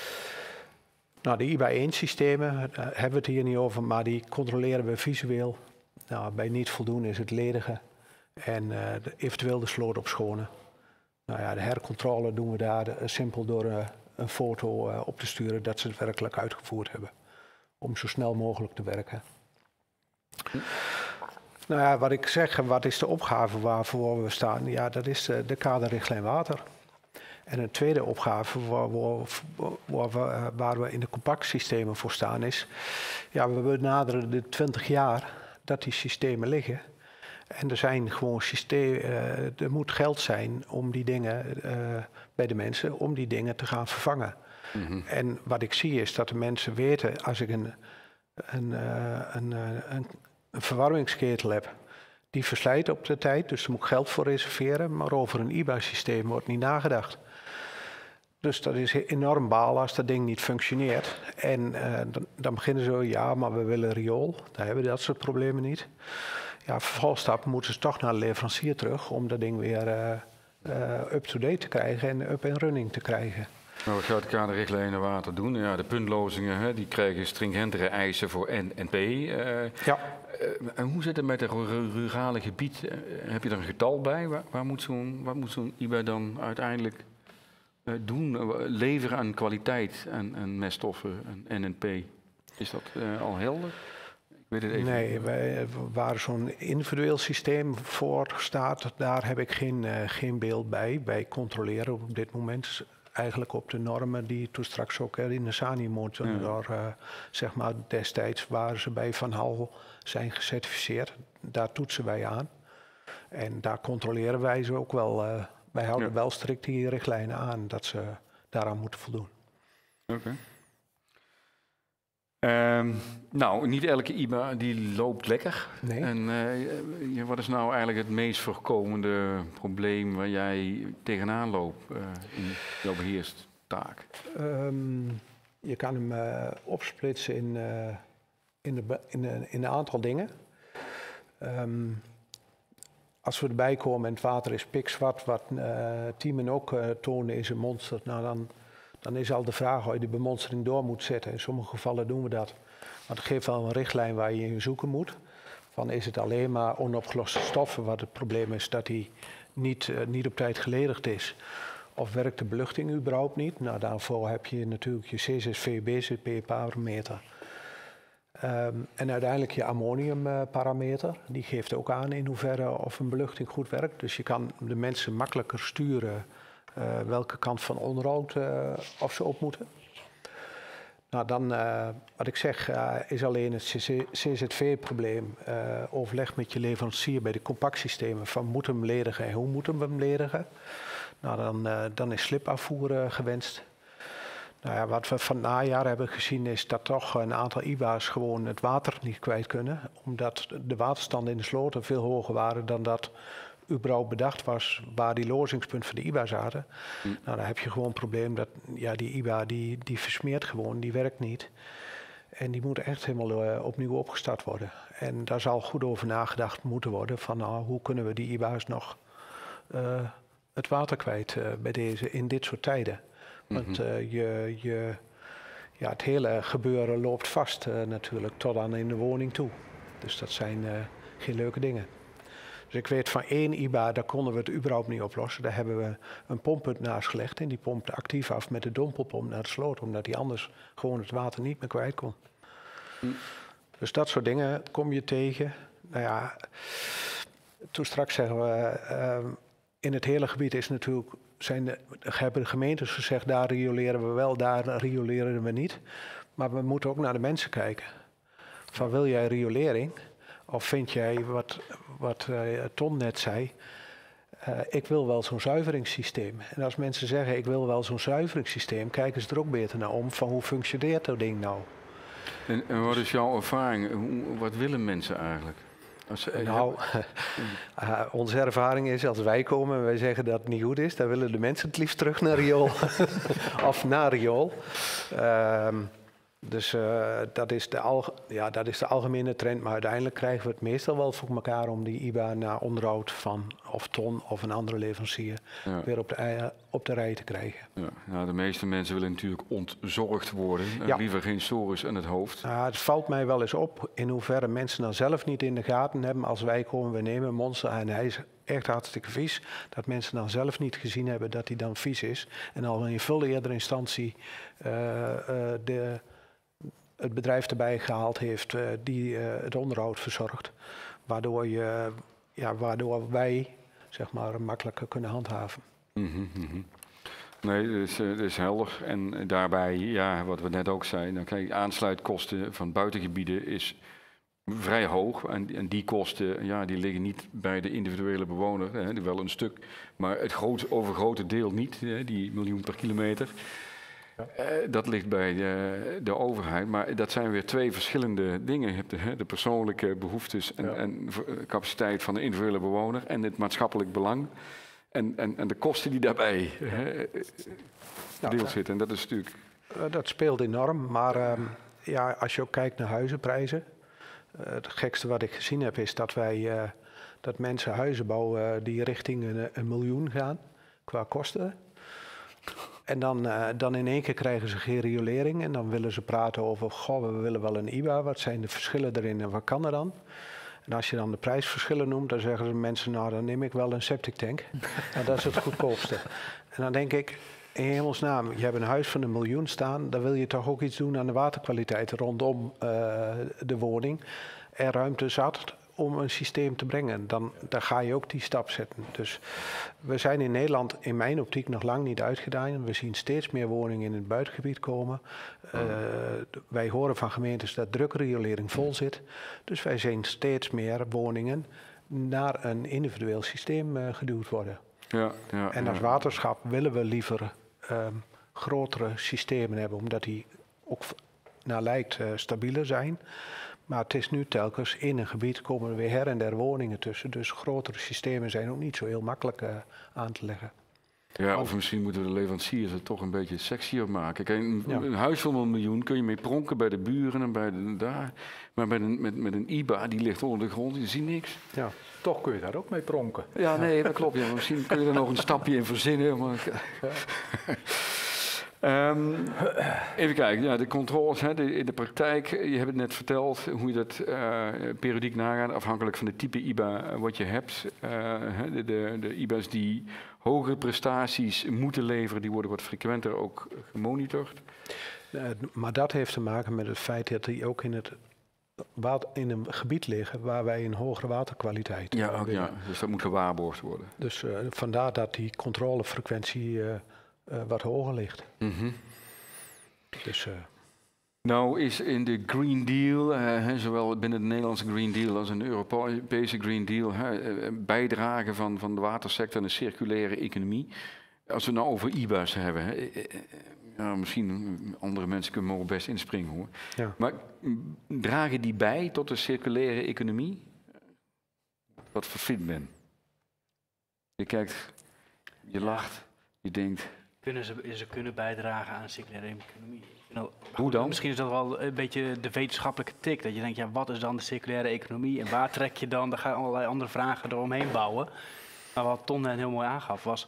Nou, de I B A één systemen, uh, hebben we het hier niet over, maar die controleren we visueel. Nou, bij niet voldoen is het ledigen en uh, de, eventueel de sloot opschonen. Nou ja, de hercontrole doen we daar uh, simpel door uh, een foto uh, op te sturen dat ze het werkelijk uitgevoerd hebben. Om zo snel mogelijk te werken. Hm. Nou ja, wat ik zeg, wat is de opgave waarvoor we staan? Ja, dat is de, de kaderrichtlijn water. En een tweede opgave waar, waar, waar, we, waar we in de compactsystemen voor staan is... Ja, we benaderen de twintig jaar dat die systemen liggen. En er zijn gewoon systemen, uh, er moet geld zijn om die dingen uh, bij de mensen, om die dingen te gaan vervangen. Mm-hmm. En wat ik zie is dat de mensen weten, als ik een, een, uh, een, uh, een, een verwarmingsketel heb, die verslijt op de tijd, dus daar moet ik geld voor reserveren, maar over een I B A-systeem wordt niet nagedacht. Dus dat is enorm balen als dat ding niet functioneert. En uh, dan, dan beginnen ze, ja, maar we willen riool, daar hebben we dat soort problemen niet. Ja, vervolgstap moeten ze toch naar de leverancier terug om dat ding weer uh, uh, up-to-date te krijgen en up en running te krijgen. Nou, wat gaat de kaderrichtlijnen water doen? Ja, de puntlozingen hè, die krijgen stringentere eisen voor N en P. Uh, Ja. Uh, en hoe zit het met het rurale gebied? Uh, heb je er een getal bij? Waar, waar moet zo'n zo'n I B A dan uiteindelijk uh, doen? Uh, leveren aan kwaliteit en, en meststoffen en N en P? Is dat uh, al helder? Ik weet het even Nee, niet. wij, waar zo'n individueel systeem voor staat, daar heb ik geen, uh, geen beeld bij. Wij controleren op dit moment eigenlijk op de normen die toen straks ook in de SANI-motor, ja. door, uh, zeg maar destijds waar ze bij Van Hal zijn gecertificeerd. Daar toetsen wij aan. En daar controleren wij ze ook wel. Uh, wij houden ja. wel strikt die richtlijnen aan dat ze daaraan moeten voldoen. Oké. Okay. Um, nou, niet elke I B A die loopt lekker. Nee. En uh, wat is nou eigenlijk het meest voorkomende probleem waar jij tegenaan loopt uh, in jouw beheerstaak? Um, je kan hem uh, opsplitsen in, uh, in, de, in, de, in een aantal dingen. Um, als we erbij komen en het water is pikzwart, wat uh, Tiemen ook uh, toonde in zijn monster, nou dan... Dan is al de vraag of je de bemonstering door moet zetten. In sommige gevallen doen we dat. Want het geeft wel een richtlijn waar je in zoeken moet. Van is het alleen maar onopgeloste stoffen wat het probleem is dat die niet, uh, niet op tijd geledigd is. Of werkt de beluchting überhaupt niet? Nou, daarvoor heb je natuurlijk je C zes V B C P-parameter. Um, en uiteindelijk je ammoniumparameter. Die geeft ook aan in hoeverre of een beluchting goed werkt. Dus je kan de mensen makkelijker sturen Uh, welke kant van onderhoud uh, of ze op moeten. Nou, dan, uh, wat ik zeg, uh, is alleen het C Z V-probleem. Uh, overleg met je leverancier bij de compactsystemen van moeten we hem ledigen en hoe moeten we hem ledigen. Nou, dan, uh, dan is slipafvoer uh, gewenst. Nou ja, wat we van het najaar hebben gezien is dat toch een aantal I B A's gewoon het water niet kwijt kunnen. Omdat de waterstanden in de sloten veel hoger waren dan dat überhaupt bedacht was waar die lozingspunten van de I B A zaten. Mm. Nou, dan heb je gewoon een probleem dat ja, die I B A die, die versmeert gewoon, die werkt niet. En die moet echt helemaal uh, opnieuw opgestart worden. En daar zal goed over nagedacht moeten worden van nou, hoe kunnen we die I B A's nog uh, het water kwijt uh, bij deze, in dit soort tijden. Mm-hmm. Want uh, je, je, ja, het hele gebeuren loopt vast uh, natuurlijk tot aan in de woning toe. Dus dat zijn uh, geen leuke dingen. Dus ik weet van één I B A, daar konden we het überhaupt niet oplossen. Daar hebben we een pomppunt naast gelegd en die pompte actief af met de dompelpomp naar de sloot, omdat die anders gewoon het water niet meer kwijt kon. Mm. Dus dat soort dingen kom je tegen. Nou ja, toen straks zeggen we, uh, in het hele gebied is natuurlijk, zijn de, hebben de gemeentes gezegd, daar rioleren we wel, daar rioleren we niet. Maar we moeten ook naar de mensen kijken. Van wil jij riolering? Of vind jij, wat, wat uh, Ton net zei, uh, ik wil wel zo'n zuiveringssysteem. En als mensen zeggen, ik wil wel zo'n zuiveringssysteem, kijken ze er ook beter naar om van hoe functioneert dat ding nou. En, en wat is jouw ervaring? Hoe, wat willen mensen eigenlijk? Als, nou, uh, onze ervaring is als wij komen en wij zeggen dat het niet goed is, dan willen de mensen het liefst terug naar riool. Of naar riool. Uh, Dus uh, dat, is de alge- ja, dat is de algemene trend, maar uiteindelijk krijgen we het meestal wel voor elkaar om die I B A naar onderhoud van of Ton of een andere leverancier ja. weer op de, op de rij te krijgen. Ja. Nou, de meeste mensen willen natuurlijk ontzorgd worden, ja. liever geen sores aan het hoofd. Nou, het valt mij wel eens op in hoeverre mensen dan zelf niet in de gaten hebben als wij komen, we nemen een monster en hij is echt hartstikke vies, dat mensen dan zelf niet gezien hebben dat hij dan vies is en al in veel eerdere instantie uh, uh, de... het bedrijf erbij gehaald heeft uh, die uh, het onderhoud verzorgt. Waardoor, je, ja, waardoor wij zeg maar, makkelijker kunnen handhaven. Mm-hmm, mm-hmm. Nee, dat is, dat is helder. En daarbij, ja, wat we net ook zeiden, dan kijk, aansluitkosten van buitengebieden is vrij hoog. En, en die kosten ja, die liggen niet bij de individuele bewoner, hè, wel een stuk, maar het groot, overgrote deel niet, hè, die miljoen per kilometer. Ja. Uh, dat ligt bij de, de overheid, maar dat zijn weer twee verschillende dingen. Je hebt de, de persoonlijke behoeftes en, ja. en capaciteit van de individuele bewoner en het maatschappelijk belang. En, en, en de kosten die daarbij ja. uh, verdeeld ja, zitten. En dat is natuurlijk... Uh, dat speelt enorm, maar uh, ja, als je ook kijkt naar huizenprijzen. Uh, het gekste wat ik gezien heb is dat wij uh, dat mensen huizen bouwen uh, die richting een, een miljoen gaan qua kosten. En dan, uh, dan in één keer krijgen ze geen riolering en dan willen ze praten over, goh, we willen wel een I B A, wat zijn de verschillen erin en wat kan er dan? En als je dan de prijsverschillen noemt, dan zeggen ze mensen, nou dan neem ik wel een septic tank. Nou, dat is het goedkoopste. En dan denk ik, in hemelsnaam, je hebt een huis van een miljoen staan, dan wil je toch ook iets doen aan de waterkwaliteit rondom uh, de woning. En ruimte zat om een systeem te brengen. Dan, dan ga je ook die stap zetten. Dus we zijn in Nederland in mijn optiek nog lang niet uitgedaan. We zien steeds meer woningen in het buitengebied komen. Uh, wij horen van gemeentes dat drukriolering vol zit. Dus wij zien steeds meer woningen naar een individueel systeem uh, geduwd worden. Ja, ja, en als ja. waterschap willen we liever um, grotere systemen hebben, omdat die ook naar lijkt uh, stabieler zijn. Maar het is nu telkens in een gebied komen er weer her en der woningen tussen. Dus grotere systemen zijn ook niet zo heel makkelijk uh, aan te leggen. Ja, of misschien moeten we de leveranciers er toch een beetje sexier maken. Kijk, een, Ja. een huis van een miljoen kun je mee pronken bij de buren en bij de, daar. Maar met een, met, met een I B A, die ligt onder de grond, je ziet niks. Ja. Toch kun je daar ook mee pronken. Ja, nee, dat klopt. Ja. Misschien kun je er nog een stapje in verzinnen. Maar... Um, even kijken, ja, de controles hè, de, in de praktijk. Je hebt het net verteld hoe je dat uh, periodiek nagaat, afhankelijk van de type I B A uh, wat je hebt. Uh, de, de, de I B A's die hogere prestaties moeten leveren, die worden wat frequenter ook gemonitord. Uh, maar dat heeft te maken met het feit dat die ook in, het water, in een gebied liggen waar wij een hogere waterkwaliteit ja, hebben. ook, ja, dus dat moet gewaarborgd worden. Dus uh, vandaar dat die controlefrequentie uh, uh, wat hoger ligt. Mm-hmm. Dus, uh, nou is in de Green Deal, uh, he, zowel binnen de Nederlandse Green Deal als in de Europese Green Deal, he, bijdrage van, van de watersector aan de circulaire economie. Als we het nou over I B A's hebben, he, ja, misschien andere mensen kunnen mogen best inspringen hoor. ja. Maar dragen die bij tot de circulaire economie? Wat vervindt men? Je kijkt, je lacht, je denkt... Kunnen ze, ze kunnen bijdragen aan de circulaire economie. Nou, Hoe dan? Misschien is dat wel een beetje de wetenschappelijke tik. Dat je denkt, ja, wat is dan de circulaire economie en waar trek je dan? Daar ga je allerlei andere vragen eromheen bouwen. Maar wat Ton net heel mooi aangaf was...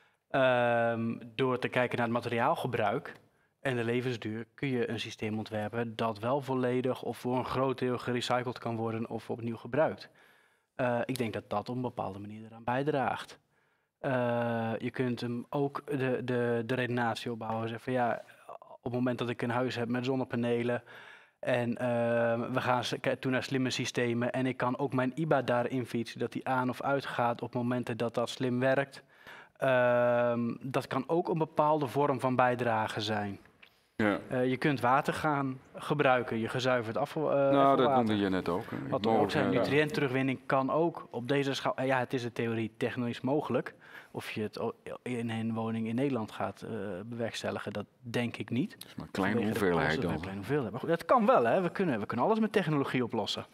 Um, door te kijken naar het materiaalgebruik en de levensduur... kun je een systeem ontwerpen dat wel volledig of voor een groot deel gerecycled kan worden of opnieuw gebruikt. Uh, ik denk dat dat op een bepaalde manier eraan bijdraagt. Uh, je kunt hem ook de, de, de redenatie opbouwen. Zeggen van ja, op het moment dat ik een huis heb met zonnepanelen en uh, we gaan toen naar slimme systemen en ik kan ook mijn I B A daarin fietsen, dat die aan of uitgaat op momenten dat dat slim werkt. Uh, dat kan ook een bepaalde vorm van bijdrage zijn. Ja. Uh, je kunt water gaan gebruiken, je gezuiverd afval. Uh, nou, dat noemde je net ook. Hè. Wat ook zijn, nutriëntterugwinning kan ook op deze schaal. Uh, ja, het is de theorie technisch mogelijk. Of je het in een woning in Nederland gaat uh, bewerkstelligen, dat denk ik niet. Dat is maar een kleine hoeveelheid dan. Een kleine hoeveelheid. Maar goed, dat kan wel, hè. We kunnen, we kunnen alles met technologie oplossen.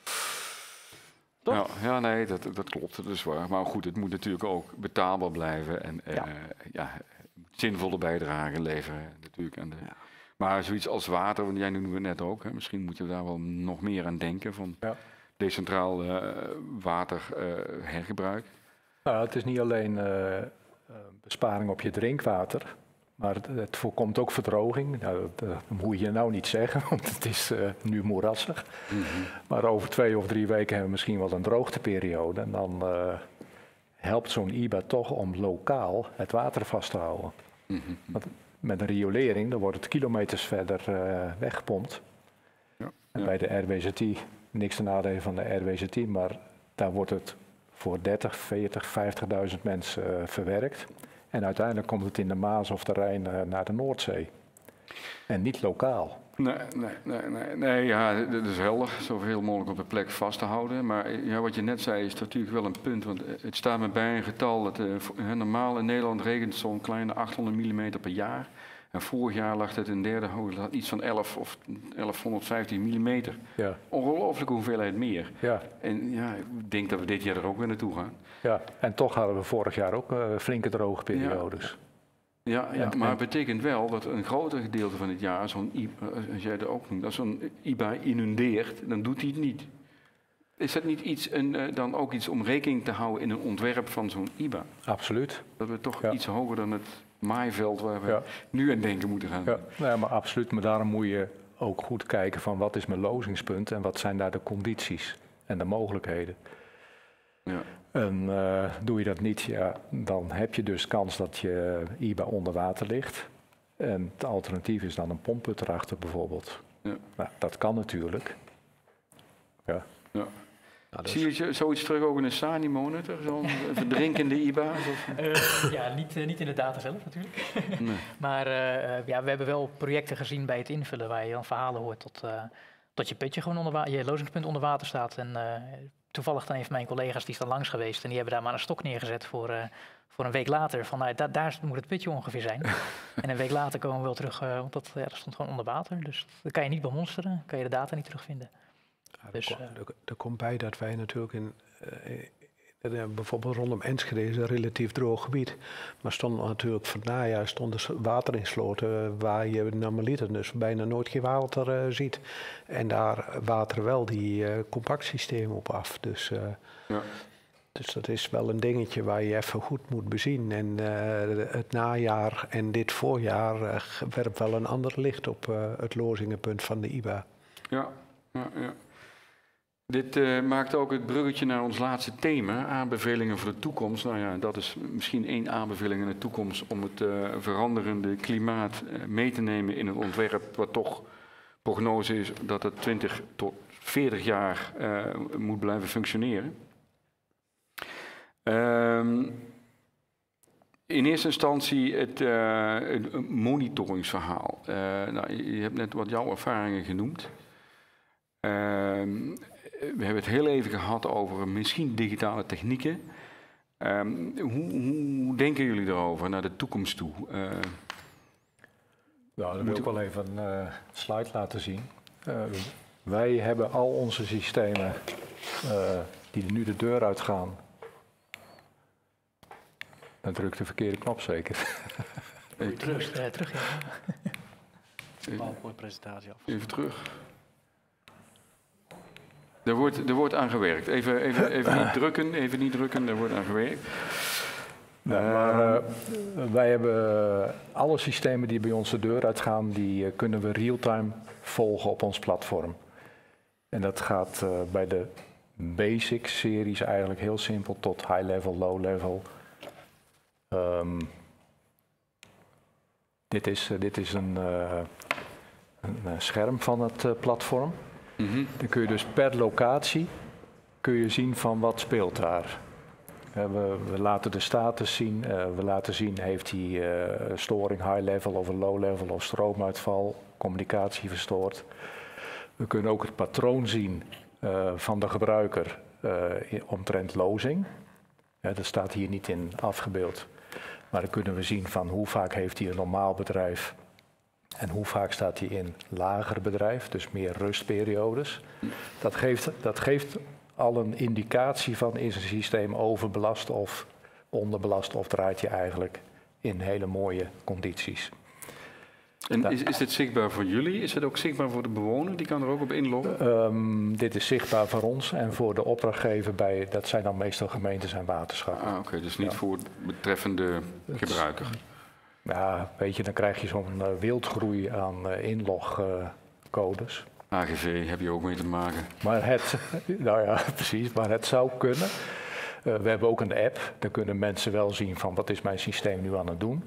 Ja, ja, nee, dat, dat klopt, dat is waar. Maar goed, het moet natuurlijk ook betaalbaar blijven en ja. Uh, ja, zinvolle bijdrage leveren natuurlijk. Aan de, ja. Maar zoiets als water, want jij noemde het net ook, hè, misschien moeten we daar wel nog meer aan denken van ja. decentraal uh, waterhergebruik. Uh, nou, het is niet alleen uh, besparing op je drinkwater, maar het, het voorkomt ook verdroging. Nou, dat, dat moet je nou niet zeggen, want het is uh, nu moerassig. Mm-hmm. Maar over twee of drie weken hebben we misschien wel een droogteperiode. En dan uh, helpt zo'n I B A toch om lokaal het water vast te houden. Mm-hmm. Want met een riolering, dan wordt het kilometers verder uh, weggepompt. Ja, en ja. bij de R W Z I, niks ten nadele van de R W Z I, maar daar wordt het voor dertig, veertig, vijftigduizend mensen uh, verwerkt. En uiteindelijk komt het in de Maas of de Rijn uh, naar de Noordzee. En niet lokaal. Nee, nee, nee, nee, nee ja, dat is helder. Zoveel mogelijk op de plek vast te houden. Maar ja, wat je net zei is natuurlijk wel een punt. Want het staat me bij een getal dat uh, normaal in Nederland regent zo'n kleine achthonderd millimeter per jaar. En vorig jaar lag het in derde hoogte iets van elf of elfhonderdvijftig millimeter. Ja. Ongelooflijke hoeveelheid meer. Ja. En ja, ik denk dat we dit jaar er ook weer naartoe gaan. Ja, en toch hadden we vorig jaar ook uh, flinke droge periodes. Ja, ja, ja, ja, maar het betekent wel dat een groter gedeelte van het jaar, zo'n I B A, als jij het ook noemt, als zo'n I B A inundeert, dan doet hij het niet. Is dat niet iets, een, uh, dan ook iets om rekening te houden in een ontwerp van zo'n I B A? Absoluut. Dat we toch ja. iets hoger dan het maaiveld waar we Ja. nu aan denken moeten gaan. Ja, nou ja, maar absoluut. Maar daarom moet je ook goed kijken van wat is mijn lozingspunt en wat zijn daar de condities en de mogelijkheden. Ja. En uh, doe je dat niet, ja, dan heb je dus kans dat je I B A onder water ligt. En het alternatief is dan een pompput erachter bijvoorbeeld. Ja. Nou, dat kan natuurlijk. Ja. Ja. Nou, dus- Zie je zoiets terug ook in een SANI-monitor? Zo'n verdrinkende I B A? Uh, ja, niet, uh, niet in de data zelf natuurlijk. Nee. Maar uh, ja, we hebben wel projecten gezien bij het invullen waar je dan verhalen hoort tot, uh, tot je putje gewoon onder water, je lozingspunt onder water staat. En uh, toevallig dan heeft mijn collega's die staan langs geweest en die hebben daar maar een stok neergezet voor, uh, voor een week later. Van nou, da daar moet het putje ongeveer zijn. En een week later komen we wel terug, uh, want dat, ja, dat stond gewoon onder water. Dus dat kan je niet bemonsteren, kan je de data niet terugvinden. Ja, Dus, er, komt, er, er komt bij dat wij natuurlijk in, uh, in, bijvoorbeeld rondom Enschede is een relatief droog gebied. Maar stond natuurlijk van het najaar stonden water in sloten waar je normaliter dus bijna nooit geen water uh, ziet. En daar wateren wel die uh, compactsystemen op af. Dus, uh, Ja. dus dat is wel een dingetje waar je even goed moet bezien. En uh, het najaar en dit voorjaar uh, werpt wel een ander licht op uh, het lozingenpunt van de I B A. Ja, ja, ja. Dit uh, maakt ook het bruggetje naar ons laatste thema, aanbevelingen voor de toekomst. Nou ja, dat is misschien één aanbeveling in de toekomst om het uh, veranderende klimaat uh, mee te nemen in een ontwerp wat toch prognose is dat het twintig tot veertig jaar uh, moet blijven functioneren. Um, in eerste instantie het, uh, het monitoringsverhaal. Uh, nou, je hebt net wat jouw ervaringen genoemd. Uh, we hebben het heel even gehad over misschien digitale technieken. Um, hoe, hoe denken jullie daarover naar de toekomst toe? Uh, Nou, dan wil ik wel even een uh, slide laten zien. Uh, wij hebben al onze systemen uh, die er nu de deur uitgaan. Dan druk de verkeerde knop zeker. even, Terug, uh, terug ja. PowerPoint-presentatie af. even terug. Er wordt, er wordt aan gewerkt. Even, even, even niet drukken, even niet drukken, er wordt aan gewerkt. Nou, maar uh, wij hebben alle systemen die bij ons de deur uitgaan, die uh, kunnen we real-time volgen op ons platform. En dat gaat uh, bij de basic series eigenlijk heel simpel tot high level, low level. Um, dit, is, uh, dit is een, uh, een uh, scherm van het uh, platform. Mm-hmm. Dan kun je dus per locatie kun je zien van wat speelt daar. Uh, we, we laten de status zien, uh, we laten zien heeft hij uh, storing high level of een low level of stroomuitval, communicatie verstoord. We kunnen ook het patroon zien uh, van de gebruiker uh, in, omtrent lozing. Ja, dat staat hier niet in afgebeeld. Maar dan kunnen we zien van hoe vaak heeft hij een normaal bedrijf en hoe vaak staat hij in lager bedrijf, dus meer rustperiodes. Dat geeft, dat geeft al een indicatie van is een systeem overbelast of onderbelast of draait je eigenlijk in hele mooie condities. En is, is dit zichtbaar voor jullie? Is het ook zichtbaar voor de bewoner? Die kan er ook op inloggen? Um, dit is zichtbaar voor ons en voor de opdrachtgever bij, dat zijn dan meestal gemeentes en waterschappen. Ah, oké, okay, dus niet ja. voor betreffende gebruiker. Ja, weet je, dan krijg je zo'n uh, wildgroei aan uh, inlogcodes. Uh, A G V heb je ook mee te maken. Maar het, nou ja, precies, maar het zou kunnen. Uh, we hebben ook een app, daar kunnen mensen wel zien van wat is mijn systeem nu aan het doen.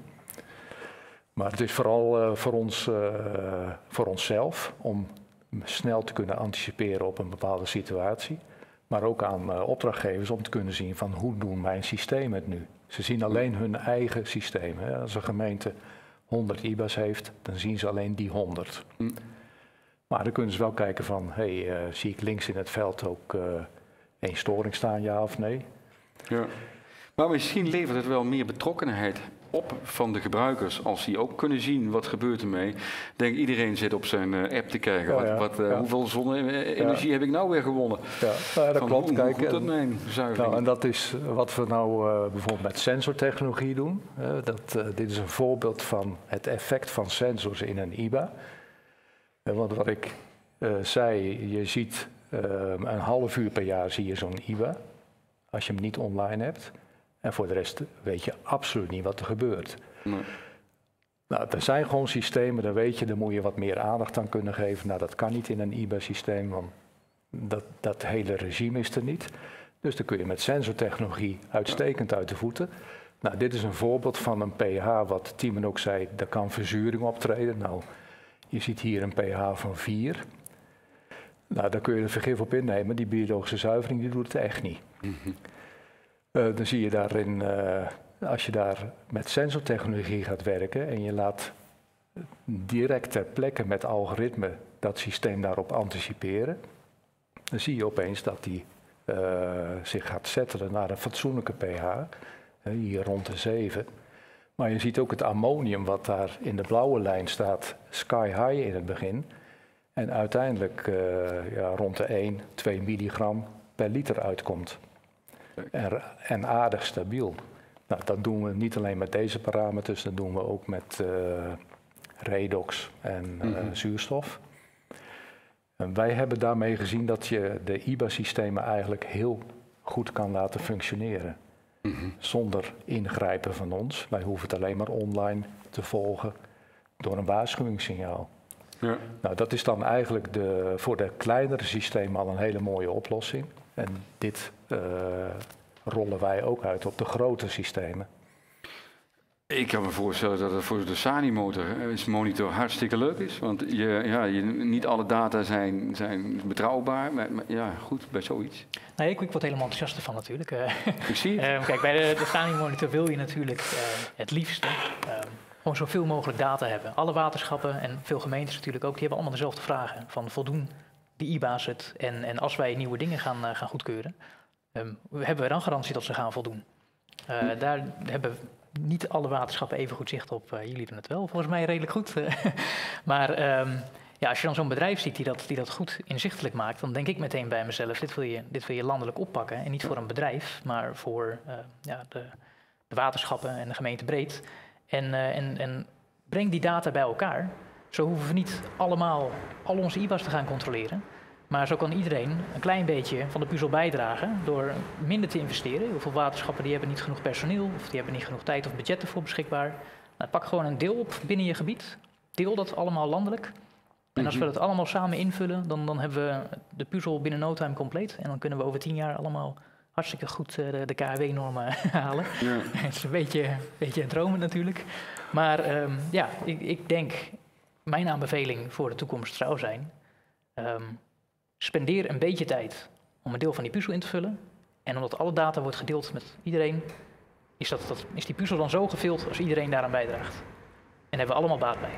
Maar het is vooral uh, voor, ons, uh, voor onszelf om snel te kunnen anticiperen op een bepaalde situatie. Maar ook aan uh, opdrachtgevers om te kunnen zien van hoe doen mijn systemen het nu. Ze zien alleen hun eigen systeem. Hè. Als een gemeente honderd I B A's heeft, dan zien ze alleen die honderd. Hm. Maar dan kunnen ze wel kijken van, hey, uh, zie ik links in het veld ook uh, één storing staan, ja of nee? Ja. Maar misschien levert het wel meer betrokkenheid op van de gebruikers, als die ook kunnen zien wat gebeurt ermee. Ik denk iedereen zit op zijn uh, app te kijken, Ja, ja, wat, wat, uh, ja. hoeveel zonne-energie ja. heb ik nou weer gewonnen? Ja, nou ja dat van klopt. Hoe, Kijk, hoe goed dat en, mijn zuivering? nou, en dat is wat we nou uh, bijvoorbeeld met sensortechnologie doen. Uh, dat, uh, dit is een voorbeeld van het effect van sensors in een I B A. Uh, want wat ik uh, zei, je ziet uh, een half uur per jaar zie je zo'n I B A, als je hem niet online hebt. En voor de rest weet je absoluut niet wat er gebeurt. Nee. Nou, er zijn gewoon systemen, daar weet je, daar moet je wat meer aandacht aan kunnen geven. Nou, dat kan niet in een I B A-systeem, want dat, dat hele regime is er niet. Dus dan kun je met sensortechnologie uitstekend uit de voeten. Nou, dit is een voorbeeld van een pH, wat Timon ook zei, daar kan verzuring optreden. Nou, je ziet hier een pH van vier. Nou, daar kun je er vergif op innemen. Die biologische zuivering die doet het echt niet. Mm-hmm. uh, dan zie je daarin, uh, als je daar met sensortechnologie gaat werken en je laat direct ter plekke met algoritme dat systeem daarop anticiperen, dan zie je opeens dat die uh, zich gaat settelen naar een fatsoenlijke pH, uh, hier rond de zeven. Maar je ziet ook het ammonium wat daar in de blauwe lijn staat, sky high in het begin. En uiteindelijk uh, ja, rond de één, twee milligram per liter uitkomt. En, en aardig stabiel. Nou, dat doen we niet alleen met deze parameters, dat doen we ook met uh, redox en uh, mm-hmm. zuurstof. En wij hebben daarmee gezien dat je de I B A-systemen eigenlijk heel goed kan laten functioneren. Mm-hmm. Zonder ingrijpen van ons. Wij hoeven het alleen maar online te volgen door een waarschuwingssignaal. Ja. Nou, dat is dan eigenlijk de, voor de kleinere systemen al een hele mooie oplossing. En dit uh, rollen wij ook uit op de grote systemen. Ik kan me voorstellen dat het voor de SANI-monitor hartstikke leuk is. Want je, ja, je, niet alle data zijn, zijn betrouwbaar. Maar, maar ja, goed, bij zoiets. Nee, ik, ik word helemaal enthousiast ervan natuurlijk. Ik zie het. uh, kijk, bij de, de SANI-monitor wil je natuurlijk uh, het liefste uh, gewoon zoveel mogelijk data hebben. Alle waterschappen en veel gemeentes natuurlijk ook, die hebben allemaal dezelfde vragen. Van voldoen die I B A's het? En, en als wij nieuwe dingen gaan, uh, gaan goedkeuren, um, hebben we dan garantie dat ze gaan voldoen? Uh, hm. Daar hebben niet alle waterschappen even goed zicht op. Uh, jullie doen het wel, volgens mij redelijk goed. maar um, ja, als je dan zo'n bedrijf ziet die dat, die dat goed inzichtelijk maakt, dan denk ik meteen bij mezelf, dit wil je, dit wil je landelijk oppakken. En niet voor een bedrijf, maar voor uh, ja, de, de waterschappen en de gemeente breed. En, uh, en, en breng die data bij elkaar. Zo hoeven we niet allemaal al onze I B A's te gaan controleren. Maar zo kan iedereen een klein beetje van de puzzel bijdragen door minder te investeren. Heel veel waterschappen die hebben niet genoeg personeel of die hebben niet genoeg tijd of budget ervoor beschikbaar. Nou, pak gewoon een deel op binnen je gebied. Deel dat allemaal landelijk. En als we dat allemaal samen invullen, dan, dan hebben we de puzzel binnen no time compleet. En dan kunnen we over tien jaar allemaal hartstikke goed uh, de, de K W normen halen. Ja. Het is een beetje, beetje een dromen natuurlijk. Maar um, ja, ik, ik denk, mijn aanbeveling voor de toekomst zou zijn, Um, spendeer een beetje tijd om een deel van die puzzel in te vullen. En omdat alle data wordt gedeeld met iedereen, is, dat, dat, is die puzzel dan zo gevuld als iedereen daaraan bijdraagt. En daar hebben we allemaal baat bij.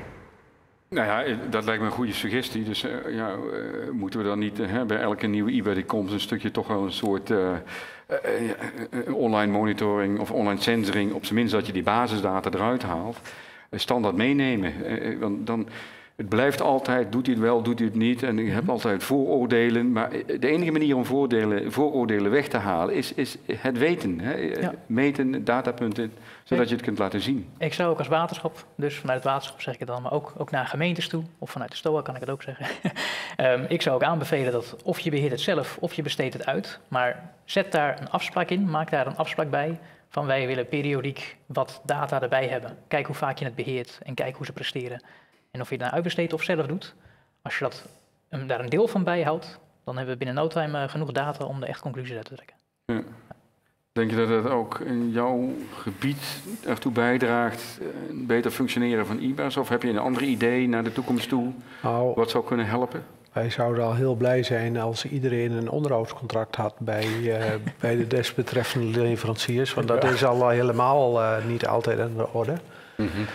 Nou ja, dat lijkt me een goede suggestie. Dus uh, ja, uh, moeten we dan niet uh, bij elke nieuwe I B A die komt een stukje toch wel een soort uh, uh, uh, online monitoring of online sensoring, op zijn minst dat je die basisdata eruit haalt, uh, standaard meenemen. Uh, want dan Het blijft altijd, doet hij het wel, doet hij het niet. En je hebt altijd vooroordelen. Maar de enige manier om vooroordelen, vooroordelen weg te halen is, is het weten. Hè? Ja. Meten, datapunten, zodat je het kunt laten zien. Ik zou ook als waterschap, dus vanuit het waterschap zeg ik het dan, maar ook, ook naar gemeentes toe, of vanuit de STOA kan ik het ook zeggen. um, ik zou ook aanbevelen dat of je beheert het zelf of je besteedt het uit. Maar zet daar een afspraak in, maak daar een afspraak bij. Van wij willen periodiek wat data erbij hebben. Kijk hoe vaak je het beheert en kijk hoe ze presteren. En of je het nou uitbesteedt of zelf doet, als je dat, um, daar een deel van bijhoudt, dan hebben we binnen no time uh, genoeg data om er echt conclusies uit te trekken. Ja. Denk je dat het ook in jouw gebied ertoe bijdraagt, uh, een beter functioneren van I B A's? Of heb je een ander idee naar de toekomst toe, nou, wat zou kunnen helpen? Wij zouden al heel blij zijn als iedereen een onderhoudscontract had bij, uh, bij de desbetreffende leveranciers. Want dat is al helemaal uh, niet altijd aan de orde. Mm-hmm.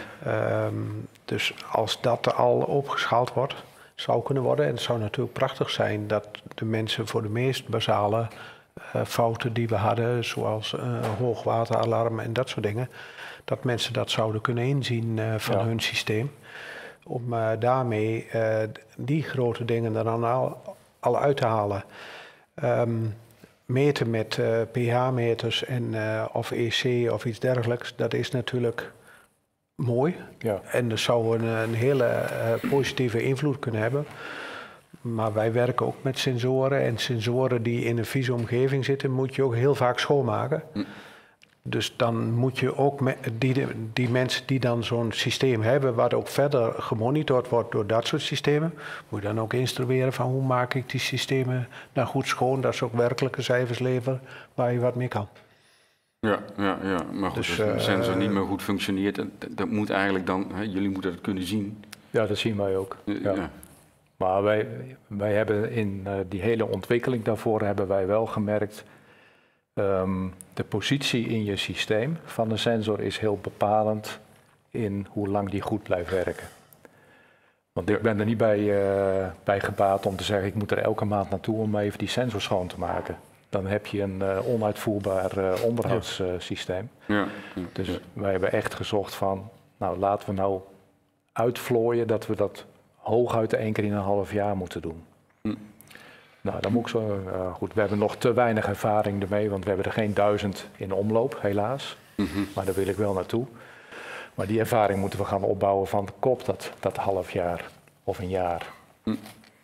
Um, dus als dat al opgeschaald wordt, zou kunnen worden. En het zou natuurlijk prachtig zijn dat de mensen voor de meest basale uh, fouten die we hadden, zoals uh, hoogwateralarm en dat soort dingen, dat mensen dat zouden kunnen inzien uh, van ja. hun systeem. Om uh, daarmee uh, die grote dingen er dan al, al uit te halen. Um, meten met uh, pH-meters en uh, of E C of iets dergelijks, dat is natuurlijk mooi. Ja. En dat zou een, een hele uh, positieve invloed kunnen hebben. Maar wij werken ook met sensoren. En sensoren die in een vieze omgeving zitten, moet je ook heel vaak schoonmaken. Hm. Dus dan moet je ook me, die, die mensen die dan zo'n systeem hebben, wat ook verder gemonitord wordt door dat soort systemen, moet je dan ook instrueren van hoe maak ik die systemen nou goed schoon, dat ze ook werkelijke cijfers leveren waar je wat mee kan. Ja, ja, ja. Maar goed, Dus, als de uh, sensor niet meer goed functioneert, dat, dat moet eigenlijk dan, hè, jullie moeten dat kunnen zien. Ja, dat zien wij ook. Uh, Ja. ja. Maar wij, wij hebben in uh, die hele ontwikkeling daarvoor hebben wij wel gemerkt, um, de positie in je systeem van de sensor is heel bepalend in hoe lang die goed blijft werken. Want ik ben er niet bij, uh, bij gebaat om te zeggen, ik moet er elke maand naartoe om even die sensor schoon te maken. Dan heb je een uh, onuitvoerbaar uh, onderhoudssysteem. Ja. Ja. Ja. Dus Ja. wij hebben echt gezocht van, nou laten we nou uitvlooien dat we dat hooguit één keer in een half jaar moeten doen. Hm. Nou, dan moet ik zo, uh, goed, we hebben nog te weinig ervaring ermee, want we hebben er geen duizend in omloop, helaas. Mm-hmm. Maar daar wil ik wel naartoe. Maar die ervaring moeten we gaan opbouwen van, klopt dat, dat half jaar of een jaar? Hm.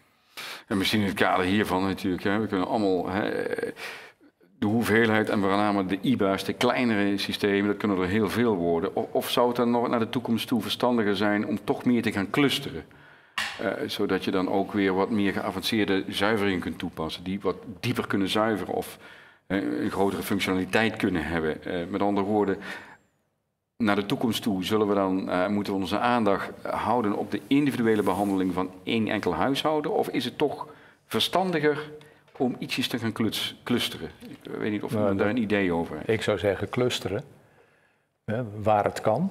En misschien in het kader hiervan natuurlijk, hè, we kunnen allemaal hè, de hoeveelheid en met name de I B A's, de kleinere systemen, dat kunnen er heel veel worden. Of, of zou het dan nog naar de toekomst toe verstandiger zijn om toch meer te gaan clusteren? Uh, zodat je dan ook weer wat meer geavanceerde zuiveringen kunt toepassen, die wat dieper kunnen zuiveren of uh, een grotere functionaliteit kunnen hebben. Uh, met andere woorden, naar de toekomst toe zullen we dan, uh, moeten we onze aandacht houden op de individuele behandeling van één enkel huishouden? Of is het toch verstandiger om ietsjes te gaan kluts, clusteren? Ik weet niet of u Nou, daar een idee over heeft. Ik zou zeggen clusteren, hè, waar het kan.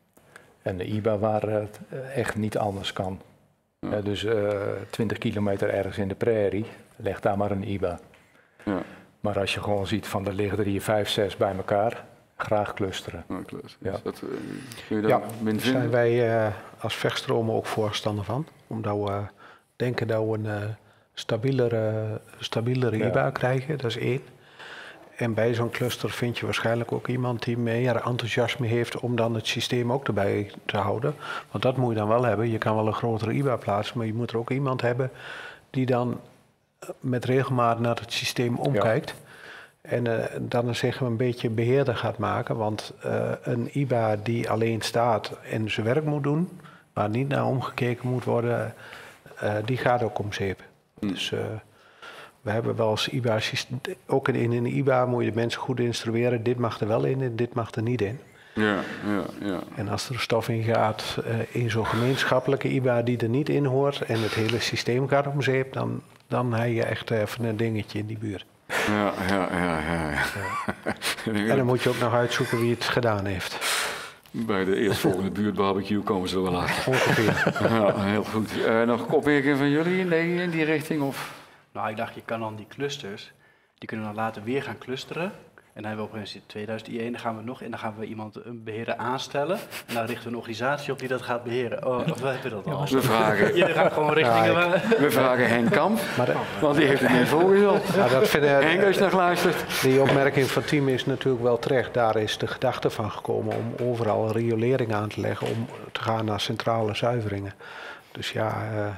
En de I B A waar het echt niet anders kan. Ja. Ja, dus uh, twintig kilometer ergens in de prairie, leg daar maar een I B A. Ja. Maar als je gewoon ziet van er liggen er hier vijf, zes bij elkaar, graag clusteren. Nou, klus. Ja. Dus dat, uh, kun je daar Ja, min daar vinden? zijn wij uh, als vechtstromen ook voorstander van. Omdat we uh, denken dat we een uh, stabielere, stabielere Ja. I B A krijgen, dat is één. En bij zo'n cluster vind je waarschijnlijk ook iemand die meer enthousiasme heeft om dan het systeem ook erbij te houden. Want dat moet je dan wel hebben. Je kan wel een grotere I B A plaatsen, maar je moet er ook iemand hebben die dan met regelmaat naar het systeem omkijkt. Ja. En uh, dan zeggen we een beetje beheerder gaat maken. Want uh, een I B A die alleen staat en zijn werk moet doen, waar niet naar omgekeken moet worden, uh, die gaat ook om zeep. Hm. Dus uh, we hebben wel als I B A, ook in een I B A moet je de mensen goed instrueren. Dit mag er wel in en dit mag er niet in. Ja, ja, ja. En als er stof in gaat uh, in zo'n gemeenschappelijke I B A die er niet in hoort en het hele systeem gaat om zeep, dan, dan heb je echt even een dingetje in die buurt. Ja, ja, ja, ja. ja. En dan moet je ook nog uitzoeken wie het gedaan heeft. Bij de eerstvolgende buurtbarbecue komen ze er wel uit. Ongeveer. Ja, heel goed. Uh, nog opmerkingen van jullie in die, in die richting? Of? Nou, ik dacht, je kan dan die clusters, die kunnen we dan later weer gaan clusteren. En dan hebben we op een gegeven moment tweeduizend I één, dan gaan we nog en dan gaan we iemand, een beheerder aanstellen. En dan richten we een organisatie op die dat gaat beheren. Oh, of we hebben dat al. We vragen, Iedereen gaat gewoon richtingen. Ja, waar- we vragen Henk Kamp, Maar de- want die heeft het net voorgezeld. ja, dat vind ik- Henk, als je nog luistert. die opmerking van Team is natuurlijk wel terecht. Daar is de gedachte van gekomen om overal riolering aan te leggen om te gaan naar centrale zuiveringen. Dus ja, uh,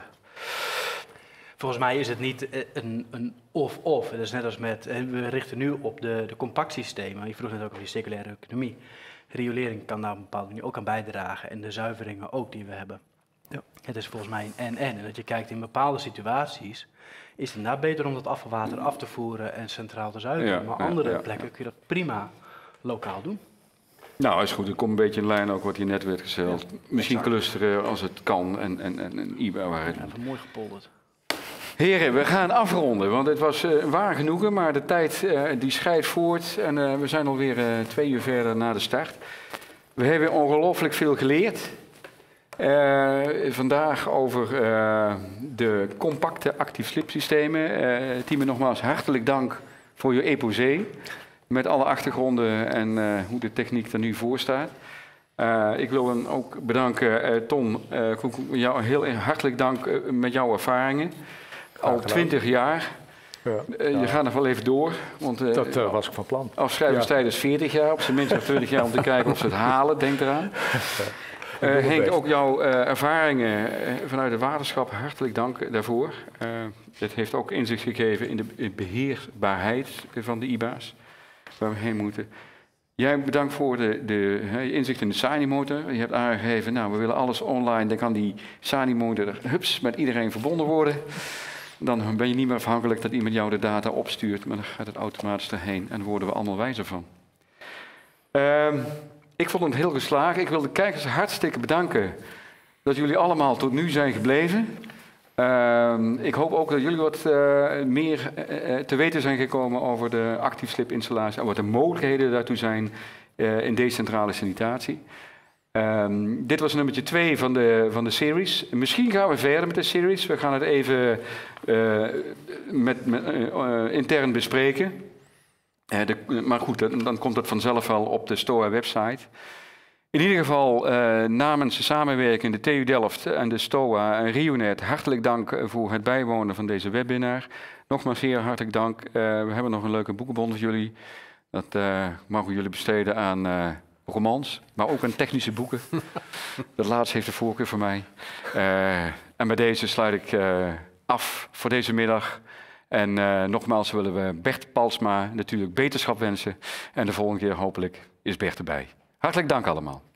Volgens mij is het niet eh, een, een of-of. Dat is net als met, eh, we richten nu op de, de compactsystemen. Je vroeg net ook over die circulaire economie. Riolering kan daar op een bepaalde manier ook aan bijdragen. En de zuiveringen ook die we hebben. Ja. Het is volgens mij een en-en. En dat je kijkt in bepaalde situaties, is het inderdaad beter om dat afvalwater af te voeren en centraal te zuiveren. Ja, maar ja, andere ja, plekken kun je dat prima lokaal doen. Nou, is goed. Het komt een beetje in lijn ook wat hier net werd gezegd. Misschien exact. clusteren als het kan en, en, en een I B A waar het Ja, moet. even mooi gepolderd. Heren, we gaan afronden, want het was uh, waar genoegen, maar de tijd uh, die scheidt voort en uh, we zijn alweer uh, twee uur verder na de start. We hebben ongelooflijk veel geleerd. Uh, vandaag over uh, de compacte actief slipsystemen. Uh, Timo, nogmaals hartelijk dank voor je exposé met alle achtergronden en uh, hoe de techniek er nu voor staat. Uh, ik wil hem ook bedanken, uh, Ton, uh, jou heel hartelijk dank uh, met jouw ervaringen. Al twintig jaar. Ja, Uh, ja. Je gaat nog wel even door. Want, uh, Dat uh, was ik van plan. afschrijvingstijd is veertig jaar, op zijn minst nog twintig jaar om te kijken of ze het halen, denk eraan. Uh, mijn Henk, best. ook jouw uh, ervaringen uh, vanuit het waterschap, hartelijk dank daarvoor. Uh, het heeft ook inzicht gegeven in de in beheerbaarheid van de I B A's, waar we heen moeten. Jij bedankt voor de, de he, inzicht in de Sanimotor. Je hebt aangegeven, nou, we willen alles online. Dan kan die Sanimotor hups met iedereen verbonden worden. Dan ben je niet meer afhankelijk dat iemand jou de data opstuurt, maar dan gaat het automatisch erheen en daar worden we allemaal wijzer van. Uh, ik vond het heel geslagen. Ik wil de kijkers hartstikke bedanken dat jullie allemaal tot nu zijn gebleven. Uh, ik hoop ook dat jullie wat uh, meer uh, te weten zijn gekomen over de actief slip installatie en wat de mogelijkheden daartoe zijn uh, in decentrale sanitatie. Um, dit was nummertje twee van de, van de series. Misschien gaan we verder met de series. We gaan het even uh, met, met, uh, intern bespreken. Uh, de, maar goed, dan, dan komt het vanzelf wel op de STOA-website. In ieder geval uh, namens de samenwerking, de T U Delft en de STOA en RioNet, hartelijk dank voor het bijwonen van deze webinar. Nogmaals zeer hartelijk dank. Uh, we hebben nog een leuke boekenbon voor jullie. Dat uh, mogen jullie besteden aan uh, romans, maar ook aan technische boeken. Dat laatste heeft de voorkeur voor mij. Uh, en bij deze sluit ik uh, af voor deze middag. En uh, nogmaals willen we Bert Palsma natuurlijk beterschap wensen. En de volgende keer hopelijk is Bert erbij. Hartelijk dank allemaal.